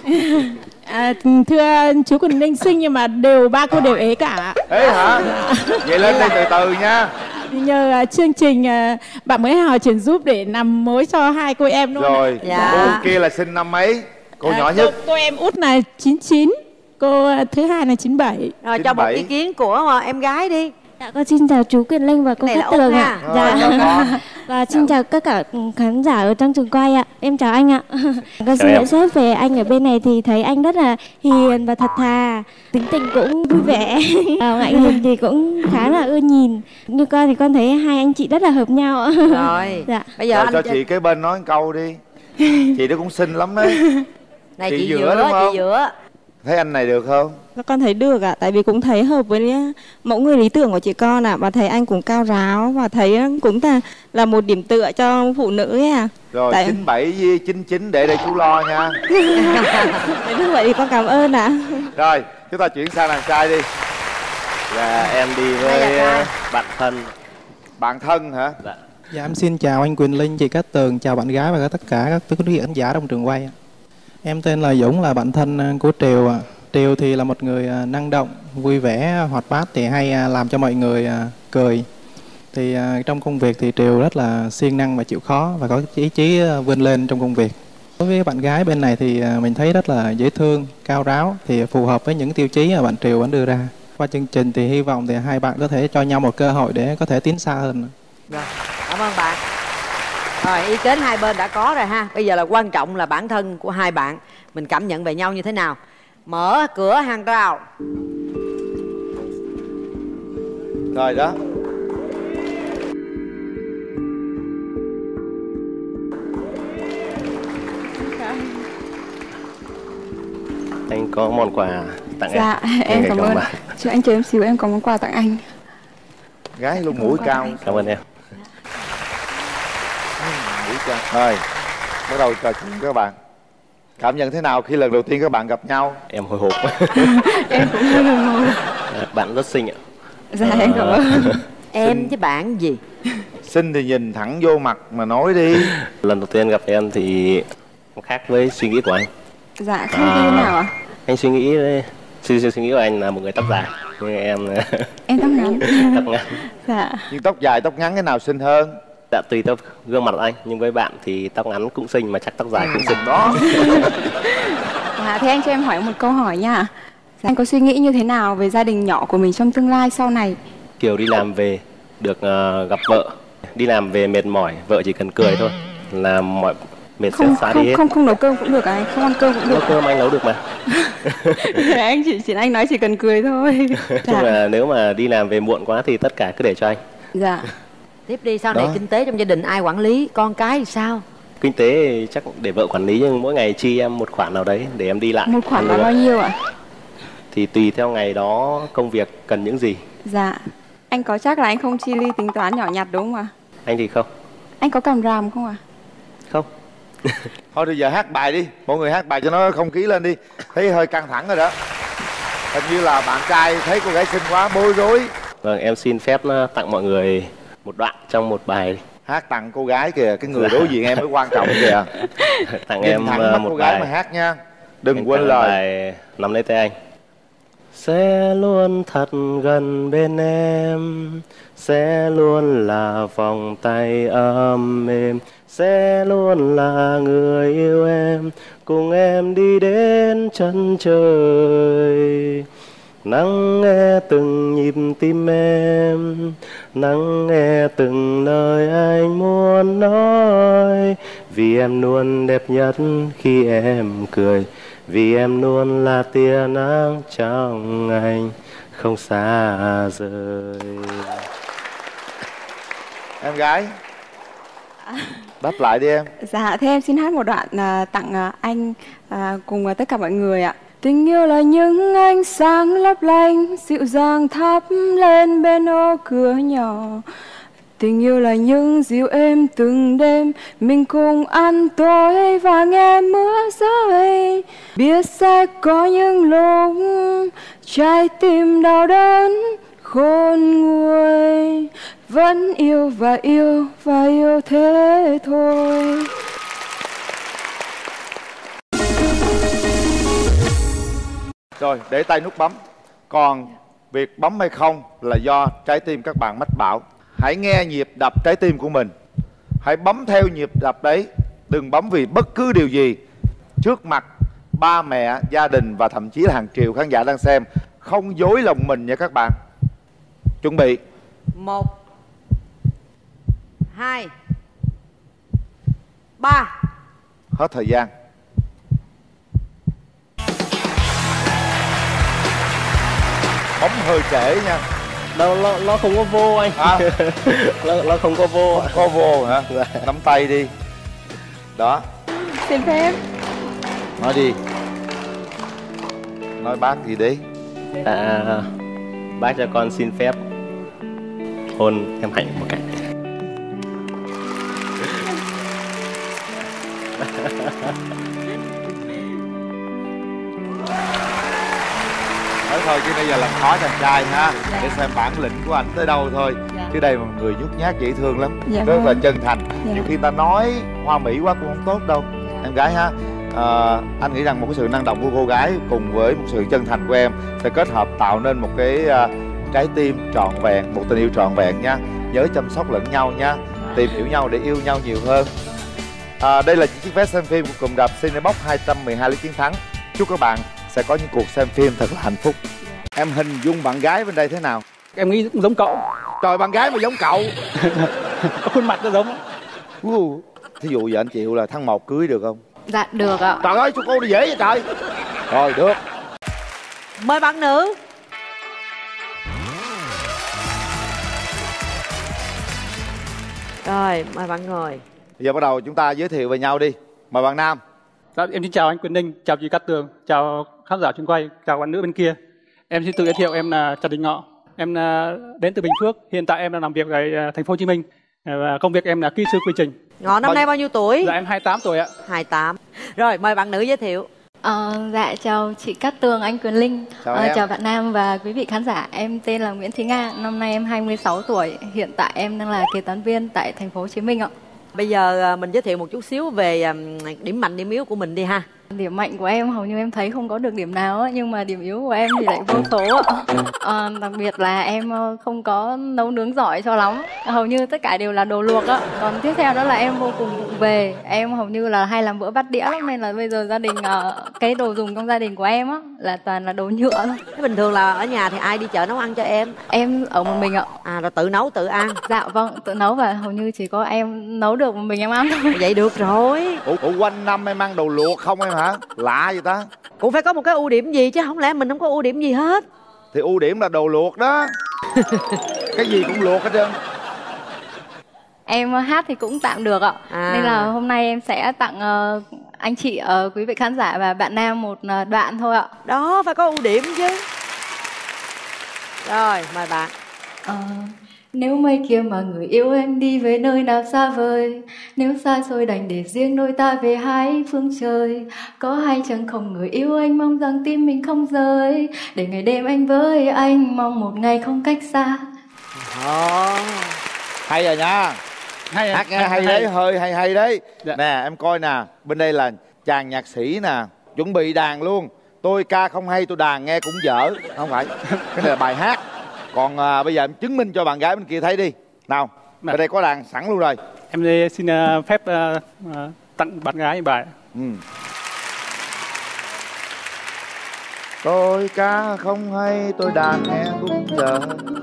À, thưa chú Quỳnh Linh sinh nhưng mà đều ba cô đều ế cả. Ế hả? Vậy lên đây từ từ nha. Nhờ à, chương trình à, bạn mới Hào chuyển giúp để làm mối cho hai cô em luôn. Rồi, Dạ. cô kia là sinh năm mấy? Cô À, nhỏ cô, nhất. cô em út là chín chín, cô à, thứ hai là chín bảy. Rồi cho một ý kiến của à, em gái đi. Dạ, con xin chào chú Quyền Linh và cô Cái này Cát là Tường Út ạ. ha. Rồi, chào con. Và xin chào tất cả khán giả ở trong trường quay ạ. Em chào anh ạ. Con xin em. nhận xét về anh ở bên này thì thấy anh rất là hiền và thật thà, tính tình cũng vui vẻ, à, ngoại hình thì cũng khá là ưa nhìn. Như con thì con thấy hai anh chị rất là hợp nhau ạ. Rồi. Dạ. Bây giờ Rồi anh cho chị kế bên nói một câu đi. Chị đó cũng xinh lắm đấy. này chị chị, giữa giữa, đúng không? chị giữa. Thấy anh này được không? Con thấy được ạ, tại vì cũng thấy hợp với mẫu người lý tưởng của chị con ạ, và thấy anh cũng cao ráo và thấy cũng là là một điểm tựa cho phụ nữ ấy à. Rồi Tại- chín bảy với chín chín để đây chú lo nha. Nếu như vậy thì con cảm ơn ạ. Rồi, chúng ta chuyển sang đàn trai đi. Dạ em đi Đây là với trai. bạn thân. Bạn thân hả? Dạ. Dạ em xin chào anh Quỳnh Linh, chị Cát Tường, chào bạn gái và tất cả các quý vị khán giả trong trường quay. Em tên là Dũng, là bạn thân của Triều ạ. Triều thì là một người à, năng động, vui vẻ, hoạt bát thì hay à, làm cho mọi người à, cười. Thì à, trong công việc thì Triều rất là siêng năng và chịu khó và có ý chí à, vươn lên trong công việc. Đối với bạn gái bên này thì à, mình thấy rất là dễ thương, cao ráo, thì phù hợp với những tiêu chí mà bạn Triều vẫn đưa ra. Qua chương trình thì hy vọng thì hai bạn có thể cho nhau một cơ hội để có thể tiến xa hơn. Rồi, cảm ơn bạn. Rồi, ý kiến hai bên đã có rồi ha. Bây giờ là quan trọng là bản thân của hai bạn mình cảm nhận về nhau như thế nào. Mở cửa hàng rào. Rồi đó. Anh có món quà tặng Dạ em. em Ngày cảm công ơn. bà. Chứ anh chờ em xíu, em có món quà tặng anh. Gái luôn mũi cao. Cảm ơn em. Mũi cao. Rồi, bắt đầu trò chuyện với các bạn. Cảm nhận thế nào khi lần đầu tiên các bạn gặp nhau? Em hồi hộp. Em cũng hơi hồi hộp. Bạn rất xinh ạ. Dạ em cảm ơn. Em với bạn gì? Xinh thì nhìn thẳng vô mặt mà nói đi. Lần đầu tiên gặp em thì khác với suy nghĩ của anh. Dạ không như thế nào ạ? Anh suy nghĩ suy, suy, suy nghĩ của anh là một người tóc dài, nhưng em Em tóc ngắn. tóc ngắn. Dạ. Nhưng tóc dài, tóc ngắn cái nào xinh hơn? Dạ tùy theo gương mặt anh, nhưng với bạn thì tóc ngắn cũng xinh mà chắc tóc dài cũng xinh đó. À, thế anh cho em hỏi một câu hỏi nha. Anh có suy nghĩ như thế nào về gia đình nhỏ của mình trong tương lai sau này? Kiểu đi làm về được uh, gặp vợ, đi làm về mệt mỏi, vợ chỉ cần cười thôi là mọi mệt sẽ Không xóa không đi hết. không không nấu cơm cũng được à anh? Không ăn cơm cũng được. Nấu cơm anh nấu được mà. Anh chỉ chỉ anh nói chỉ cần cười thôi. Chung là nếu mà đi làm về muộn quá thì tất cả cứ để cho anh. Dạ. Tiếp đi, sau này Đó. kinh tế trong gia đình ai quản lý, con cái thì sao? Kinh tế thì chắc để vợ quản lý, nhưng mỗi ngày chi em một khoản nào đấy để em đi lại. Một khoản là Ăn bao được. nhiêu ạ? Thì tùy theo ngày đó công việc cần những gì. Dạ. Anh có chắc là anh không chi ly tính toán nhỏ nhặt đúng không ạ? Anh thì không. Anh có cầm ràm không ạ? Không. Thôi bây giờ hát bài đi, mọi người hát bài cho nó không khí lên đi. Thấy hơi căng thẳng rồi đó. Hình như là bạn trai thấy cô gái xinh quá bối rối. Vâng, em xin phép tặng mọi người một đoạn trong một bài. Hát tặng cô gái kìa, cái người đối diện em mới quan trọng kìa. Tặng Nhìn em thẳng mắt một cô gái bài mà hát nha. Đừng Em quên tặng lời. Bài Nắm lấy tay anh. Sẽ luôn thật gần bên em, sẽ luôn là vòng tay ấm êm, sẽ luôn là người yêu em, cùng em đi đến chân trời. Nắng nghe từng nhịp tim em, nắng nghe từng lời anh muốn nói, vì em luôn đẹp nhất khi em cười, vì em luôn là tia nắng trong anh không xa rời. Em gái đáp lại đi em. Dạ, thế em xin hát một đoạn à, tặng à, anh à, cùng à, tất cả mọi người ạ. Tình yêu là những ánh sáng lấp lánh, dịu dàng thắp lên bên ô cửa nhỏ. Tình yêu là những dịu êm từng đêm, mình cùng ăn tối và nghe mưa rơi. Biết sẽ có những lúc trái tim đau đớn khôn nguôi, vẫn yêu và yêu và yêu thế thôi. Rồi, để tay nút bấm. Còn việc bấm hay không là do trái tim các bạn mách bảo. Hãy nghe nhịp đập trái tim của mình, hãy bấm theo nhịp đập đấy. Đừng bấm vì bất cứ điều gì. Trước mặt ba mẹ, gia đình và thậm chí là hàng triệu khán giả đang xem, không dối lòng mình nha các bạn. Chuẩn bị. Một, hai, ba. Hết thời gian. Bấm hơi trễ nha. Đâu, nó, nó không có vô anh. À? nó, nó không có vô. Không có vô hả? Nắm tay đi. Đó. Xin phép. Nói đi. Nói bác gì đi. À, bác cho con xin phép hôn em Hạnh một cái. Nói thôi chứ bây giờ làm khó chàng trai ha. Dạ. Để xem bản lĩnh của anh tới đâu thôi. Dạ. Chứ đây mà người nhút nhát dễ thương lắm. Dạ. Rất là chân thành. Dạ. Nhiều khi ta nói hoa mỹ quá cũng không tốt đâu. Dạ. Em gái ha. À, anh nghĩ rằng một cái sự năng động của cô gái cùng với một sự chân thành của em sẽ kết hợp tạo nên một cái uh, trái tim trọn vẹn, một tình yêu trọn vẹn nha. Nhớ chăm sóc lẫn nhau nha. Tìm hiểu nhau để yêu nhau nhiều hơn. À, đây là những chiếc vé xem phim của cụm rạp Cinebox hai trăm mười hai lý chiến thắng. Chúc các bạn sẽ có những cuộc xem phim thật là hạnh phúc. Em hình dung bạn gái bên đây thế nào? Em nghĩ cũng giống cậu. Trời, bạn gái mà giống cậu. Có khuôn mặt nó giống. uh, Thí dụ giờ anh chịu là tháng một cưới được không? Dạ được ạ. Trời ơi, cho cô đi dễ vậy trời. Rồi được. Mời bạn nữ. Rồi, mời bạn ngồi. Bây giờ bắt đầu chúng ta giới thiệu về nhau đi. Mời bạn nam. Dạ, em xin chào anh Quyền Ninh, chào chị Cát Tường, chào khán giả trường quay, chào bạn nữ bên kia. Em xin tự giới thiệu, em là Trần Đình Ngọ. Em đến từ Bình Phước, hiện tại em đang làm việc ở thành phố Hồ Chí Minh. Và công việc em là kỹ sư quy trình. Ngọ năm nay bao nhiêu tuổi? Dạ em hai mươi tám tuổi ạ. hai mươi tám. Rồi, mời bạn nữ giới thiệu. Ờ, dạ chào chị Cát Tường, anh Quyền Linh. Chào, ờ, em. chào bạn Nam và quý vị khán giả. Em tên là Nguyễn Thúy Nga, năm nay em hai mươi sáu tuổi. Hiện tại em đang là kế toán viên tại thành phố Hồ Chí Minh ạ. Bây giờ mình giới thiệu một chút xíu về điểm mạnh điểm yếu của mình đi ha. Điểm mạnh của em hầu như em thấy không có được điểm nào á, nhưng mà điểm yếu của em thì lại vô số ạ. À, đặc biệt là em không có nấu nướng giỏi cho lắm, hầu như tất cả đều là đồ luộc á. Còn tiếp theo đó là em vô cùng vụng về, em hầu như là hay làm bữa bát đĩa lắm, nên là bây giờ gia đình uh, cái đồ dùng trong gia đình của em á là toàn là đồ nhựa thôi. Thế bình thường là ở nhà thì ai đi chợ nấu ăn cho em? Em ở một mình ạ. À, rồi tự nấu tự ăn? Dạ vâng, tự nấu và hầu như chỉ có em nấu được một mình em ăn thôi. Vậy được rồi. Ủa, ủa quanh năm em ăn đồ luộc không em hả? Lạ vậy ta. Cũng phải có một cái ưu điểm gì chứ, không lẽ mình không có ưu điểm gì hết? Thì ưu điểm là đồ luộc đó. Cái gì cũng luộc hết trơn. Em hát thì cũng tạm được ạ. À. Nên là hôm nay em sẽ tặng uh, anh chị, uh, quý vị khán giả và bạn nam một uh, đoạn thôi ạ. Đó, phải có ưu điểm chứ. Rồi, mời bạn. uh, Nếu mây kia mà người yêu em đi về nơi nào xa vời, nếu xa xôi đành để riêng đôi ta về hai phương trời. Có hay chẳng không người yêu anh mong rằng tim mình không rời, để ngày đêm anh với anh mong một ngày không cách xa. Oh. Hay rồi nha. Hay à? Hát nghe hay, hay đấy, hơi hay hay đấy. Dạ. Nè em coi nè, bên đây là chàng nhạc sĩ nè, chuẩn bị đàn luôn. Tôi ca không hay tôi đàn nghe cũng dở. Không phải, cái này là bài hát. Còn à, bây giờ em chứng minh cho bạn gái bên kia thấy đi. Nào, bên đây có đàn sẵn luôn rồi. Em đây xin uh, phép uh, uh, tặng bạn gái bài. Ừ. Tôi ca không hay tôi đàn nghe cũng dở.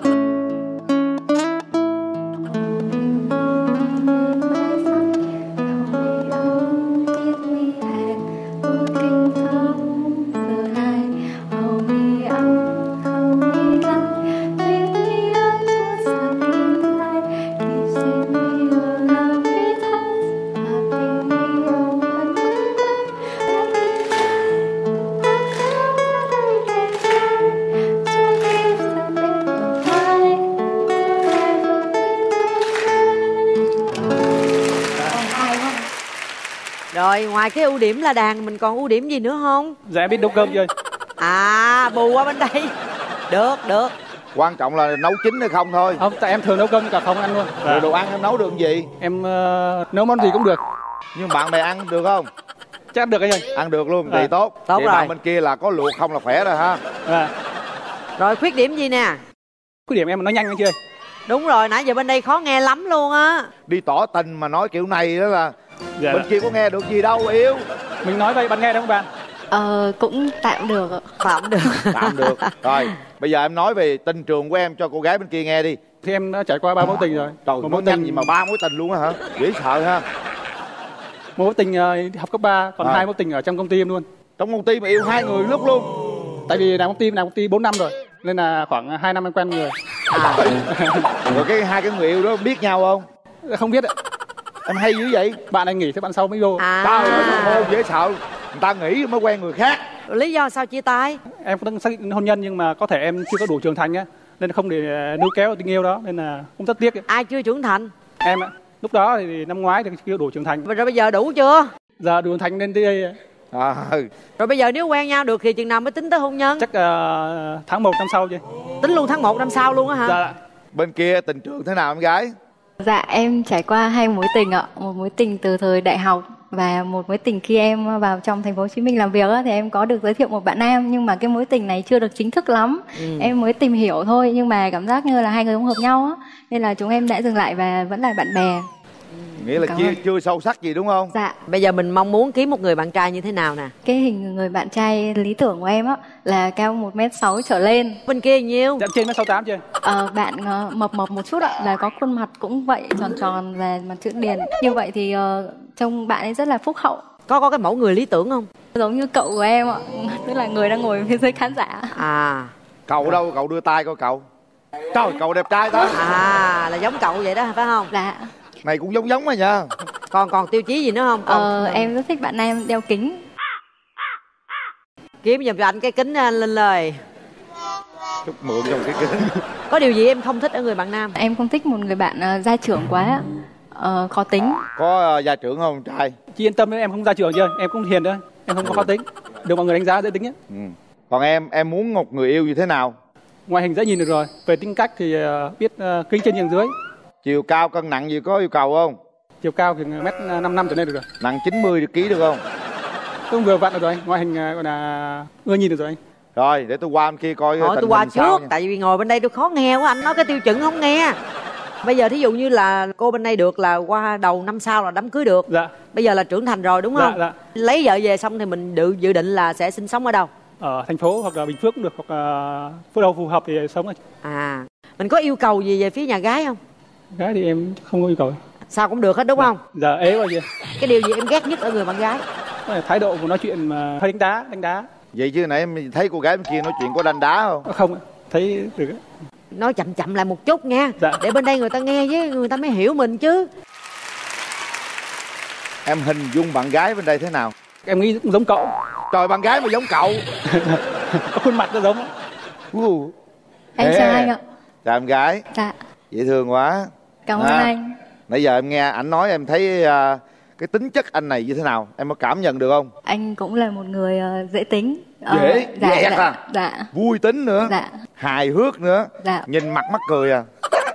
Rồi, ngoài cái ưu điểm là đàn, mình còn ưu điểm gì nữa không? Dạ em biết nấu cơm chơi. À, bù qua bên đây. Được, được. Quan trọng là nấu chín hay không thôi. Không, tại em thường nấu cơm cả không ăn luôn. Rồi dạ. Đồ ăn em nấu được gì? Em uh, nấu món gì cũng được. Nhưng bạn bè ăn được không? Chắc được anh ơi. Ăn được luôn, thì à. tốt. Tốt vậy rồi. Bạn bên kia là có luộc không là khỏe rồi ha. À. Rồi khuyết điểm gì nè? Khuyết điểm em nói nhanh anh chưa? Đúng rồi, nãy giờ bên đây khó nghe lắm luôn á. Đi tỏ tình mà nói kiểu này đó là dạ bên dạ. kia có nghe được gì đâu yêu. Mình nói vậy bạn nghe đâu không bạn? Ờ, cũng tạm được ạ. Tạm được. Tạm được. Rồi, bây giờ em nói về tình trường của em cho cô gái bên kia nghe đi. Thì em đã trải qua ba mối tình rồi. Trời, một mối tình gì mà ba mối tình luôn á hả? Dễ sợ ha. Một mối tình uh, học cấp ba, còn à. hai mối tình ở trong công ty em luôn. Trong công ty mà yêu hai người lúc luôn? Tại vì làm công ty làm công ty bốn năm rồi, nên là khoảng hai năm em quen người. À. Rồi cái hai cái người yêu đó biết nhau không? Không biết ạ. Em hay dữ vậy? Bạn anh nghỉ thế bạn sau mới vô. À. Trời ơi, dễ sợ. Người ta nghỉ mới quen người khác. Lý do sao chia tay? Em cũng đang xác định hôn nhân nhưng mà có thể em chưa có đủ trưởng thành á, nên không để níu kéo tình yêu đó, nên là cũng rất tiếc. Ai chưa trưởng thành? Em ạ. Lúc đó thì năm ngoái thì chưa đủ trưởng thành. Rồi bây giờ đủ chưa? Giờ đủ trưởng thành nên đi. À. Rồi bây giờ nếu quen nhau được thì chừng nào mới tính tới hôn nhân? Chắc uh, tháng một năm sau chứ. Tính luôn tháng một năm sau luôn á hả? Dạ. Bên kia tình trường thế nào em gái? Dạ em trải qua hai mối tình ạ. Một mối tình từ thời đại học và một mối tình khi em vào trong thành phố Hồ Chí Minh làm việc á, thì em có được giới thiệu một bạn nam, nhưng mà cái mối tình này chưa được chính thức lắm. Ừ. Em mới tìm hiểu thôi, nhưng mà cảm giác như là hai người không hợp nhau á, nên là chúng em đã dừng lại và vẫn là bạn bè. Nghĩa là chưa, chưa sâu sắc gì đúng không? Dạ. Bây giờ mình mong muốn kiếm một người bạn trai như thế nào nè? Cái hình người bạn trai lý tưởng của em á là cao một mét sáu trở lên. Bên kia nhiêu? Dạ trên mét sáu tám chưa? Ờ, bạn uh, mập mập một chút ạ, là có khuôn mặt cũng vậy, tròn tròn và mặt chữ điền. Như vậy thì uh, trông bạn ấy rất là phúc hậu. Có có cái mẫu người lý tưởng không? Giống như cậu của em ạ, tức là người đang ngồi phía dưới khán giả. À. Cậu đâu? Cậu đưa tay coi cậu. Trời, cậu đẹp trai đó. À, là giống cậu vậy đó phải không? Dạ. Này cũng giống giống mà nha. Còn còn tiêu chí gì nữa không? Còn... Ờ, em rất thích bạn nam đeo kính. Kiếm giùm cho anh cái kính anh lên lời. Chút mượn trong cái kính. Có điều gì em không thích ở người bạn nam? Em không thích một người bạn uh, gia trưởng quá, uh, khó tính. Có uh, gia trưởng không trai? Chị yên tâm đấy, em không gia trưởng chưa? Em cũng hiền thôi, em không có khó tính. Được mọi người đánh giá dễ tính nhé. Ừ. Còn em, em muốn một người yêu như thế nào? Ngoại hình dễ nhìn được rồi, về tính cách thì uh, biết uh, kính trên nhường dưới. Chiều cao cân nặng gì có yêu cầu không? Chiều cao thì mét năm năm trở lên được rồi. Nặng chín mươi ký được không? Cũng vừa vặn được rồi anh, ngoại hình gọi là ưa nhìn được rồi anh. Rồi để tôi qua bên kia coi Thôi tình tôi qua hình sao trước, nha. tại vì ngồi bên đây tôi khó nghe quá, anh nói cái tiêu chuẩn không nghe. Bây giờ thí dụ như là cô bên đây được là qua đầu năm sau là đám cưới được. Dạ. Bây giờ là trưởng thành rồi đúng không? Dạ, dạ. Lấy vợ về xong thì mình dự, dự định là sẽ sinh sống ở đâu? Ở thành phố hoặc là Bình Phước cũng được, hoặc là phước đâu phù hợp thì sống ở. À, mình có yêu cầu gì về phía nhà gái không? Gái thì em không có yêu cầu. Sao cũng được hết đúng Dạ. không? Giờ ế bao giờ. Cái điều gì em ghét nhất ở người bạn gái? Thái độ của nói chuyện mà hơi đánh đá, đánh đá. Vậy chứ nãy em thấy cô gái bên kia nói chuyện có đanh đá không? Không, thấy được. Nói chậm chậm lại một chút nha. Dạ. Để bên đây người ta nghe với người ta mới hiểu mình chứ. Em hình dung bạn gái bên đây thế nào? Em nghĩ cũng giống cậu. Trời, bạn gái mà giống cậu. Có khuôn mặt nó giống. Uh. Anh Ê. chào anh ạ. Chào em gái. Dạ. Dễ thương quá. Cảm ơn À, anh. Nãy giờ em nghe ảnh nói em thấy à, cái tính chất anh này như thế nào? Em có cảm nhận được không? Anh cũng là một người ờ, dễ tính. Ờ, Dễ, dạ, dẹt dạ, à? Dạ. Vui tính nữa. Dạ. Hài hước nữa. Dạ. Nhìn mặt mắc cười à.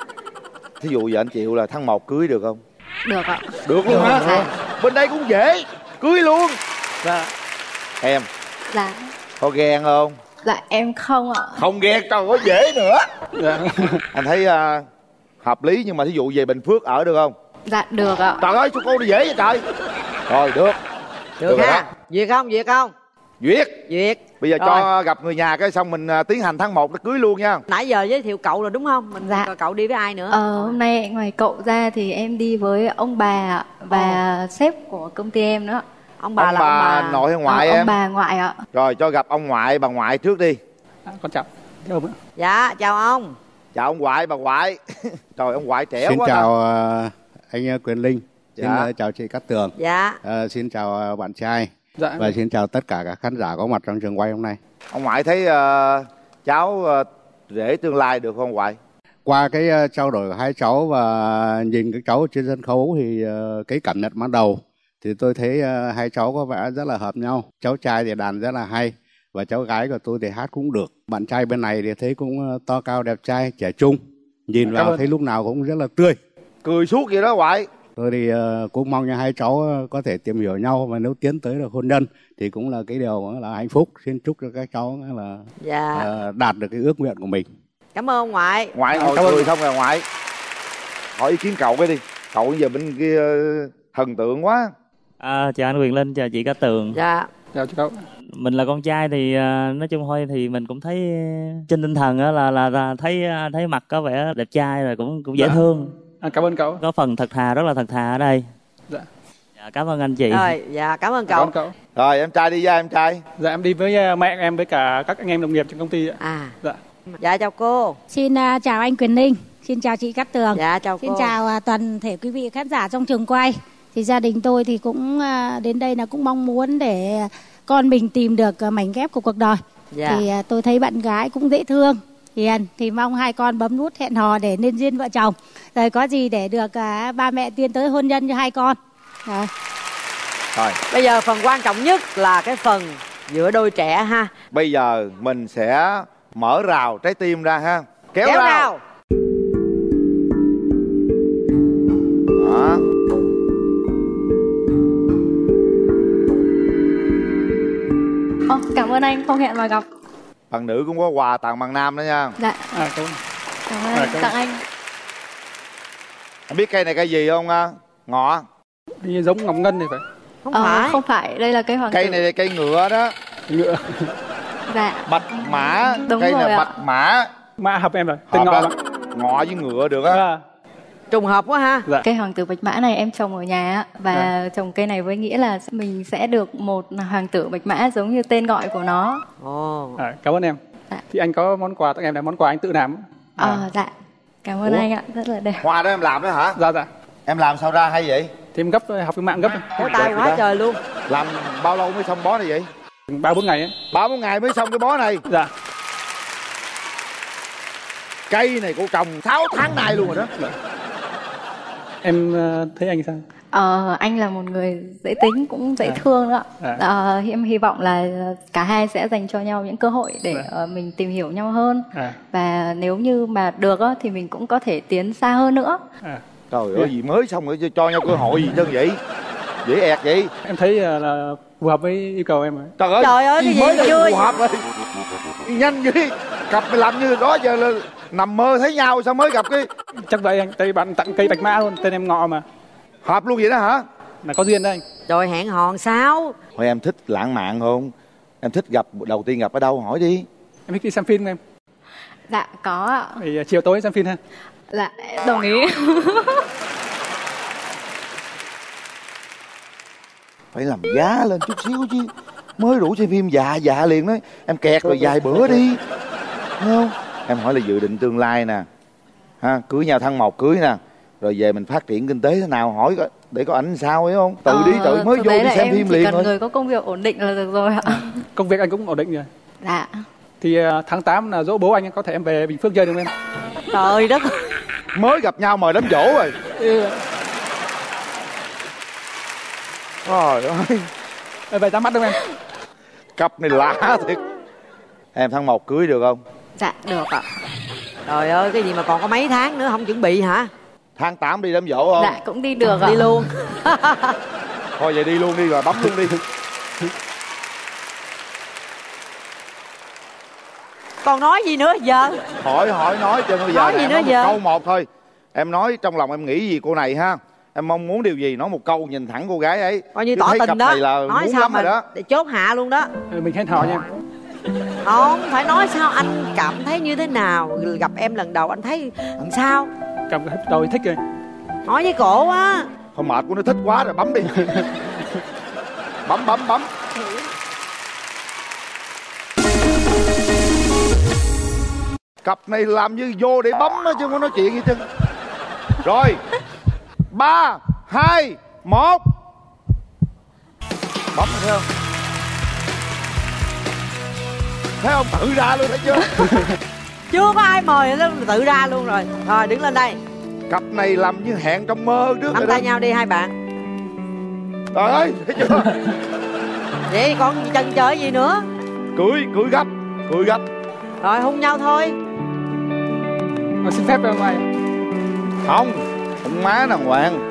Thí dụ giờ anh chịu là tháng một cưới được không? Được ạ. Được luôn hả? Dạ. Bên đây cũng dễ. Cưới luôn. Dạ. Em Dạ. có ghen không? Dạ em không ạ. Không ghen, trời ơi dễ nữa. Dạ. Anh thấy à, hợp lý, nhưng mà thí dụ về Bình Phước ở được không? Dạ được ạ. Trời ơi, sao cô đi dễ vậy trời. Rồi được. Được, Được rồi ha. đó. Duyệt không? Duyệt không? Duyệt. Duyệt. Bây giờ Rồi. cho gặp người nhà cái xong mình à, tiến hành tháng một nó cưới luôn nha. Nãy giờ giới thiệu cậu rồi đúng không? Mình Dạ. cậu đi với ai nữa? Ờ, hôm nay ngoài cậu ra thì em đi với ông bà ạ, và sếp của công ty em nữa. Ông bà Ông là bà ông bà nội hay ngoại Ờ, em? Ông bà ngoại ạ. Rồi cho gặp ông ngoại bà ngoại trước đi. À, con chào. Chào ông ạ. Dạ, chào ông. Chào ông ngoại bà ngoại. Trời, ông ngoại trẻ Xin quá. chào uh, anh uh, Quyền Linh. Xin Dạ. uh, chào chị Cát Tường. Dạ. Uh, xin chào uh, bạn trai. Dạ. Và xin chào tất cả các khán giả có mặt trong trường quay hôm nay. Ông ngoại thấy uh, cháu uh, rể tương lai được không ngoại? Qua cái uh, trao đổi của hai cháu và nhìn các cháu trên sân khấu thì uh, cái cảm nhận ban đầu thì tôi thấy uh, hai cháu có vẻ rất là hợp nhau. Cháu trai thì đàn rất là hay và cháu gái của tôi thì hát cũng được. Bạn trai bên này thì thấy cũng uh, to cao đẹp trai, trẻ trung. Nhìn Cảm vào ơn. thấy lúc nào cũng rất là tươi. Cười suốt vậy đó ngoại. Tôi thì uh, cũng mong cho hai cháu uh, có thể tìm hiểu nhau và nếu tiến tới được hôn nhân thì cũng là cái điều uh, là hạnh phúc. Xin chúc cho các cháu uh, là Dạ. uh, đạt được cái ước nguyện của mình. Cảm ơn ông ngoại. Ngoại ngồi Cảm ơn. cười xong rồi ngoại. Hỏi ý kiến cậu cái đi. Cậu bây giờ bên kia uh, thần tượng quá. À, chào anh Quyền Linh, chào chị Cát Tường. Dạ. Chào cháu. Mình là con trai thì à, nói chung thôi thì mình cũng thấy trên tinh thần á là, là là thấy à, thấy mặt có vẻ đẹp trai rồi cũng cũng dễ Dạ. thương. À, cảm ơn cậu. Có phần thật thà, rất là thật thà ở đây. Dạ. Dạ, cảm ơn anh chị. Rồi, dạ cảm ơn Cảm cậu. ơn cậu. Rồi em trai đi ra em trai. Dạ em đi với uh, mẹ em với cả các anh em đồng nghiệp trong công ty ạ. À. Dạ. Dạ chào cô. Xin uh, chào anh Quyền Linh, xin chào chị Cát Tường. Dạ chào Xin cô. chào uh, toàn thể quý vị khán giả trong trường quay. Thì gia đình tôi thì cũng uh, đến đây là cũng mong muốn để con mình tìm được uh, mảnh ghép của cuộc đời. Dạ. Thì uh, tôi thấy bạn gái cũng dễ thương, hiền, thì mong hai con bấm nút hẹn hò để nên duyên vợ chồng. Rồi có gì để được uh, ba mẹ tiến tới hôn nhân cho hai con. Rồi. Rồi. Bây giờ phần quan trọng nhất là cái phần giữa đôi trẻ ha. Bây giờ mình sẽ mở rào trái tim ra ha. Kéo, Kéo rào. rào. Đó. Ồ, cảm ơn anh, không hẹn mà gặp. Bạn nữ cũng có quà tặng bạn nam đó nha. Dạ. À, cảm ơn. Cảm À, ơn cảm ơn. tặng anh. Em biết cây này cây gì không? à? Ngọ. Như giống ngọc ngân thì phải. Không Ờ, phải. không phải, đây là cây hoàng Cây tử. này là cây ngựa đó. Ngựa. Dạ. Bạch mã. Đúng cây rồi này ạ. bạch mã. Mã hợp em rồi. Tên Hợp ngọ á. mà. Ngọ với ngựa được á. À. Trùng hợp quá ha. Dạ. Cây hoàng tử bạch mã này em trồng ở nhà á, và trồng cây này với nghĩa là mình sẽ được một hoàng tử bạch mã giống như tên gọi của nó. Ồ. À, cảm ơn em. Dạ. Thì anh có món quà tặng em là món quà anh tự làm. Ờ, dạ. Cảm ơn Ủa? anh ạ, rất là đẹp. Hoa đó em làm đó hả? Dạ dạ. Em làm sao ra hay vậy? Thì em gấp học cái mạng gấp. Có tay quá trời luôn. Làm bao lâu mới xong bó này vậy? Ba bốn ngày ấy. Ba bốn ngày mới xong cái bó này. Dạ. Cây này cô trồng sáu tháng nay luôn rồi đó. Dạ. Em uh, thấy anh sao? Ờ, anh là một người dễ tính, cũng dễ thương đó. À. Ờ, em hy vọng là cả hai sẽ dành cho nhau những cơ hội để Dạ. ờ, mình tìm hiểu nhau hơn. À. Và nếu như mà được á, thì mình cũng có thể tiến xa hơn nữa. À. Trời ơi, gì mới xong rồi cho, cho nhau cơ hội gì chứ vậy? Dễ ẹt vậy. Em thấy uh, là phù hợp với yêu cầu em rồi. Trời ơi, Trời ơi, cái gì mới đây chưa? phù hợp rồi. Nhanh dữ. Cặp mày làm như đó giờ là nằm mơ thấy nhau sao mới gặp cái. Chắc vậy anh, tại bạn tặng cây bạch mã luôn, tên em Ngọ mà. Hợp luôn vậy đó hả? Là có duyên đó anh. Rồi hẹn hò sao? Hỏi em thích lãng mạn không? Em thích gặp đầu tiên gặp ở đâu hỏi đi. Em thích đi xem phim không em? Dạ có ạ. Thì chiều tối xem phim ha. Dạ đồng ý. Phải làm giá lên chút xíu chứ. Mới rủ xem phim dạ dạ liền nói. Em kẹt rồi vài bữa đi. Thấy không? Em hỏi là dự định tương lai nè, ha, cưới nhau tháng một cưới nè, rồi về mình phát triển kinh tế thế nào, hỏi có, để có ảnh sao ấy không? Tự ờ, đi tự mới vô đi xem phim liền thôi. Chỉ cần người có công việc ổn định là được rồi ạ. Công việc anh cũng ổn định rồi. Dạ. Thì uh, tháng tám là dỗ bố anh, có thể em về Bình Phước chơi được không em? Trời đất. Mới gặp nhau mời đám dỗ rồi. Ừ. Trời ơi. Em về ra mắt không em? Cặp này lạ thiệt. Em tháng một cưới được không? Dạ được ạ. Trời ơi, cái gì mà còn có mấy tháng nữa không chuẩn bị hả? Tháng tám đi đám dỗ không? Dạ cũng đi được ạ. Đi luôn. Thôi vậy đi luôn đi rồi bấm luôn đi. Còn nói gì nữa giờ? Hỏi hỏi nói cho bây giờ nói gì em nữa nói một giờ? câu một thôi. Em nói trong lòng em nghĩ gì cô này ha. Em mong muốn điều gì nói một câu nhìn thẳng cô gái ấy. Coi như chứ tỏ thấy tình cặp đó. này là Nói muốn sao lắm mà rồi đó. để chốt hạ luôn đó. Ừ, mình hẹn hò nha. Không, phải nói sao anh cảm thấy như thế nào. Gặp em lần đầu anh thấy làm sao? Gặp đầu thích rồi. Nói với cổ á. Thôi mệt của nó thích quá rồi bấm đi. Bấm bấm bấm. Cặp này làm như vô để bấm á chứ không có nói chuyện gì chứ. Rồi ba hai một. Bấm thấy không? Thấy không? Tự ra luôn thấy chưa? Chưa có ai mời nó tự ra luôn rồi. Rồi đứng lên đây. Cặp này làm như hẹn trong mơ trước. Nắm tay nhau đi hai bạn. Trời ơi, thấy chưa? Vậy còn chần chờ gì nữa? Cưới, cưới gấp, cưới gấp. Rồi hôn nhau thôi. Mà xin phép em mày. Không, ông má đàng hoàng.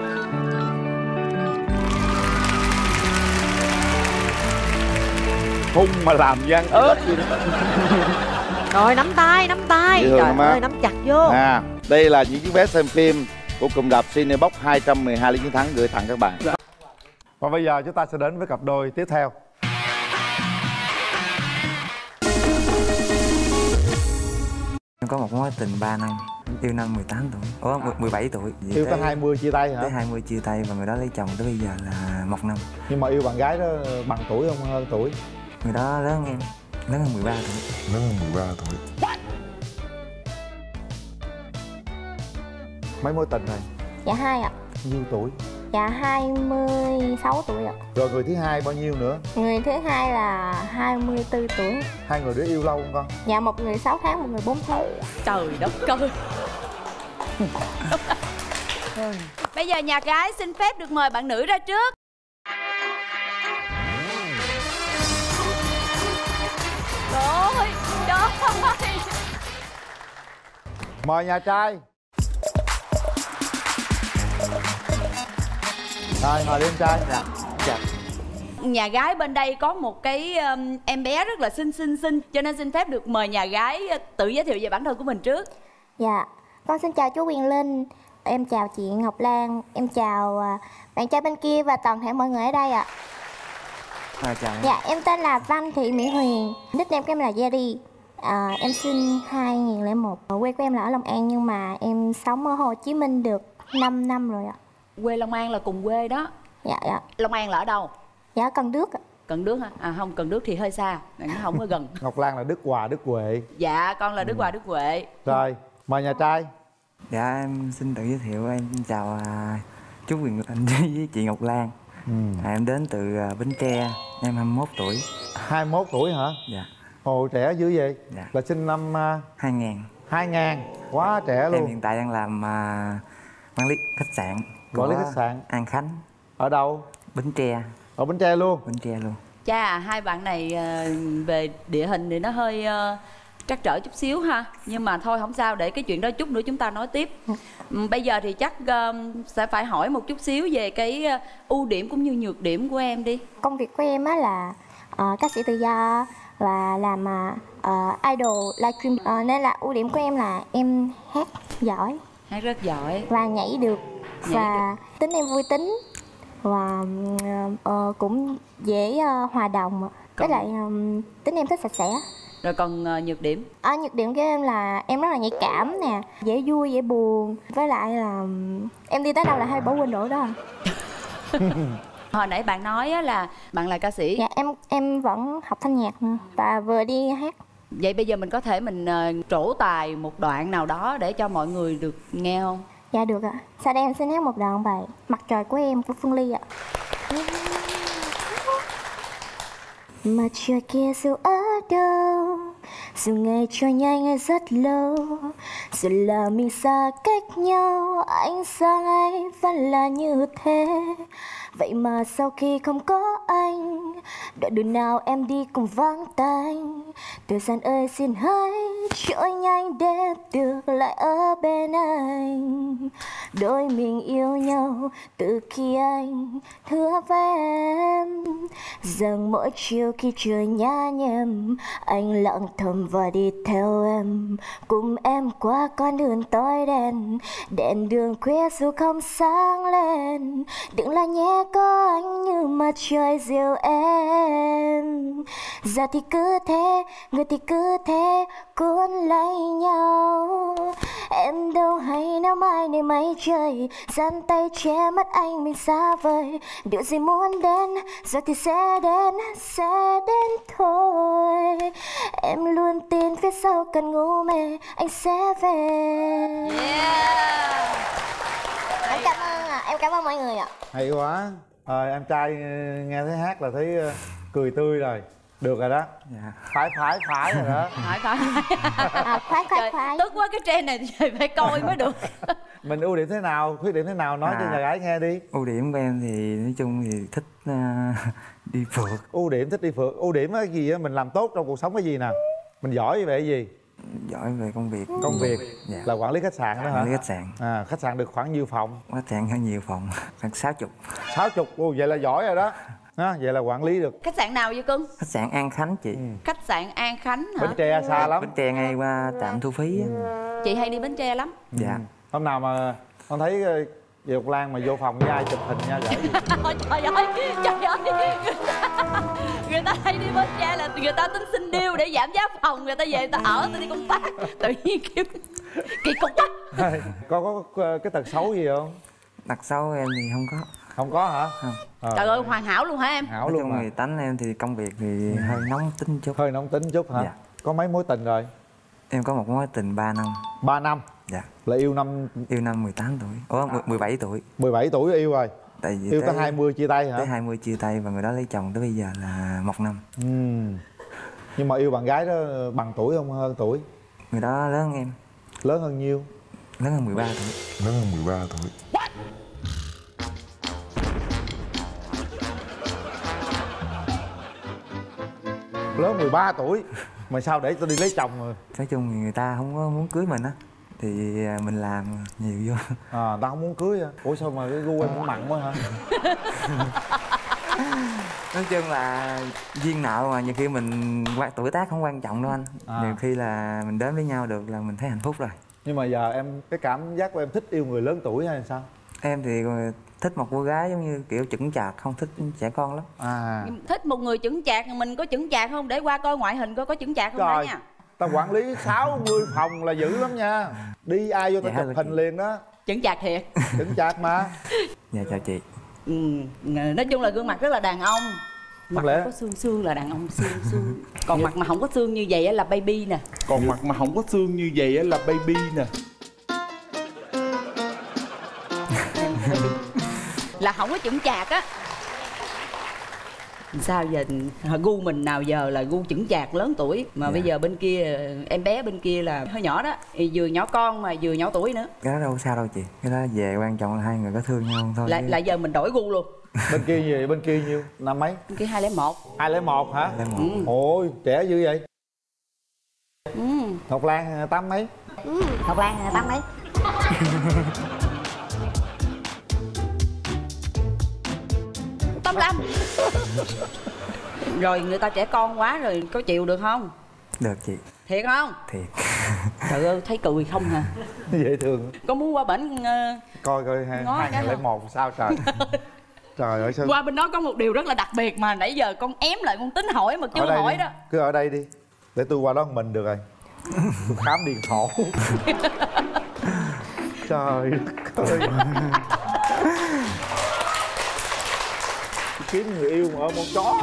Hung mà làm gian ớt gì đó. Rồi nắm tay, nắm tay. Dễ thương Trời mà. ơi, nắm chặt vô. À, đây là những chiếc vé xem phim của cụm rạp Cinebox hai trăm mười hai lý chiến thắng gửi tặng các bạn. Dạ. Và bây giờ chúng ta sẽ đến với cặp đôi tiếp theo. Em có một mối tình ba năm, yêu năm mười tám tuổi, ủa mười bảy tuổi. Vậy Yêu tới hai mươi chia tay hả? Tới hai mươi chia tay và người đó lấy chồng tới bây giờ là một năm. Nhưng mà yêu bạn gái đó bằng tuổi không hơn tuổi? Người đó lớn hơn em, lớn hơn mười ba tuổi. Lớn hơn mười ba tuổi. Mấy mối tình này? Dạ hai ạ. Nhiêu tuổi? Dạ hai mươi sáu tuổi ạ. Rồi người thứ hai bao nhiêu nữa? Người thứ hai là hai mươi tư tuổi. Hai người đó yêu lâu không con? Dạ một người sáu tháng, một người bốn tháng. Trời đất ơi. Bây giờ nhà gái xin phép được mời bạn nữ ra trước. Trời ơi, trời ơi. Mời nhà trai. Rồi mời đi em trai. Dạ. Dạ. Nhà gái bên đây có một cái um, em bé rất là xinh xinh xinh, cho nên xin phép được mời nhà gái tự giới thiệu về bản thân của mình trước. Dạ, con xin chào chú Quyền Linh. Em chào chị Ngọc Lan. Em chào uh, bạn trai bên kia và toàn thể mọi người ở đây ạ. À, chào em. Dạ, em tên là Văn Thị Mỹ Huyền. Nickname của em là Jerry. À, em sinh hai nghìn lẻ một. Quê của em là ở Long An nhưng mà em sống ở Hồ Chí Minh được năm năm rồi ạ. Quê Long An là cùng quê đó. Dạ, dạ. Long An là ở đâu? Dạ, Cần Đước ạ. Cần Đước hả? À không, Cần Đước thì hơi xa, nó không có gần. Ngọc Lan là Đức Hòa, Đức Huệ. Dạ, con là Đức Hòa, Đức Huệ. Rồi, mời nhà trai. Dạ, em xin tự giới thiệu, em chào à, chú Quyền Linh với chị Ngọc Lan. Ừ. À, em đến từ à, Bến Tre, em hai mươi mốt tuổi. hai mươi mốt tuổi hả? Dạ. Ồ, trẻ dữ vậy? Dạ. Là sinh năm... Uh... hai nghìn. hai nghìn, quá trẻ luôn. Em hiện tại đang làm à, quản lý khách sạn. Quản lý khách sạn An Khánh. Ở đâu? Bến Tre. Ở Bến Tre luôn? Bến Tre luôn. Cha, hai bạn này uh, về địa hình thì nó hơi uh, trắc trở chút xíu ha, nhưng mà thôi không sao, để cái chuyện đó chút nữa chúng ta nói tiếp. Ừ, bây giờ thì chắc uh, sẽ phải hỏi một chút xíu về cái uh, ưu điểm cũng như nhược điểm của em đi. Công việc của em á là uh, ca sĩ tự do và làm uh, idol livestream, uh, nên là ưu điểm của em là em hát giỏi, hát rất giỏi và nhảy được, nhảy và được. Tính em vui tính và uh, uh, cũng dễ uh, hòa đồng, với lại um, tính em thích sạch sẽ. Rồi còn uh, nhược điểm? À, nhược điểm của em là em rất là nhạy cảm nè, dễ vui dễ buồn, với lại là um, em đi tới đâu là hay bỏ quên đồ đó. Hồi nãy bạn nói á là bạn là ca sĩ. Dạ em em vẫn học thanh nhạc và vừa đi hát. Vậy bây giờ mình có thể mình uh, trổ tài một đoạn nào đó để cho mọi người được nghe không? Dạ được ạ. Sau đây em xin hát một đoạn bài Mặt Trời Của Em của Phương Ly ạ. Mặt trời kia dù ở đâu, dù ngày trôi nhanh rất lâu, dù là mình xa cách nhau, ánh sáng ấy vẫn là như thế. Vậy mà sau khi không có anh, đoạn đường nào em đi cũng vắng tanh. Thời gian ơi xin hãy trôi nhanh để được lại ở bên anh. Đôi mình yêu nhau từ khi anh hứa với em rằng mỗi chiều khi trời nhá nhem, anh lặng thầm và đi theo em, cùng em qua con đường tối đen. Đèn đường khuya dù không sáng lên, đừng là nhé có anh như mặt trời dịu em. Giờ thì cứ thế, người thì cứ thế cuốn lấy nhau. Em đâu hay nếu mai này mây trời giang tay che mất anh mình xa vời. Điều gì muốn đến giờ thì sẽ đến, sẽ đến thôi. Em luôn tin phía sau cần ngủ mê anh sẽ về. Yeah. Em cảm ơn ạ, em cảm ơn mọi người ạ. Hay quá. Rồi em trai nghe thấy hát là thấy cười tươi rồi. Được rồi đó. Dạ. Phải phải phải rồi đó. Phải phải à, khoái khoái khoái. Tức quá, cái trend này thì phải coi mới được. Mình ưu điểm thế nào, khuyết điểm thế nào nói à, cho nhà gái nghe đi. Ưu điểm của em thì nói chung thì thích uh, đi phượt. Ưu điểm thích đi phượt. Ưu điểm cái gì á, mình làm tốt trong cuộc sống cái gì nè? Mình giỏi về cái gì? Giỏi về công việc. Công việc dạ. Là quản lý khách sạn đó hả? Quản lý khách sạn. À, khách sạn được khoảng nhiêu phòng? Khách sạn có nhiều phòng, khoảng sáu chục. Sáu chục, ồ vậy là giỏi rồi đó. À, vậy là quản lý được. Khách sạn nào vậy cưng? Khách sạn An Khánh chị. Ừ. Khách sạn An Khánh hả? Bến Tre xa lắm. Bến Tre ngay qua trạm thu phí. Ừ. Chị hay đi Bến Tre lắm. Dạ. Ừ. Hôm nào mà con thấy Diệu Ngọc Lan mà vô phòng với ai chụp hình nha gửi. Trời ơi, trời ơi. Người ta, người ta hay đi Bến Tre là người ta tính xin deal để giảm giá phòng, người ta về người ta ở, người ta đi công tác. Tự nhiên kêu kỳ cục quá. Con có cái tật xấu gì không? Tật xấu em thì không có. Không có hả? Không. À. Trời ơi, hoàn hảo luôn hả em? Hảo luôn rồi. Tánh em thì công việc thì ừ. hơi nóng tính chút. Hơi nóng tính chút hả? Dạ. Có mấy mối tình rồi? Em có một mối tình ba năm. ba năm? Dạ. Là yêu năm... Yêu năm mười tám tuổi. Ủa, à. mười bảy tuổi. mười bảy tuổi yêu rồi. Tại vì yêu tới, tới hai mươi chia tay hả? Tới hai mươi chia tay và người đó lấy chồng tới bây giờ là một năm. Ừ. Nhưng mà yêu bạn gái đó bằng tuổi không, hơn tuổi? Người đó lớn hơn em. Lớn hơn nhiêu? Lớn hơn mười ba tuổi. Lớn hơn mười ba tuổi. Lớn mười ba tuổi mà sao để tôi đi lấy chồng rồi? Nói chung thì người ta không có muốn cưới mình á thì mình làm nhiều vô. À, ta không muốn cưới à? Ủa sao mà cái gu em cũng mặn quá hả? Nói chung là duyên nợ mà nhiều khi mình tuổi tác không quan trọng đâu anh. À. Nhiều khi là mình đến với nhau được là mình thấy hạnh phúc rồi. Nhưng mà giờ em cái cảm giác của em thích yêu người lớn tuổi hay sao? Em thì thích một cô gái giống như kiểu chững chạc, không thích trẻ con lắm. À. Thích một người chững chạc, mình có chững chạc không? Để qua coi ngoại hình coi có chững chạc không đó nha. Ta quản lý sáu mươi phòng là dữ lắm nha. Đi ai vô ta chụp hình liền đó. Chững chạc thiệt. Chững chạc mà. Dạ chào chị. Ừ, nói chung là gương mặt rất là đàn ông. Mặt lẽ... có xương xương là đàn ông xương xương. Còn mặt mà không có xương như vậy là baby nè. Còn mặt mà không có xương như vậy là baby nè. Là không có chững chạc á. Sao giờ gu mình nào giờ là gu chững chạc lớn tuổi mà dạ. Bây giờ bên kia em bé bên kia là hơi nhỏ đó, vừa nhỏ con mà vừa nhỏ tuổi nữa. Cái đó đâu sao đâu chị, cái đó về quan trọng là hai người có thương nhau không thôi. Lại, lại giờ mình đổi gu luôn. Bên kia gì, bên kia nhiêu, năm mấy? Bên kia hai lẻ một. Hai lẻ một hả? hai lẻ một. Ừ. Ôi trẻ dữ vậy. Ừ. Ngọc Lan tám mấy? Ừ. Ngọc Lan tám mấy? tám lăm. Rồi người ta trẻ con quá rồi có chịu được không? Được chị. Thiệt không? Thiệt. Trời ơi thấy cười không hả? Dễ thương. Có muốn qua bển uh... coi coi hai ngàn lẻ một sao trời. Trời ơi sao... Qua bên đó có một điều rất là đặc biệt mà nãy giờ con ém lại con tính hỏi mà chưa hỏi đi. đó. Cứ ở đây đi. Để tôi qua đó một mình được rồi. Tôi khám điện thổ. Trời đất ơi. Kiếm người yêu mà ở một chó.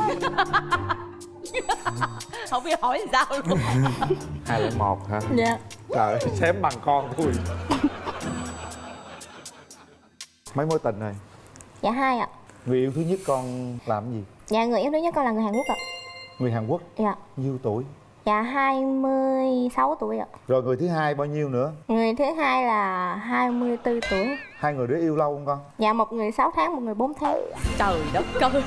Không biết hỏi sao luôn. Hai lẻ một hả? Dạ. Trời ơi, xém bằng con thôi. Mấy mối tình này? Dạ hai ạ. Người yêu thứ nhất con làm gì? Dạ người yêu thứ nhất con là người Hàn Quốc ạ. Người Hàn Quốc? Dạ. Nhiêu tuổi? Dạ hai mươi sáu tuổi ạ. Rồi người thứ hai bao nhiêu nữa? Người thứ hai là hai mươi tư tuổi. Hai người đó yêu lâu không con? Dạ một người sáu tháng, một người bốn tháng. Trời đất ơi.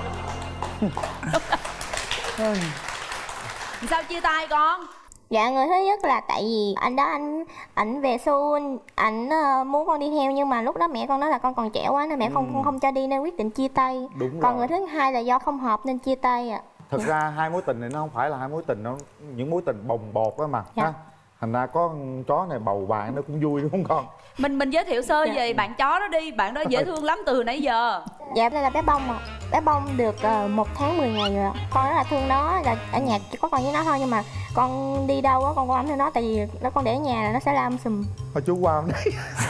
Sao chia tay con? Dạ người thứ nhất là tại vì anh đó anh ảnh về Seoul, ảnh uh, muốn con đi theo nhưng mà lúc đó mẹ con nói là con còn trẻ quá nên mẹ ừ. không không cho đi nên quyết định chia tay. Đúng Còn rồi. người thứ hai là do không hợp nên chia tay ạ. À. Thật ra hai mối tình này nó không phải là hai mối tình, nó những mối tình bồng bột đó mà. Dạ. Ha? Thành ra có con chó này bầu bạn nó cũng vui đúng không con? Mình mình giới thiệu sơ dạ. về bạn chó đó đi, bạn đó dễ thương lắm từ nãy giờ. Dạ đây là bé Bông ạ. À. Bé Bông được uh, một tháng mười ngày rồi ạ. Con rất là thương nó, là ở nhà chỉ có con với nó thôi nhưng mà con đi đâu á con cũng ấm theo nó tại vì nó con để ở nhà là nó sẽ la um sùm. Thôi chú qua đây.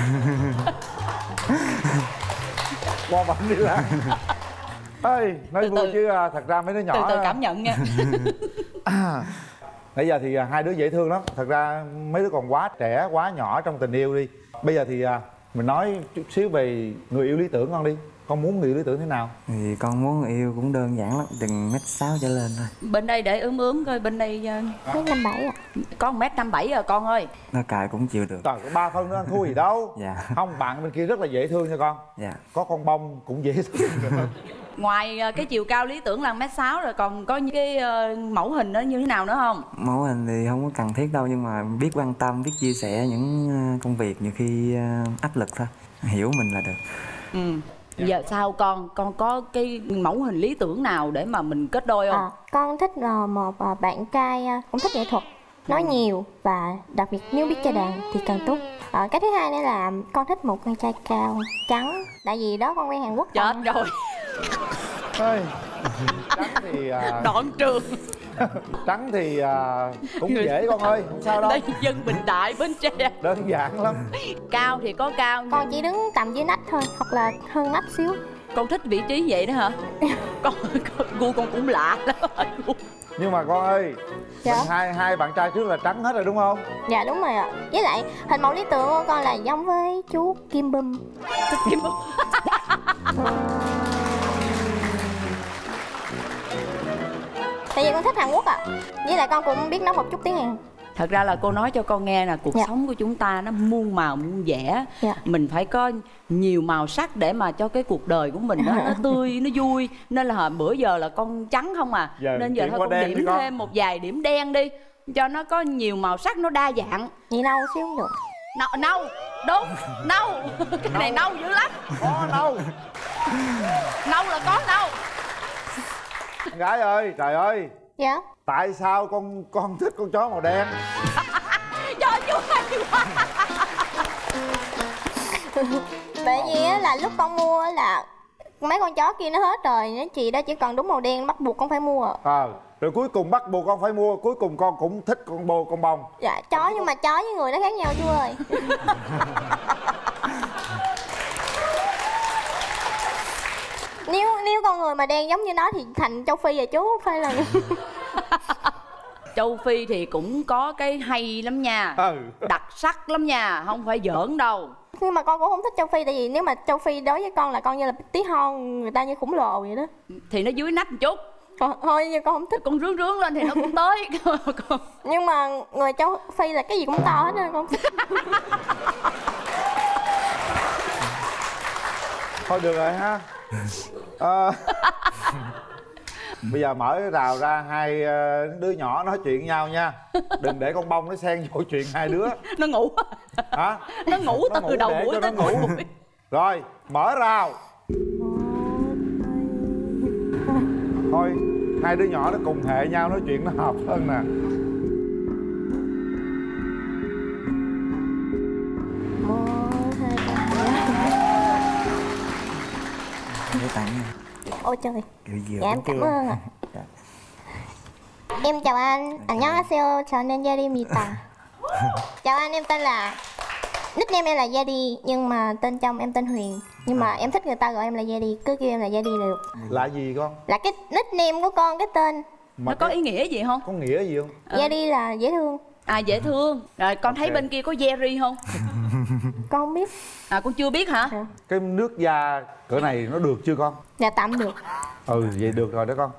Qua bấm đi là. Ê, nói từ vui từ. chứ thật ra mấy đứa nhỏ. Từ từ cảm nhận nha. À, bây giờ thì hai đứa dễ thương lắm. Thật ra mấy đứa còn quá trẻ, quá nhỏ trong tình yêu đi. Bây giờ thì mình nói chút xíu về người yêu lý tưởng con đi. Con muốn người yêu lý tưởng thế nào? Thì con muốn người yêu cũng đơn giản lắm, đừng mét sáu trở lên thôi. Bên đây để ướm ướm coi, bên đây mét năm bảy ạ. Con mét năm bảy rồi con ơi. Nó cài cũng chịu được. Trời, có ba phân nữa ăn thua gì đâu. Dạ. Không, bạn bên kia rất là dễ thương nha con. Dạ. Có con Bông cũng dễ thương nữa. Ngoài cái chiều cao lý tưởng là mét sáu rồi còn có những cái uh, mẫu hình đó như thế nào nữa không? Mẫu hình thì không có cần thiết đâu, nhưng mà biết quan tâm, biết chia sẻ những công việc nhiều khi uh, áp lực thôi, hiểu mình là được. Ừ. Dạ. Giờ sao con, con có cái mẫu hình lý tưởng nào để mà mình kết đôi không? À, con thích uh, một uh, bạn trai uh, cũng thích nghệ thuật, nói nhiều và đặc biệt nếu biết chơi đàn thì càng tốt. À, cái thứ hai nữa là con thích một con trai cao, trắng, tại vì đó con quen Hàn Quốc. Chết con. Rồi. Ê, trắng thì uh... đoạn trường. Trắng thì uh, cũng dễ con ơi, không sao đâu. Đây dân Bình Đại, Bến Tre. Đơn giản lắm. Cao thì có cao. Con chỉ đứng tầm dưới nách thôi, hoặc là hơn nách xíu. Con thích vị trí vậy đó hả? Con, gu con cũng lạ lắm. Nhưng mà con ơi, dạ? hai hai bạn trai trước là trắng hết rồi đúng không? Dạ đúng rồi ạ. Với lại hình mẫu lý tưởng của con là giống với chú Kim Bum. Kim Bum. Tại vì con thích Hàn Quốc ạ. À. Với lại con cũng biết nói một chút tiếng Hàn. Thật ra là cô nói cho con nghe là cuộc dạ. sống của chúng ta nó muôn màu muôn vẻ. Dạ. Mình phải có nhiều màu sắc để mà cho cái cuộc đời của mình đó, nó tươi, nó vui. Nên là bữa giờ là con trắng không à. Giờ nên giờ thôi con điểm thêm một vài điểm đen đi, cho nó có nhiều màu sắc, nó đa dạng. Vậy nâu xíu cũng được. Nâu, nâu, đúng, nâu. Cái này nâu dữ lắm. Có nâu. Nâu là có nâu. Con gái ơi, trời ơi. Dạ. Tại sao con con thích con chó màu đen? Trời chú hay quá. Tại vì là lúc con mua là mấy con chó kia nó hết rồi, nó chị đó chỉ còn đúng màu đen, bắt buộc con phải mua. Ờ, à, rồi cuối cùng bắt buộc con phải mua, cuối cùng con cũng thích con bô con Bông. Dạ, chó nhưng mà chó với người nó khác nhau chú ơi. Nếu nếu con người mà đen giống như nó thì thành châu Phi rồi chú, phải là. Châu Phi thì cũng có cái hay lắm nha. Ừ. Đặc sắc lắm nha, không phải giỡn đâu. Nhưng mà con cũng không thích châu Phi, tại vì nếu mà châu Phi đối với con là con như là tí hon, người ta như khủng lồ vậy đó. Thì nó dưới nách một chút. Còn, thôi nhưng con không thích. Con rướng rướng lên thì nó cũng tới. Nhưng mà người châu Phi là cái gì cũng to hết nên con không thích. Thôi được rồi ha. À, Bây giờ mở cái rào ra, hai ờ, đứa nhỏ nói chuyện với nhau nha. Đừng để con bông nó xen vô chuyện hai đứa. Nó ngủ. Hả? Nó ngủ từ ngủ đầu để buổi cho tới nó cuối ngủ. buổi. Rồi, mở rào. Thôi, hai đứa nhỏ nó cùng hệ nhau nói chuyện nó hợp hơn nè. Để tặng nha. Ôi trời. Kiểu gì Dạ em cảm ơn ạ. Em chào anh. 안녕하세요. 저는 예리입니다. Chào anh, em tên là nickname em là Yedi nhưng mà tên trong em tên Huyền. Nhưng mà em thích người ta gọi em là Yedi, cứ kêu em là Yedi là được. Là gì con? Là cái nickname của con, cái tên. Mà nó có ý nghĩa gì không? Có nghĩa gì không? Ừ. Yedi là dễ thương. À dễ thương. Rồi con thấy Ok. bên kia có Jerry không? Con không biết. À con chưa biết hả? Dạ. Cái nước da cỡ này nó được chưa con? Dạ tạm được. Ừ, vậy được rồi đó con.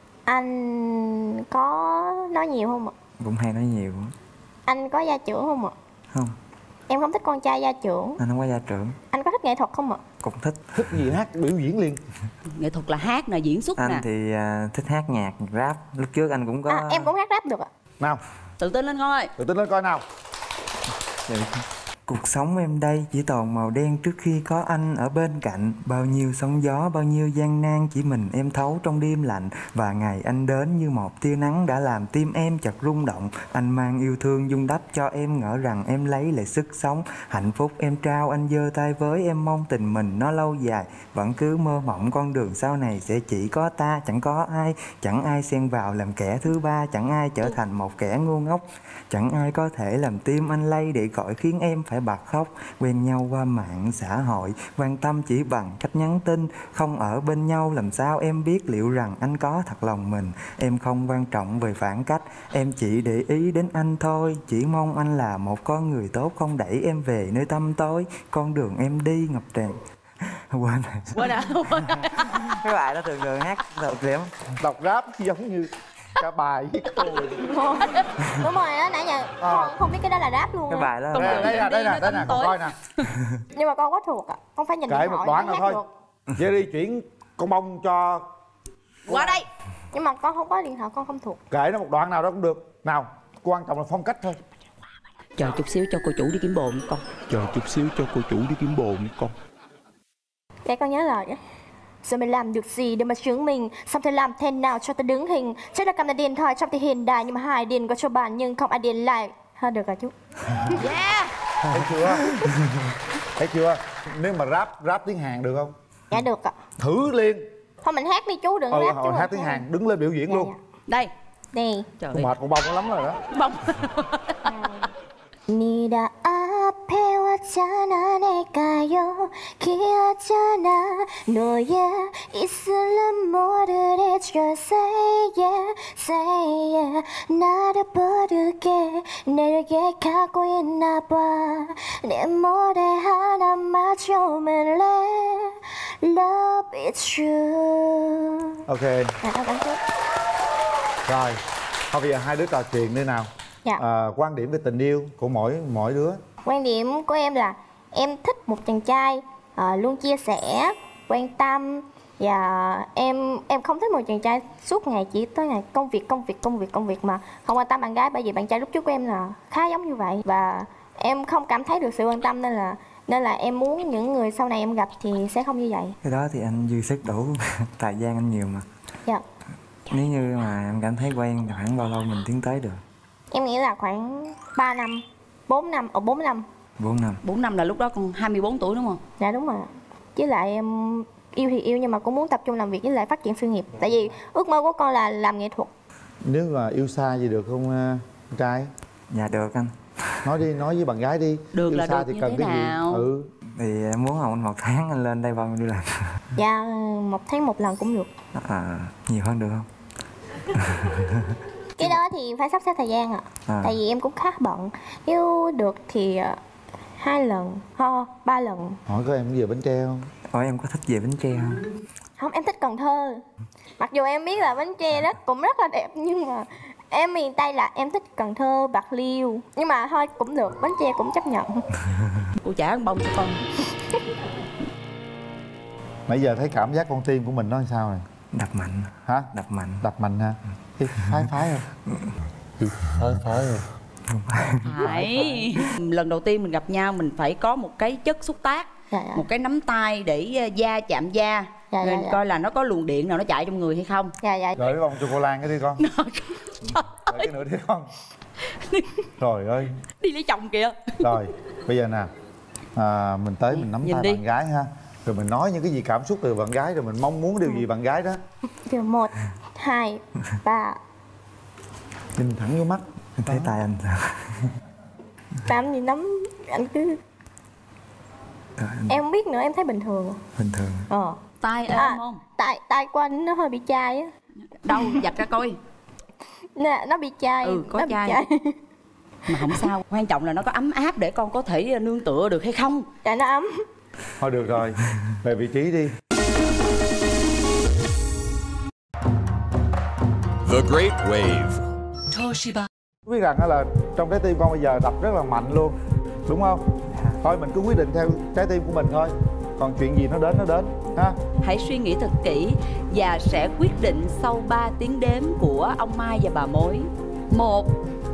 Anh có nói nhiều không ạ? Cũng hay nói nhiều. Anh có gia trưởng không ạ? Không, Em không thích con trai gia trưởng. anh không có gia trưởng. Anh có thích nghệ thuật không ạ? Cũng thích. Thích gì hát biểu diễn liền. Nghệ thuật là hát nè, diễn xuất Anh nè. thì à, thích hát nhạc, rap. Lúc trước anh cũng có. À, em cũng hát rap được ạ. Nào, tự tin lên con ơi. tự tin lên coi nào. Được. Cuộc sống em đây chỉ toàn màu đen trước khi có anh ở bên cạnh. Bao nhiêu sóng gió, bao nhiêu gian nan chỉ mình em thấu trong đêm lạnh. Và ngày anh đến như một tia nắng đã làm tim em chợt rung động. Anh mang yêu thương dung đắp cho em, ngỡ rằng em lấy lại sức sống. Hạnh phúc em trao anh giơ tay với em, mong tình mình nó lâu dài. Vẫn cứ mơ mộng con đường sau này sẽ chỉ có ta, chẳng có ai. Chẳng ai xen vào làm kẻ thứ ba, chẳng ai trở thành một kẻ ngu ngốc. Chẳng ai có thể làm tim anh lay để gọi khiến em phải bật khóc. Quen nhau qua mạng xã hội, quan tâm chỉ bằng cách nhắn tin. Không ở bên nhau làm sao em biết liệu rằng anh có thật lòng mình. Em không quan trọng về phản cách, em chỉ để ý đến anh thôi. Chỉ mong anh là một con người tốt, không đẩy em về nơi tăm tối. Con đường em đi ngập tràn. Quên rồi. Quên à? Cái bài đó thường thường hát được lắm. Đọc rap giống như cả bài với cô. Đúng rồi đó, nãy giờ À. con không biết cái đó là rap luôn. Cái bài đó. Đây, đây nè, đây nè, đây nè, con coi nè. Nhưng mà con có thuộc ạ. Con phải nhìn Kể điện một thoại đoạn mới nào hát thôi. được. Vậy đi chuyển con bông cho. Qua đây. Nhưng mà con không có điện thoại, con không thuộc. Kể nó một đoạn nào đó cũng được. Nào, quan trọng là phong cách thôi. Chờ chút xíu cho cô chủ đi kiếm bồn con. Chờ chút xíu cho cô chủ đi kiếm bồn con. Để con nhớ lời nhé. Giờ mình làm được gì để mà chứng minh, xong thì làm thế nào cho ta đứng hình. Chắc là cầm là điện thoại trong thì hiện đại, nhưng mà hai điện có cho bạn nhưng không ai điện lại. Ha, được rồi chú. Yeah. Thấy chưa? Thấy chưa? Nếu mà rap, rap tiếng Hàn được không? Dạ được ạ. Thử liền. Thôi mình hát đi chú, đừng Ừ, rap chú. hồi hát tiếng Hàn, đứng lên biểu diễn Dạ, luôn. dạ. Đây. Đây. Con mệt con bông nó lắm rồi đó. Bông. 네가 앞에 왔잖아 내가요 기억잖아 너의 있을란 뭐를 해줘 say yeah say yeah 나를 부르게 내게 가고 있나봐 내 머리 하나마저만 let love is true. Ok. Dạ, cảm ơn. Rồi, thôi bây giờ hai đứa trò chuyện đi nào. Dạ. À, quan điểm về tình yêu của mỗi mỗi đứa. Quan điểm của em là em thích một chàng trai uh, luôn chia sẻ, quan tâm. Và em em không thích một chàng trai suốt ngày chỉ tới ngày công việc công việc công việc công việc mà không quan tâm bạn gái, bởi vì bạn trai lúc trước của em là khá giống như vậy và em không cảm thấy được sự quan tâm, nên là nên là em muốn những người sau này em gặp thì sẽ không như vậy. Cái đó thì anh dư sức đủ. Thời gian anh nhiều mà. Dạ. Nếu như mà em cảm thấy quen thì khoảng bao lâu mình tiến tới được? Em nghĩ là khoảng ba năm, bốn năm, ở bốn năm. bốn năm. bốn năm là lúc đó con hai mươi bốn tuổi đúng không? Dạ đúng rồi. Với lại em yêu thì yêu nhưng mà cũng muốn tập trung làm việc với lại phát triển sự nghiệp. Tại vì ước mơ của con là làm nghệ thuật. Nếu mà yêu xa gì được không uh, trai? Dạ được anh. Nói đi, nói với bạn gái đi. Được yêu là xa được thì như cần thế cái nào? gì? Ừ. Thì em muốn không một tháng anh lên đây bao nhiêu đi làm? Dạ một tháng một lần cũng được. À, nhiều hơn được không? Cái đó thì phải sắp xếp thời gian ạ. À. À. Tại vì em cũng khá bận. Nếu được thì uh, hai lần, ho, ba lần. Hỏi có em về Bến Tre không? Hỏi em có thích về Bến Tre không? Không, em thích Cần Thơ. Mặc dù em biết là Bến Tre rất cũng rất là đẹp, nhưng mà em miền Tây là em thích Cần Thơ, Bạc Liêu. Nhưng mà thôi cũng được, Bến Tre cũng chấp nhận. Cô trả con bông cho con. Nãy giờ thấy cảm giác con tim của mình nó làm sao này? Đập mạnh. Hả? Đập mạnh. Đập mạnh hả? Cái phái phái không? Chị phái phái rồi. Phải. Lần đầu tiên mình gặp nhau mình phải có một cái chất xúc tác, dạ, dạ. một cái nắm tay để da chạm da, dạ, nên dạ, coi là nó có luồng điện nào nó chạy trong người hay không. Dạ dạ. Gửi cái bông chocolate cái đi con. Gửi cái nữa đi con. Trời ơi. Đi lấy chồng kìa. Rồi bây giờ nè, à, mình tới mình nắm Nhìn tay đi. bạn gái ha, rồi mình nói những cái gì cảm xúc từ bạn gái, rồi mình mong muốn điều gì bạn gái đó. Giờ một, hai, ba. Nhìn thẳng vô mắt. Em thấy tay anh sao? Làm gì nắm anh cứ Rồi, anh... em không biết nữa, em thấy bình thường. Bình thường. Ờ. Tay êm À, không? tay tay của anh nó hơi bị chai á. Đâu giặt ra coi. Nè, nó bị chai. Ừ, có nó chai. bị chai. Mà không sao, quan trọng là nó có ấm áp để con có thể nương tựa được hay không. Dạ nó ấm. Thôi được rồi, về vị trí đi. The Great Wave. Toshiba. Biết rằng là trong trái tim con bây giờ đập rất là mạnh luôn, đúng không? Thôi mình cứ quyết định theo trái tim của mình thôi. Còn chuyện gì nó đến nó đến ha. Hãy suy nghĩ thật kỹ và sẽ quyết định sau ba tiếng đếm của ông Mai và bà Mối. Một,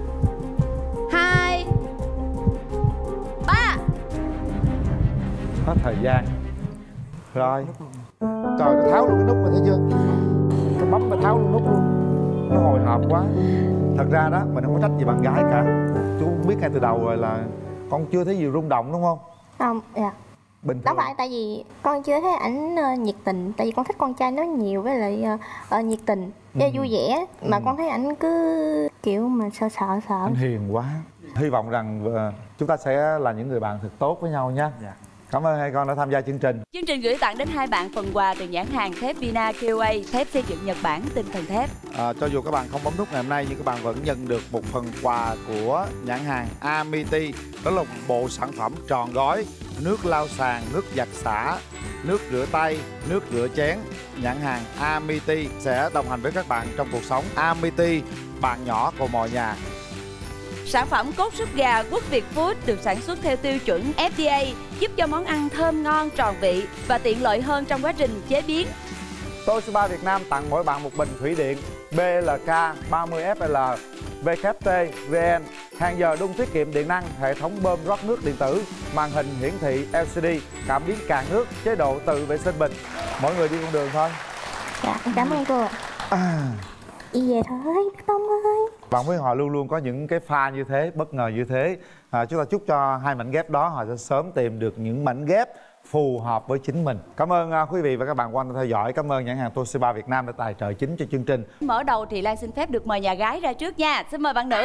hai, ba. Hết thời gian. Rồi. Trời, nó tháo luôn cái nút mà thấy chưa? Nó bấm mà tháo luôn nút luôn. Nó hồi hộp quá. Thật ra đó, mình không có trách gì bạn gái cả. Chú biết ngay từ đầu rồi là con chưa thấy gì rung động đúng không? Không, dạ. Bình thường. Đó phải tại vì con chưa thấy ảnh uh, nhiệt tình. Tại vì con thích con trai nói nhiều với lại uh, uh, nhiệt tình với ừ. vui vẻ. Mà ừ. con thấy ảnh cứ kiểu mà sợ sợ sợ. Anh hiền quá. Hy vọng rằng uh, chúng ta sẽ là những người bạn thật tốt với nhau nha. Dạ. Cảm ơn hai con đã tham gia chương trình. Chương trình gửi tặng đến hai bạn phần quà từ nhãn hàng thép Vina ca o a, thép xây dựng Nhật Bản, tinh thần thép. À, cho dù các bạn không bấm nút ngày hôm nay nhưng các bạn vẫn nhận được một phần quà của nhãn hàng Amity. Đó là một bộ sản phẩm tròn gói: nước lau sàn, nước giặt xả, nước rửa tay, nước rửa chén. Nhãn hàng Amity sẽ đồng hành với các bạn trong cuộc sống. Amity, bạn nhỏ của mọi nhà. Sản phẩm cốt súp gà Quốc Việt Food được sản xuất theo tiêu chuẩn ép đê a, giúp cho món ăn thơm ngon, tròn vị và tiện lợi hơn trong quá trình chế biến. Toshiba Việt Nam tặng mỗi bạn một bình thủy điện bê lờ ca ba mươi ép lờ vê kép tê vê en, hàng giờ đun tiết kiệm điện năng, hệ thống bơm rót nước điện tử, màn hình hiển thị lờ xê đê, cảm biến càn nước, chế độ tự vệ sinh bình. Mỗi người đi con đường thôi. Dạ, cảm ơn cô. À. Đi về thôi, Tông ơi. Bạn với họ luôn luôn có những cái pha như thế, bất ngờ như thế. À, chúng ta chúc cho hai mảnh ghép đó họ sẽ sớm tìm được những mảnh ghép phù hợp với chính mình. Cảm ơn uh, quý vị và các bạn quan tâm theo dõi. Cảm ơn nhãn hàng Toshiba Việt Nam đã tài trợ chính cho chương trình. Mở đầu thì Lan xin phép được mời nhà gái ra trước nha. Xin mời bạn nữ.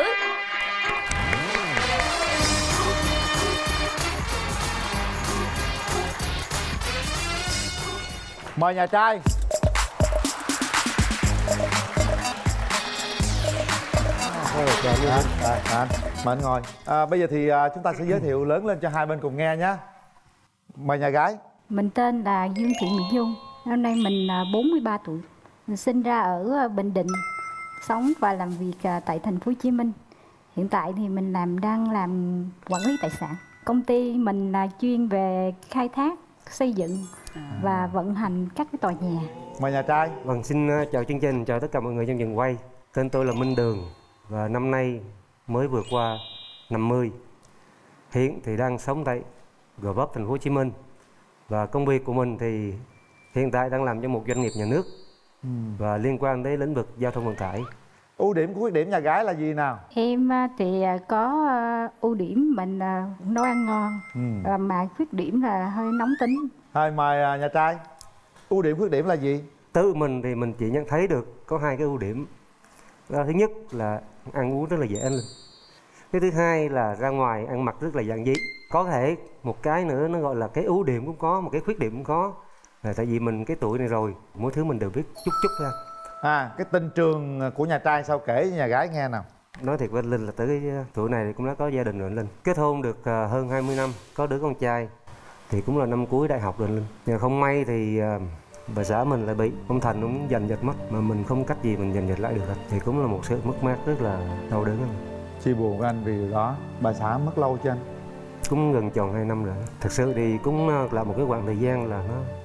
Mời nhà trai. À, à, à, mời anh ngồi. À, bây giờ thì à, chúng ta sẽ giới thiệu lớn lên cho hai bên cùng nghe nhé. Mời nhà gái. Mình tên là Dương Thị Mỹ Nhung. Năm nay mình bốn mươi ba tuổi. Mình sinh ra ở Bình Định, sống và làm việc tại thành phố Hồ Chí Minh. Hiện tại thì mình làm đang làm quản lý tài sản. Công ty mình là chuyên về khai thác, xây dựng và vận hành các cái tòa nhà. Mời nhà trai. Vâng, xin chào chương trình, chào tất cả mọi người trong trường quay. Tên tôi là Minh Đường và năm nay mới vừa qua năm mươi. Hiện thì đang sống tại Gò Vấp, thành phố Hồ Chí Minh. Và công việc của mình thì hiện tại đang làm cho một doanh nghiệp nhà nước ừ. và liên quan đến lĩnh vực giao thông vận tải. Ưu điểm của khuyết điểm nhà gái là gì nào? Em thì có ưu điểm mình nấu ăn ngon, ừ. mà khuyết điểm là hơi nóng tính. Thôi mời nhà trai. Ưu điểm khuyết điểm là gì? Từ mình thì mình chỉ nhận thấy được có hai cái ưu điểm. Đó, thứ nhất là ăn uống rất là dễ lên. Cái thứ hai là ra ngoài ăn mặc rất là giản dị. Có thể một cái nữa nó gọi là cái ưu điểm cũng có, một cái khuyết điểm cũng có. Là tại vì mình cái tuổi này rồi, mỗi thứ mình đều biết chút chút ra. À, cái tình trường của nhà trai sao kể cho nhà gái nghe nào. Nói thiệt với Linh là tới cái tuổi này thì cũng đã có gia đình rồi Linh. Kết hôn được hơn hai mươi năm, có đứa con trai. Thì cũng là năm cuối đại học rồi Linh. Nhưng không may thì bà xã mình lại bị ông Thành cũng giành giật mất, mà mình không cách gì mình giành giật lại được. Thì cũng là một sự mất mát rất là đau đớn. Chia buồn với anh vì điều đó. Bà xã mất lâu chưa anh? Cũng gần tròn hai năm rồi. Thật sự thì cũng là một cái khoảng thời gian là nó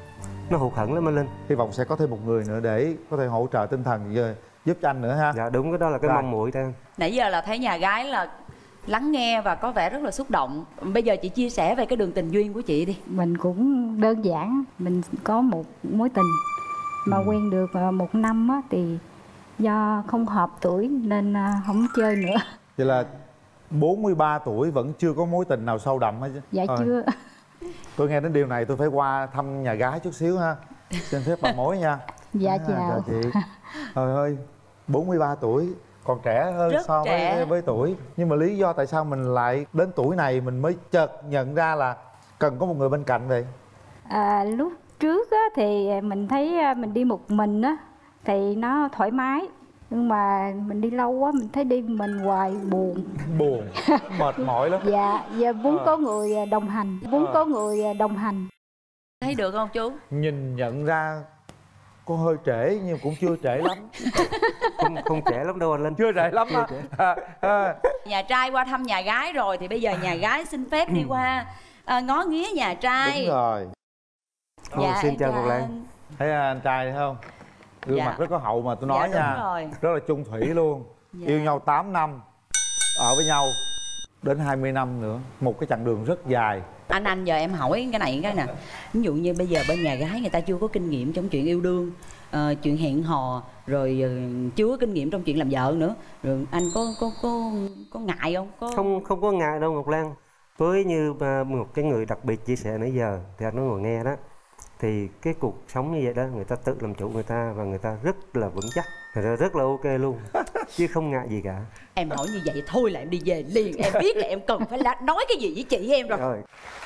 nó hụt hẫng lắm anh Linh. Hy vọng sẽ có thêm một người nữa để có thể hỗ trợ tinh thần giúp cho anh nữa ha. Dạ đúng, cái đó là cái Rồi. mong muội theo. Nãy giờ là thấy nhà gái là lắng nghe và có vẻ rất là xúc động. Bây giờ chị chia sẻ về cái đường tình duyên của chị đi. Mình cũng đơn giản, mình có một mối tình mà Ừ. quen được một năm á, thì do không hợp tuổi nên không chơi nữa. Vậy là bốn mươi ba tuổi vẫn chưa có mối tình nào sâu đậm hay chứ? Dạ Thôi, chưa. tôi nghe đến điều này tôi phải qua thăm nhà gái chút xíu ha. Xin phép bà mối nha. Dạ À, chào. chào chị. Trời ơi, bốn mươi ba tuổi còn trẻ hơn Rất so trẻ. với với tuổi. Nhưng mà lý do tại sao mình lại đến tuổi này mình mới chợt nhận ra là cần có một người bên cạnh vậy? À, lúc trước á, thì mình thấy mình đi một mình á thì nó thoải mái, nhưng mà mình đi lâu quá mình thấy đi mình hoài buồn. Buồn, mệt mỏi lắm. Dạ, giờ muốn À. có người đồng hành, muốn À. có người đồng hành. Thấy được không chú? Nhìn nhận ra có hơi trễ nhưng cũng chưa trễ lắm. Không, không trẻ lắm đâu anh Linh. Chưa trễ lắm á. À, à. Nhà trai qua thăm nhà gái rồi thì bây giờ nhà gái xin phép đi qua à, ngó nghía nhà trai. Đúng rồi. Dạ, xin em chào chào Ngọc Lan. anh. Thấy anh trai thấy không? Gương Dạ. mặt rất có hậu mà tôi Dạ, nói đúng nha. rồi. Rất là chung thủy luôn. Dạ. Yêu nhau tám năm, ở với nhau đến hai mươi năm nữa. Một cái chặng đường rất dài. Anh anh giờ em hỏi cái này cái nè. Ví dụ như bây giờ bên nhà gái người ta chưa có kinh nghiệm trong chuyện yêu đương, ờ, chuyện hẹn hò, rồi ờ, chưa có kinh nghiệm trong chuyện làm vợ nữa. Rồi anh có có có có ngại không? Có Không không có ngại đâu Ngọc Lan. Với như à, một cái người đặc biệt chia sẻ nãy giờ thì anh nói ngồi nghe đó, thì cái cuộc sống như vậy đó người ta tự làm chủ người ta và người ta rất là vững chắc, người ta rất là ok luôn chứ không ngại gì cả. Em hỏi như vậy thôi là em đi về liền. Em biết là em cần phải là nói cái gì với chị em rồi. Rồi.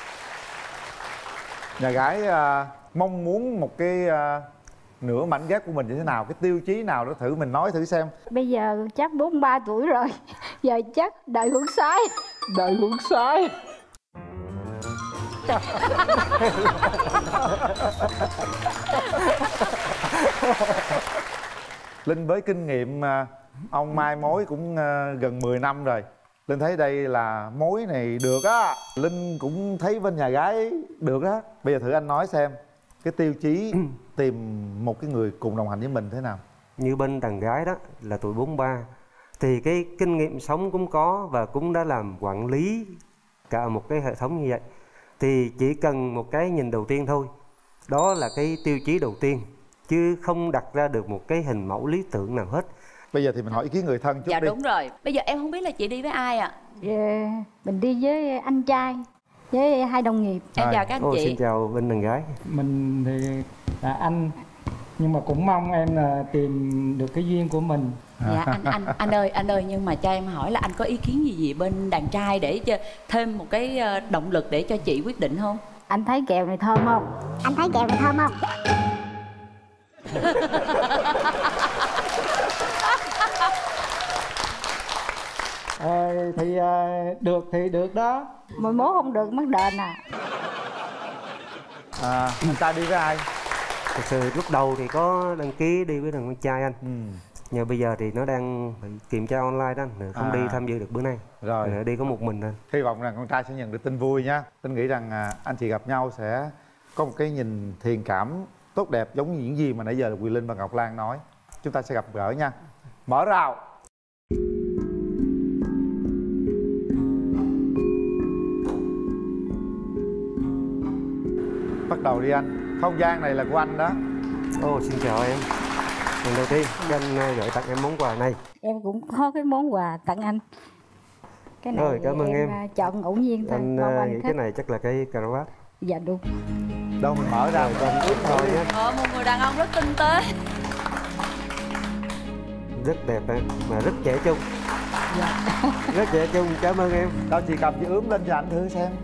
Nhà gái à, mong muốn một cái à, nửa mảnh ghép của mình như thế nào, cái tiêu chí nào đó thử mình nói thử xem. Bây giờ chắc bốn mươi ba tuổi rồi, giờ chắc đời hướng sái. Đời hướng sái. Linh với kinh nghiệm à, ông mai mối cũng à, gần mười năm rồi. Linh thấy đây là mối này được á. Linh cũng thấy bên nhà gái được á. Bây giờ thử anh nói xem cái tiêu chí tìm một cái người cùng đồng hành với mình thế nào. Như bên đàn gái đó là tuổi bốn mươi ba thì cái kinh nghiệm sống cũng có và cũng đã làm quản lý cả một cái hệ thống như vậy, thì chỉ cần một cái nhìn đầu tiên thôi, đó là cái tiêu chí đầu tiên, chứ không đặt ra được một cái hình mẫu lý tưởng nào hết. Bây giờ thì mình hỏi ý kiến người thân trước Dạ đi. đúng rồi. Bây giờ em không biết là chị đi với ai ạ? À? Dạ, mình đi với anh trai, với hai đồng nghiệp. Em chào các anh Ô, chị. xin chào bên đàn gái. Mình thì là anh, nhưng mà cũng mong em là tìm được cái duyên của mình. Dạ anh anh anh ơi anh ơi nhưng mà cho em hỏi là anh có ý kiến gì gì bên đàn trai để cho thêm một cái động lực để cho chị quyết định không? Anh thấy kẹo này thơm không? Anh thấy kẹo này thơm không? À, thì à, được thì được đó. Mà mốt không được mất đền à. À, anh trai đi với ai? Thực sự lúc đầu thì có đăng ký đi với thằng con trai anh. Ừ. Nhưng bây giờ thì nó đang phải kiểm tra online đó, không À. đi tham dự được bữa nay. Rồi. Rồi đi có một mình thôi. Hy vọng rằng con trai sẽ nhận được tin vui nhé. Tin nghĩ rằng à, anh chị gặp nhau sẽ có một cái nhìn thiện cảm tốt đẹp giống như những gì mà nãy giờ là Quyền Linh và Ngọc Lan nói. Chúng ta sẽ gặp gỡ nha. Mở rào. Bắt đầu đi anh. Không gian này là của anh đó. Ô, xin chào em. Lần đầu tiên anh à, gửi tặng em món quà này. Em cũng có cái món quà tặng anh. Cái này Rồi, cảm ơn em. à, chọn ngẫu nhiên thôi. Anh Mong à, anh nghĩ thích. cái này chắc là cái caravat. Dạ đúng. Đâu mình mở ra mình ướp thôi nhé. Ờ, một người đàn ông rất tinh tế. Rất đẹp em, mà rất trẻ trung. Dạ. Rất trẻ trung, cảm ơn em. Đâu chị cầm chị ướm lên cho anh thử xem.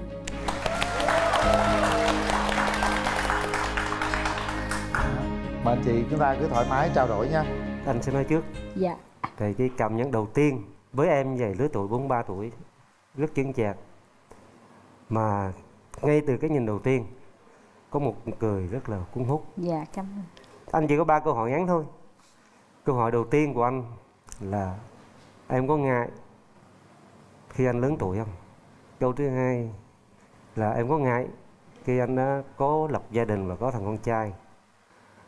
Mà anh chị chúng ta cứ thoải mái trao đổi nha. Anh sẽ nói trước. Dạ. Thì cái cảm nhận đầu tiên với em về lứa tuổi bốn mươi ba tuổi rất chững chạc, mà ngay từ cái nhìn đầu tiên có một cười rất là cuốn hút. Dạ, cảm ơn. Anh chỉ có ba câu hỏi ngắn thôi. Câu hỏi đầu tiên của anh là em có ngại khi anh lớn tuổi không? Câu thứ hai là em có ngại khi anh đã có lập gia đình và có thằng con trai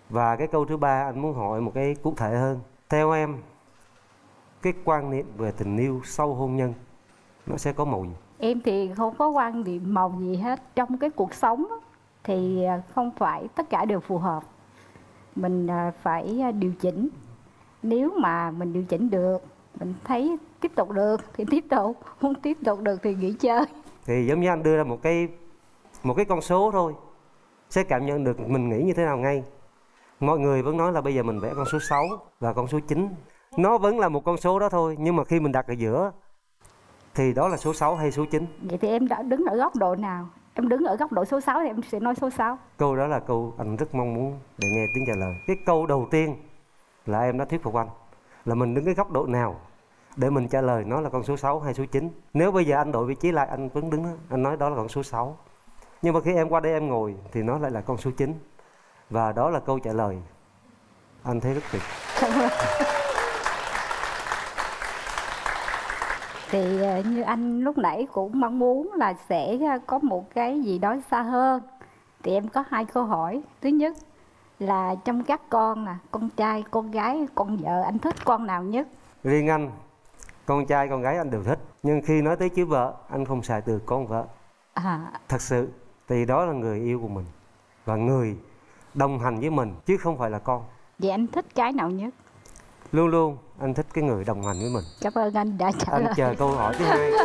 Và cái câu thứ ba anh muốn hỏi một cái cụ thể hơn. Theo em, cái quan niệm về tình yêu sau hôn nhân nó sẽ có màu gì? Em thì không có quan niệm màu gì hết. Trong cái cuộc sống á, thì không phải tất cả đều phù hợp. Mình phải điều chỉnh. Nếu mà mình điều chỉnh được, mình thấy tiếp tục được thì tiếp tục, không tiếp tục được thì nghỉ chơi. Thì giống như anh đưa ra một cái một cái con số thôi, sẽ cảm nhận được mình nghĩ như thế nào ngay. Mọi người vẫn nói là bây giờ mình vẽ con số sáu và con số chín. Nó vẫn là một con số đó thôi, nhưng mà khi mình đặt ở giữa thì đó là số sáu hay số chín? Vậy thì em đã đứng ở góc độ nào? Em đứng ở góc độ số sáu thì em sẽ nói số sáu. Câu đó là câu anh rất mong muốn để nghe tiếng trả lời. Cái câu đầu tiên là em đã thuyết phục anh, là mình đứng cái góc độ nào để mình trả lời nó là con số sáu hay số chín. Nếu bây giờ anh đổi vị trí lại, anh vẫn đứng, anh nói đó là con số sáu. Nhưng mà khi em qua đây em ngồi thì nó lại là con số chín. Và đó là câu trả lời anh thấy rất tuyệt. Thì như anh lúc nãy cũng mong muốn là sẽ có một cái gì đó xa hơn. Thì em có hai câu hỏi. Thứ nhất là trong các con nè, con trai, con gái, con vợ, anh thích con nào nhất? Riêng anh, con trai, con gái anh đều thích. Nhưng khi nói tới chữ vợ, anh không xài từ con vợ. À. Thật sự, thì đó là người yêu của mình và người đồng hành với mình, chứ không phải là con. Vậy anh thích cái nào nhất? Luôn luôn anh thích cái người đồng hành với mình. Cảm ơn anh đã trả anh lời. Anh chờ câu hỏi thứ hai.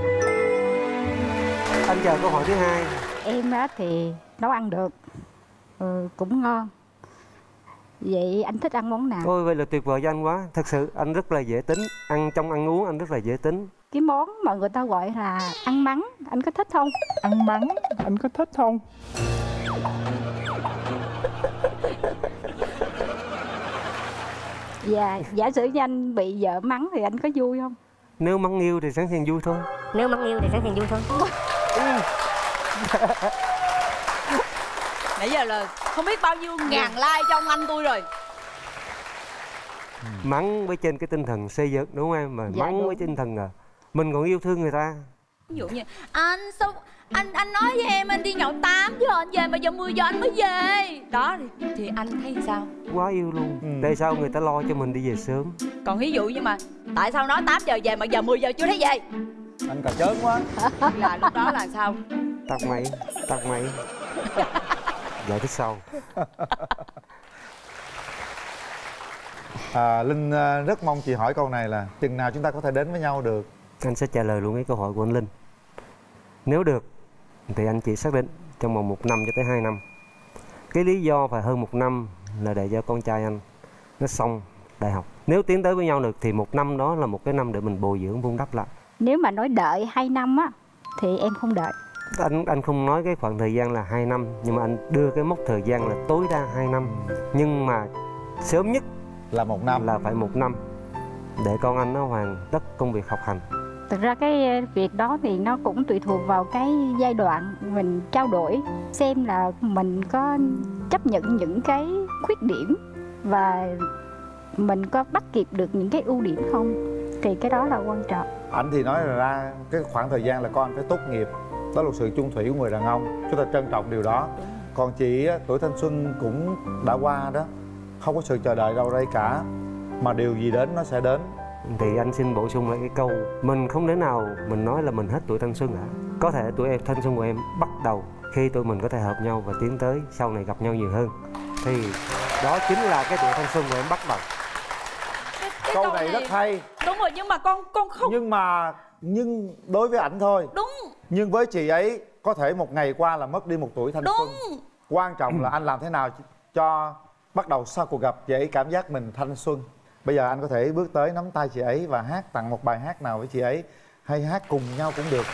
Anh chờ câu hỏi thứ hai. Em á thì nấu ăn được, ừ, cũng ngon. Vậy anh thích ăn món nào? Ôi vậy là tuyệt vời cho anh quá. Thật sự anh rất là dễ tính. Ăn trong ăn uống anh rất là dễ tính. Cái món mà người ta gọi là ăn mắng, anh có thích không? Ăn mắng, anh có thích không? Dạ, giả sử như anh bị vợ mắng thì anh có vui không? Nếu mắng yêu thì sẵn sàng vui thôi. Nếu mắng yêu thì sẵn sàng vui thôi. Nãy giờ là không biết bao nhiêu ngàn like cho ông anh tôi rồi. Mắng với trên cái tinh thần xây dựng đúng không em? Mà Dạ, mắng đúng. với tinh thần là mình còn yêu thương người ta. Ví dụ như anh sao anh anh nói với em anh đi nhậu tám giờ anh về mà giờ mười giờ anh mới về. Đó thì, thì anh thấy sao? Quá yêu luôn. Ừ. Tại sao người ta lo cho mình đi về sớm? Còn ví dụ như mà tại sao nói tám giờ về mà giờ mười giờ chưa thấy về? Anh cà chớn quá. Là lúc đó là sao? Tắt máy, tắt máy. Giải thích sau. À, Linh rất mong chị hỏi câu này là chừng nào chúng ta có thể đến với nhau được? Anh sẽ trả lời luôn cái câu hỏi của anh Linh. Nếu được thì anh chỉ xác định trong vòng một năm cho tới hai năm. Cái lý do phải hơn một năm là để cho con trai anh nó xong đại học. Nếu tiến tới với nhau được thì một năm đó là một cái năm để mình bồi dưỡng vun đắp lại. Nếu mà nói đợi hai năm á thì em không đợi. Anh anh không nói cái khoảng thời gian là hai năm, nhưng mà anh đưa cái mốc thời gian là tối đa hai năm. Nhưng mà sớm nhất là một năm, là phải một năm để con anh nó hoàn tất công việc học hành. Thực ra cái việc đó thì nó cũng tùy thuộc vào cái giai đoạn mình trao đổi, xem là mình có chấp nhận những cái khuyết điểm và mình có bắt kịp được những cái ưu điểm không, thì cái đó là quan trọng. Anh thì nói là ra cái khoảng thời gian là con anh phải tốt nghiệp, đó là sự chung thủy của người đàn ông, chúng ta trân trọng điều đó. Còn chị tuổi thanh xuân cũng đã qua đó, không có sự chờ đợi đâu đây cả, mà điều gì đến nó sẽ đến. Thì anh xin bổ sung lại cái câu, mình không thể nào mình nói là mình hết tuổi thanh xuân cả. Có thể tuổi em thanh xuân của em bắt đầu khi tụi mình có thể hợp nhau và tiến tới sau này gặp nhau nhiều hơn, thì đó chính là cái tuổi thanh xuân của em bắt đầu. Cái, cái câu, câu này, này rất hay. Đúng rồi, nhưng mà con con không. Nhưng mà nhưng đối với ảnh thôi. Đúng. Nhưng với chị ấy có thể một ngày qua là mất đi một tuổi thanh Đúng. xuân. Quan trọng là anh làm thế nào cho bắt đầu sau cuộc gặp chị ấy cảm giác mình thanh xuân. Bây giờ anh có thể bước tới nắm tay chị ấy và hát tặng một bài hát nào với chị ấy, hay hát cùng nhau cũng được.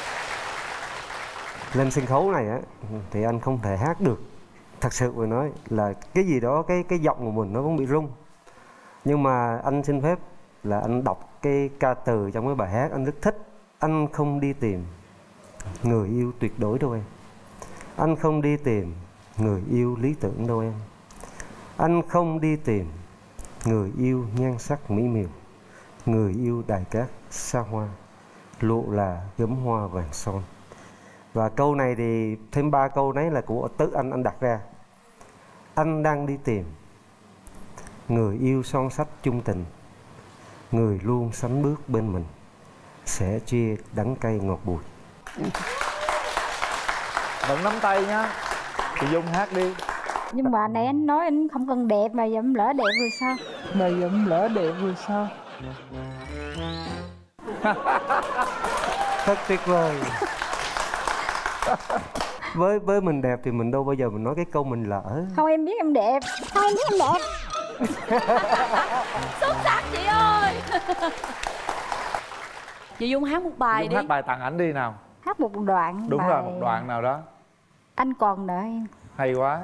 Lên sân khấu này á thì anh không thể hát được. Thật sự phải nói là cái gì đó, cái cái giọng của mình nó cũng bị rung. Nhưng mà anh xin phép là anh đọc cái ca từ trong cái bài hát anh rất thích. Anh không đi tìm người yêu tuyệt đối đâu em. Anh không đi tìm người yêu lý tưởng đâu em. Anh không đi tìm người yêu nhan sắc mỹ miều, người yêu đài cát xa hoa, lộ là gấm hoa vàng son. Và câu này thì thêm ba câu đấy là của tự anh anh đặt ra. Anh đang đi tìm người yêu son sắt chung tình, người luôn sánh bước bên mình, sẽ chia đắng cay ngọt bùi. Vẫn nắm tay nhá. Chị Dung hát đi. Nhưng mà nãy anh nói anh không cần đẹp mà dẫm lỡ đẹp rồi sao? Mà dẫm lỡ đẹp rồi sao? Thật tuyệt vời. với với mình đẹp thì mình đâu bao giờ mình nói cái câu mình lỡ. Không, em biết em đẹp. Không, em biết em đẹp. Xuất sắc chị ơi. Chị Dung hát một bài Dung đi. hát bài tặng ảnh đi nào. Hát một đoạn. Đúng bài... rồi, một đoạn nào đó. Anh còn nợ em. Hay quá.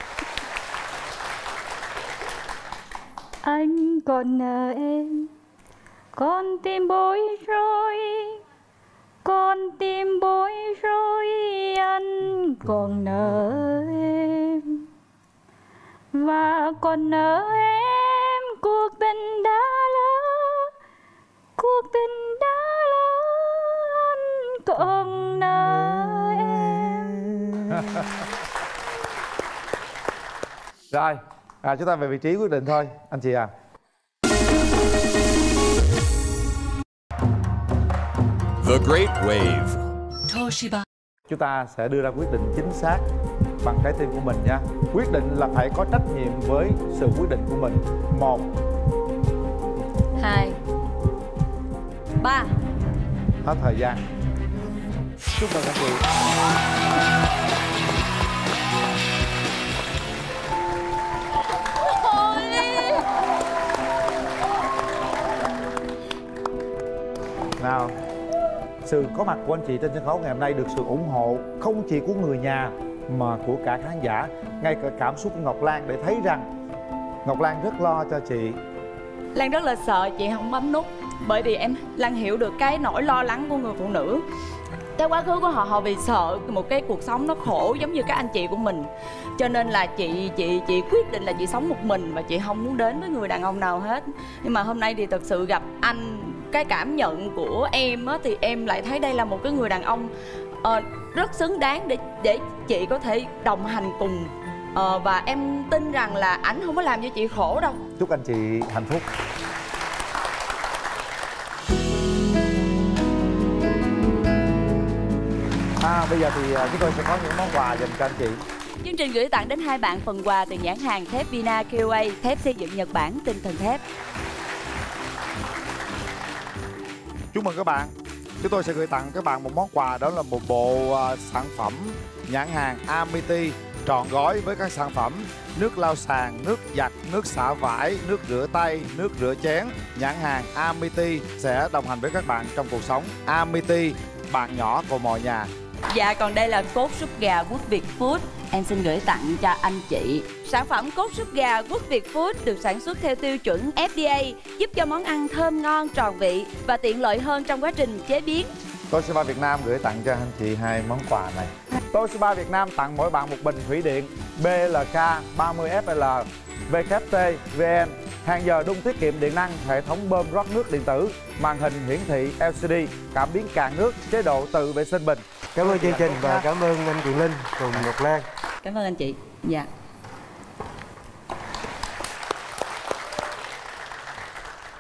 Anh còn nợ em, con tim bối rối, con tim bối rối, anh còn nợ em và còn nợ em cuộc tình đã lỡ, cuộc tình đã lỡ, anh còn nợ em. Rồi, à, chúng ta về vị trí quyết định thôi anh chị à. The Great Wave. Toshiba. Chúng ta sẽ đưa ra quyết định chính xác bằng trái tim của mình nha. Quyết định là phải có trách nhiệm với sự quyết định của mình. Một, hai, ba. Hết thời gian. Chúc mừng các chị. Nào, sự có mặt của anh chị trên sân khấu ngày hôm nay được sự ủng hộ không chỉ của người nhà mà của cả khán giả, ngay cả cảm xúc của Ngọc Lan để thấy rằng Ngọc Lan rất lo cho chị. Lan rất là sợ chị không bấm nút, bởi vì em Lan hiểu được cái nỗi lo lắng của người phụ nữ. Cái quá khứ của họ, họ vì sợ một cái cuộc sống nó khổ giống như các anh chị của mình, cho nên là chị chị chị quyết định là chị sống một mình và chị không muốn đến với người đàn ông nào hết. Nhưng mà hôm nay thì thật sự gặp anh, cái cảm nhận của em á, thì em lại thấy đây là một cái người đàn ông uh, rất xứng đáng để để chị có thể đồng hành cùng, uh, và em tin rằng là ảnh không có làm cho chị khổ đâu. Chúc anh chị hạnh phúc. À, bây giờ thì chúng tôi sẽ có những món quà dành cho anh chị. Chương trình gửi tặng đến hai bạn phần quà từ nhãn hàng thép Vina Q A, thép xây dựng Nhật Bản, tinh thần thép. Chúc mừng các bạn. Chúng tôi sẽ gửi tặng các bạn một món quà, đó là một bộ uh, sản phẩm nhãn hàng Amity trọn gói với các sản phẩm nước lau sàn, nước giặt, nước xả vải, nước rửa tay, nước rửa chén. Nhãn hàng Amity sẽ đồng hành với các bạn trong cuộc sống. Amity, bạn nhỏ của mọi nhà. Dạ, còn đây là cốt súp gà Quốc Việt Food. Em xin gửi tặng cho anh chị. Sản phẩm cốt súp gà Quốc Việt Food được sản xuất theo tiêu chuẩn F D A, giúp cho món ăn thơm ngon, tròn vị và tiện lợi hơn trong quá trình chế biến. Toshiba Việt Nam gửi tặng cho anh chị hai món quà này. Toshiba Việt Nam tặng mỗi bạn một bình thủy điện B L K ba mươi F L W T V N, hàng giờ đun tiết kiệm điện năng, hệ thống bơm rót nước điện tử, màn hình hiển thị L C D, cảm biến cạn nước, chế độ tự vệ sinh bình. Cảm ơn chương trình và cảm ơn anh Quyền Linh cùng Ngọc Lan. Cảm ơn anh chị. Dạ.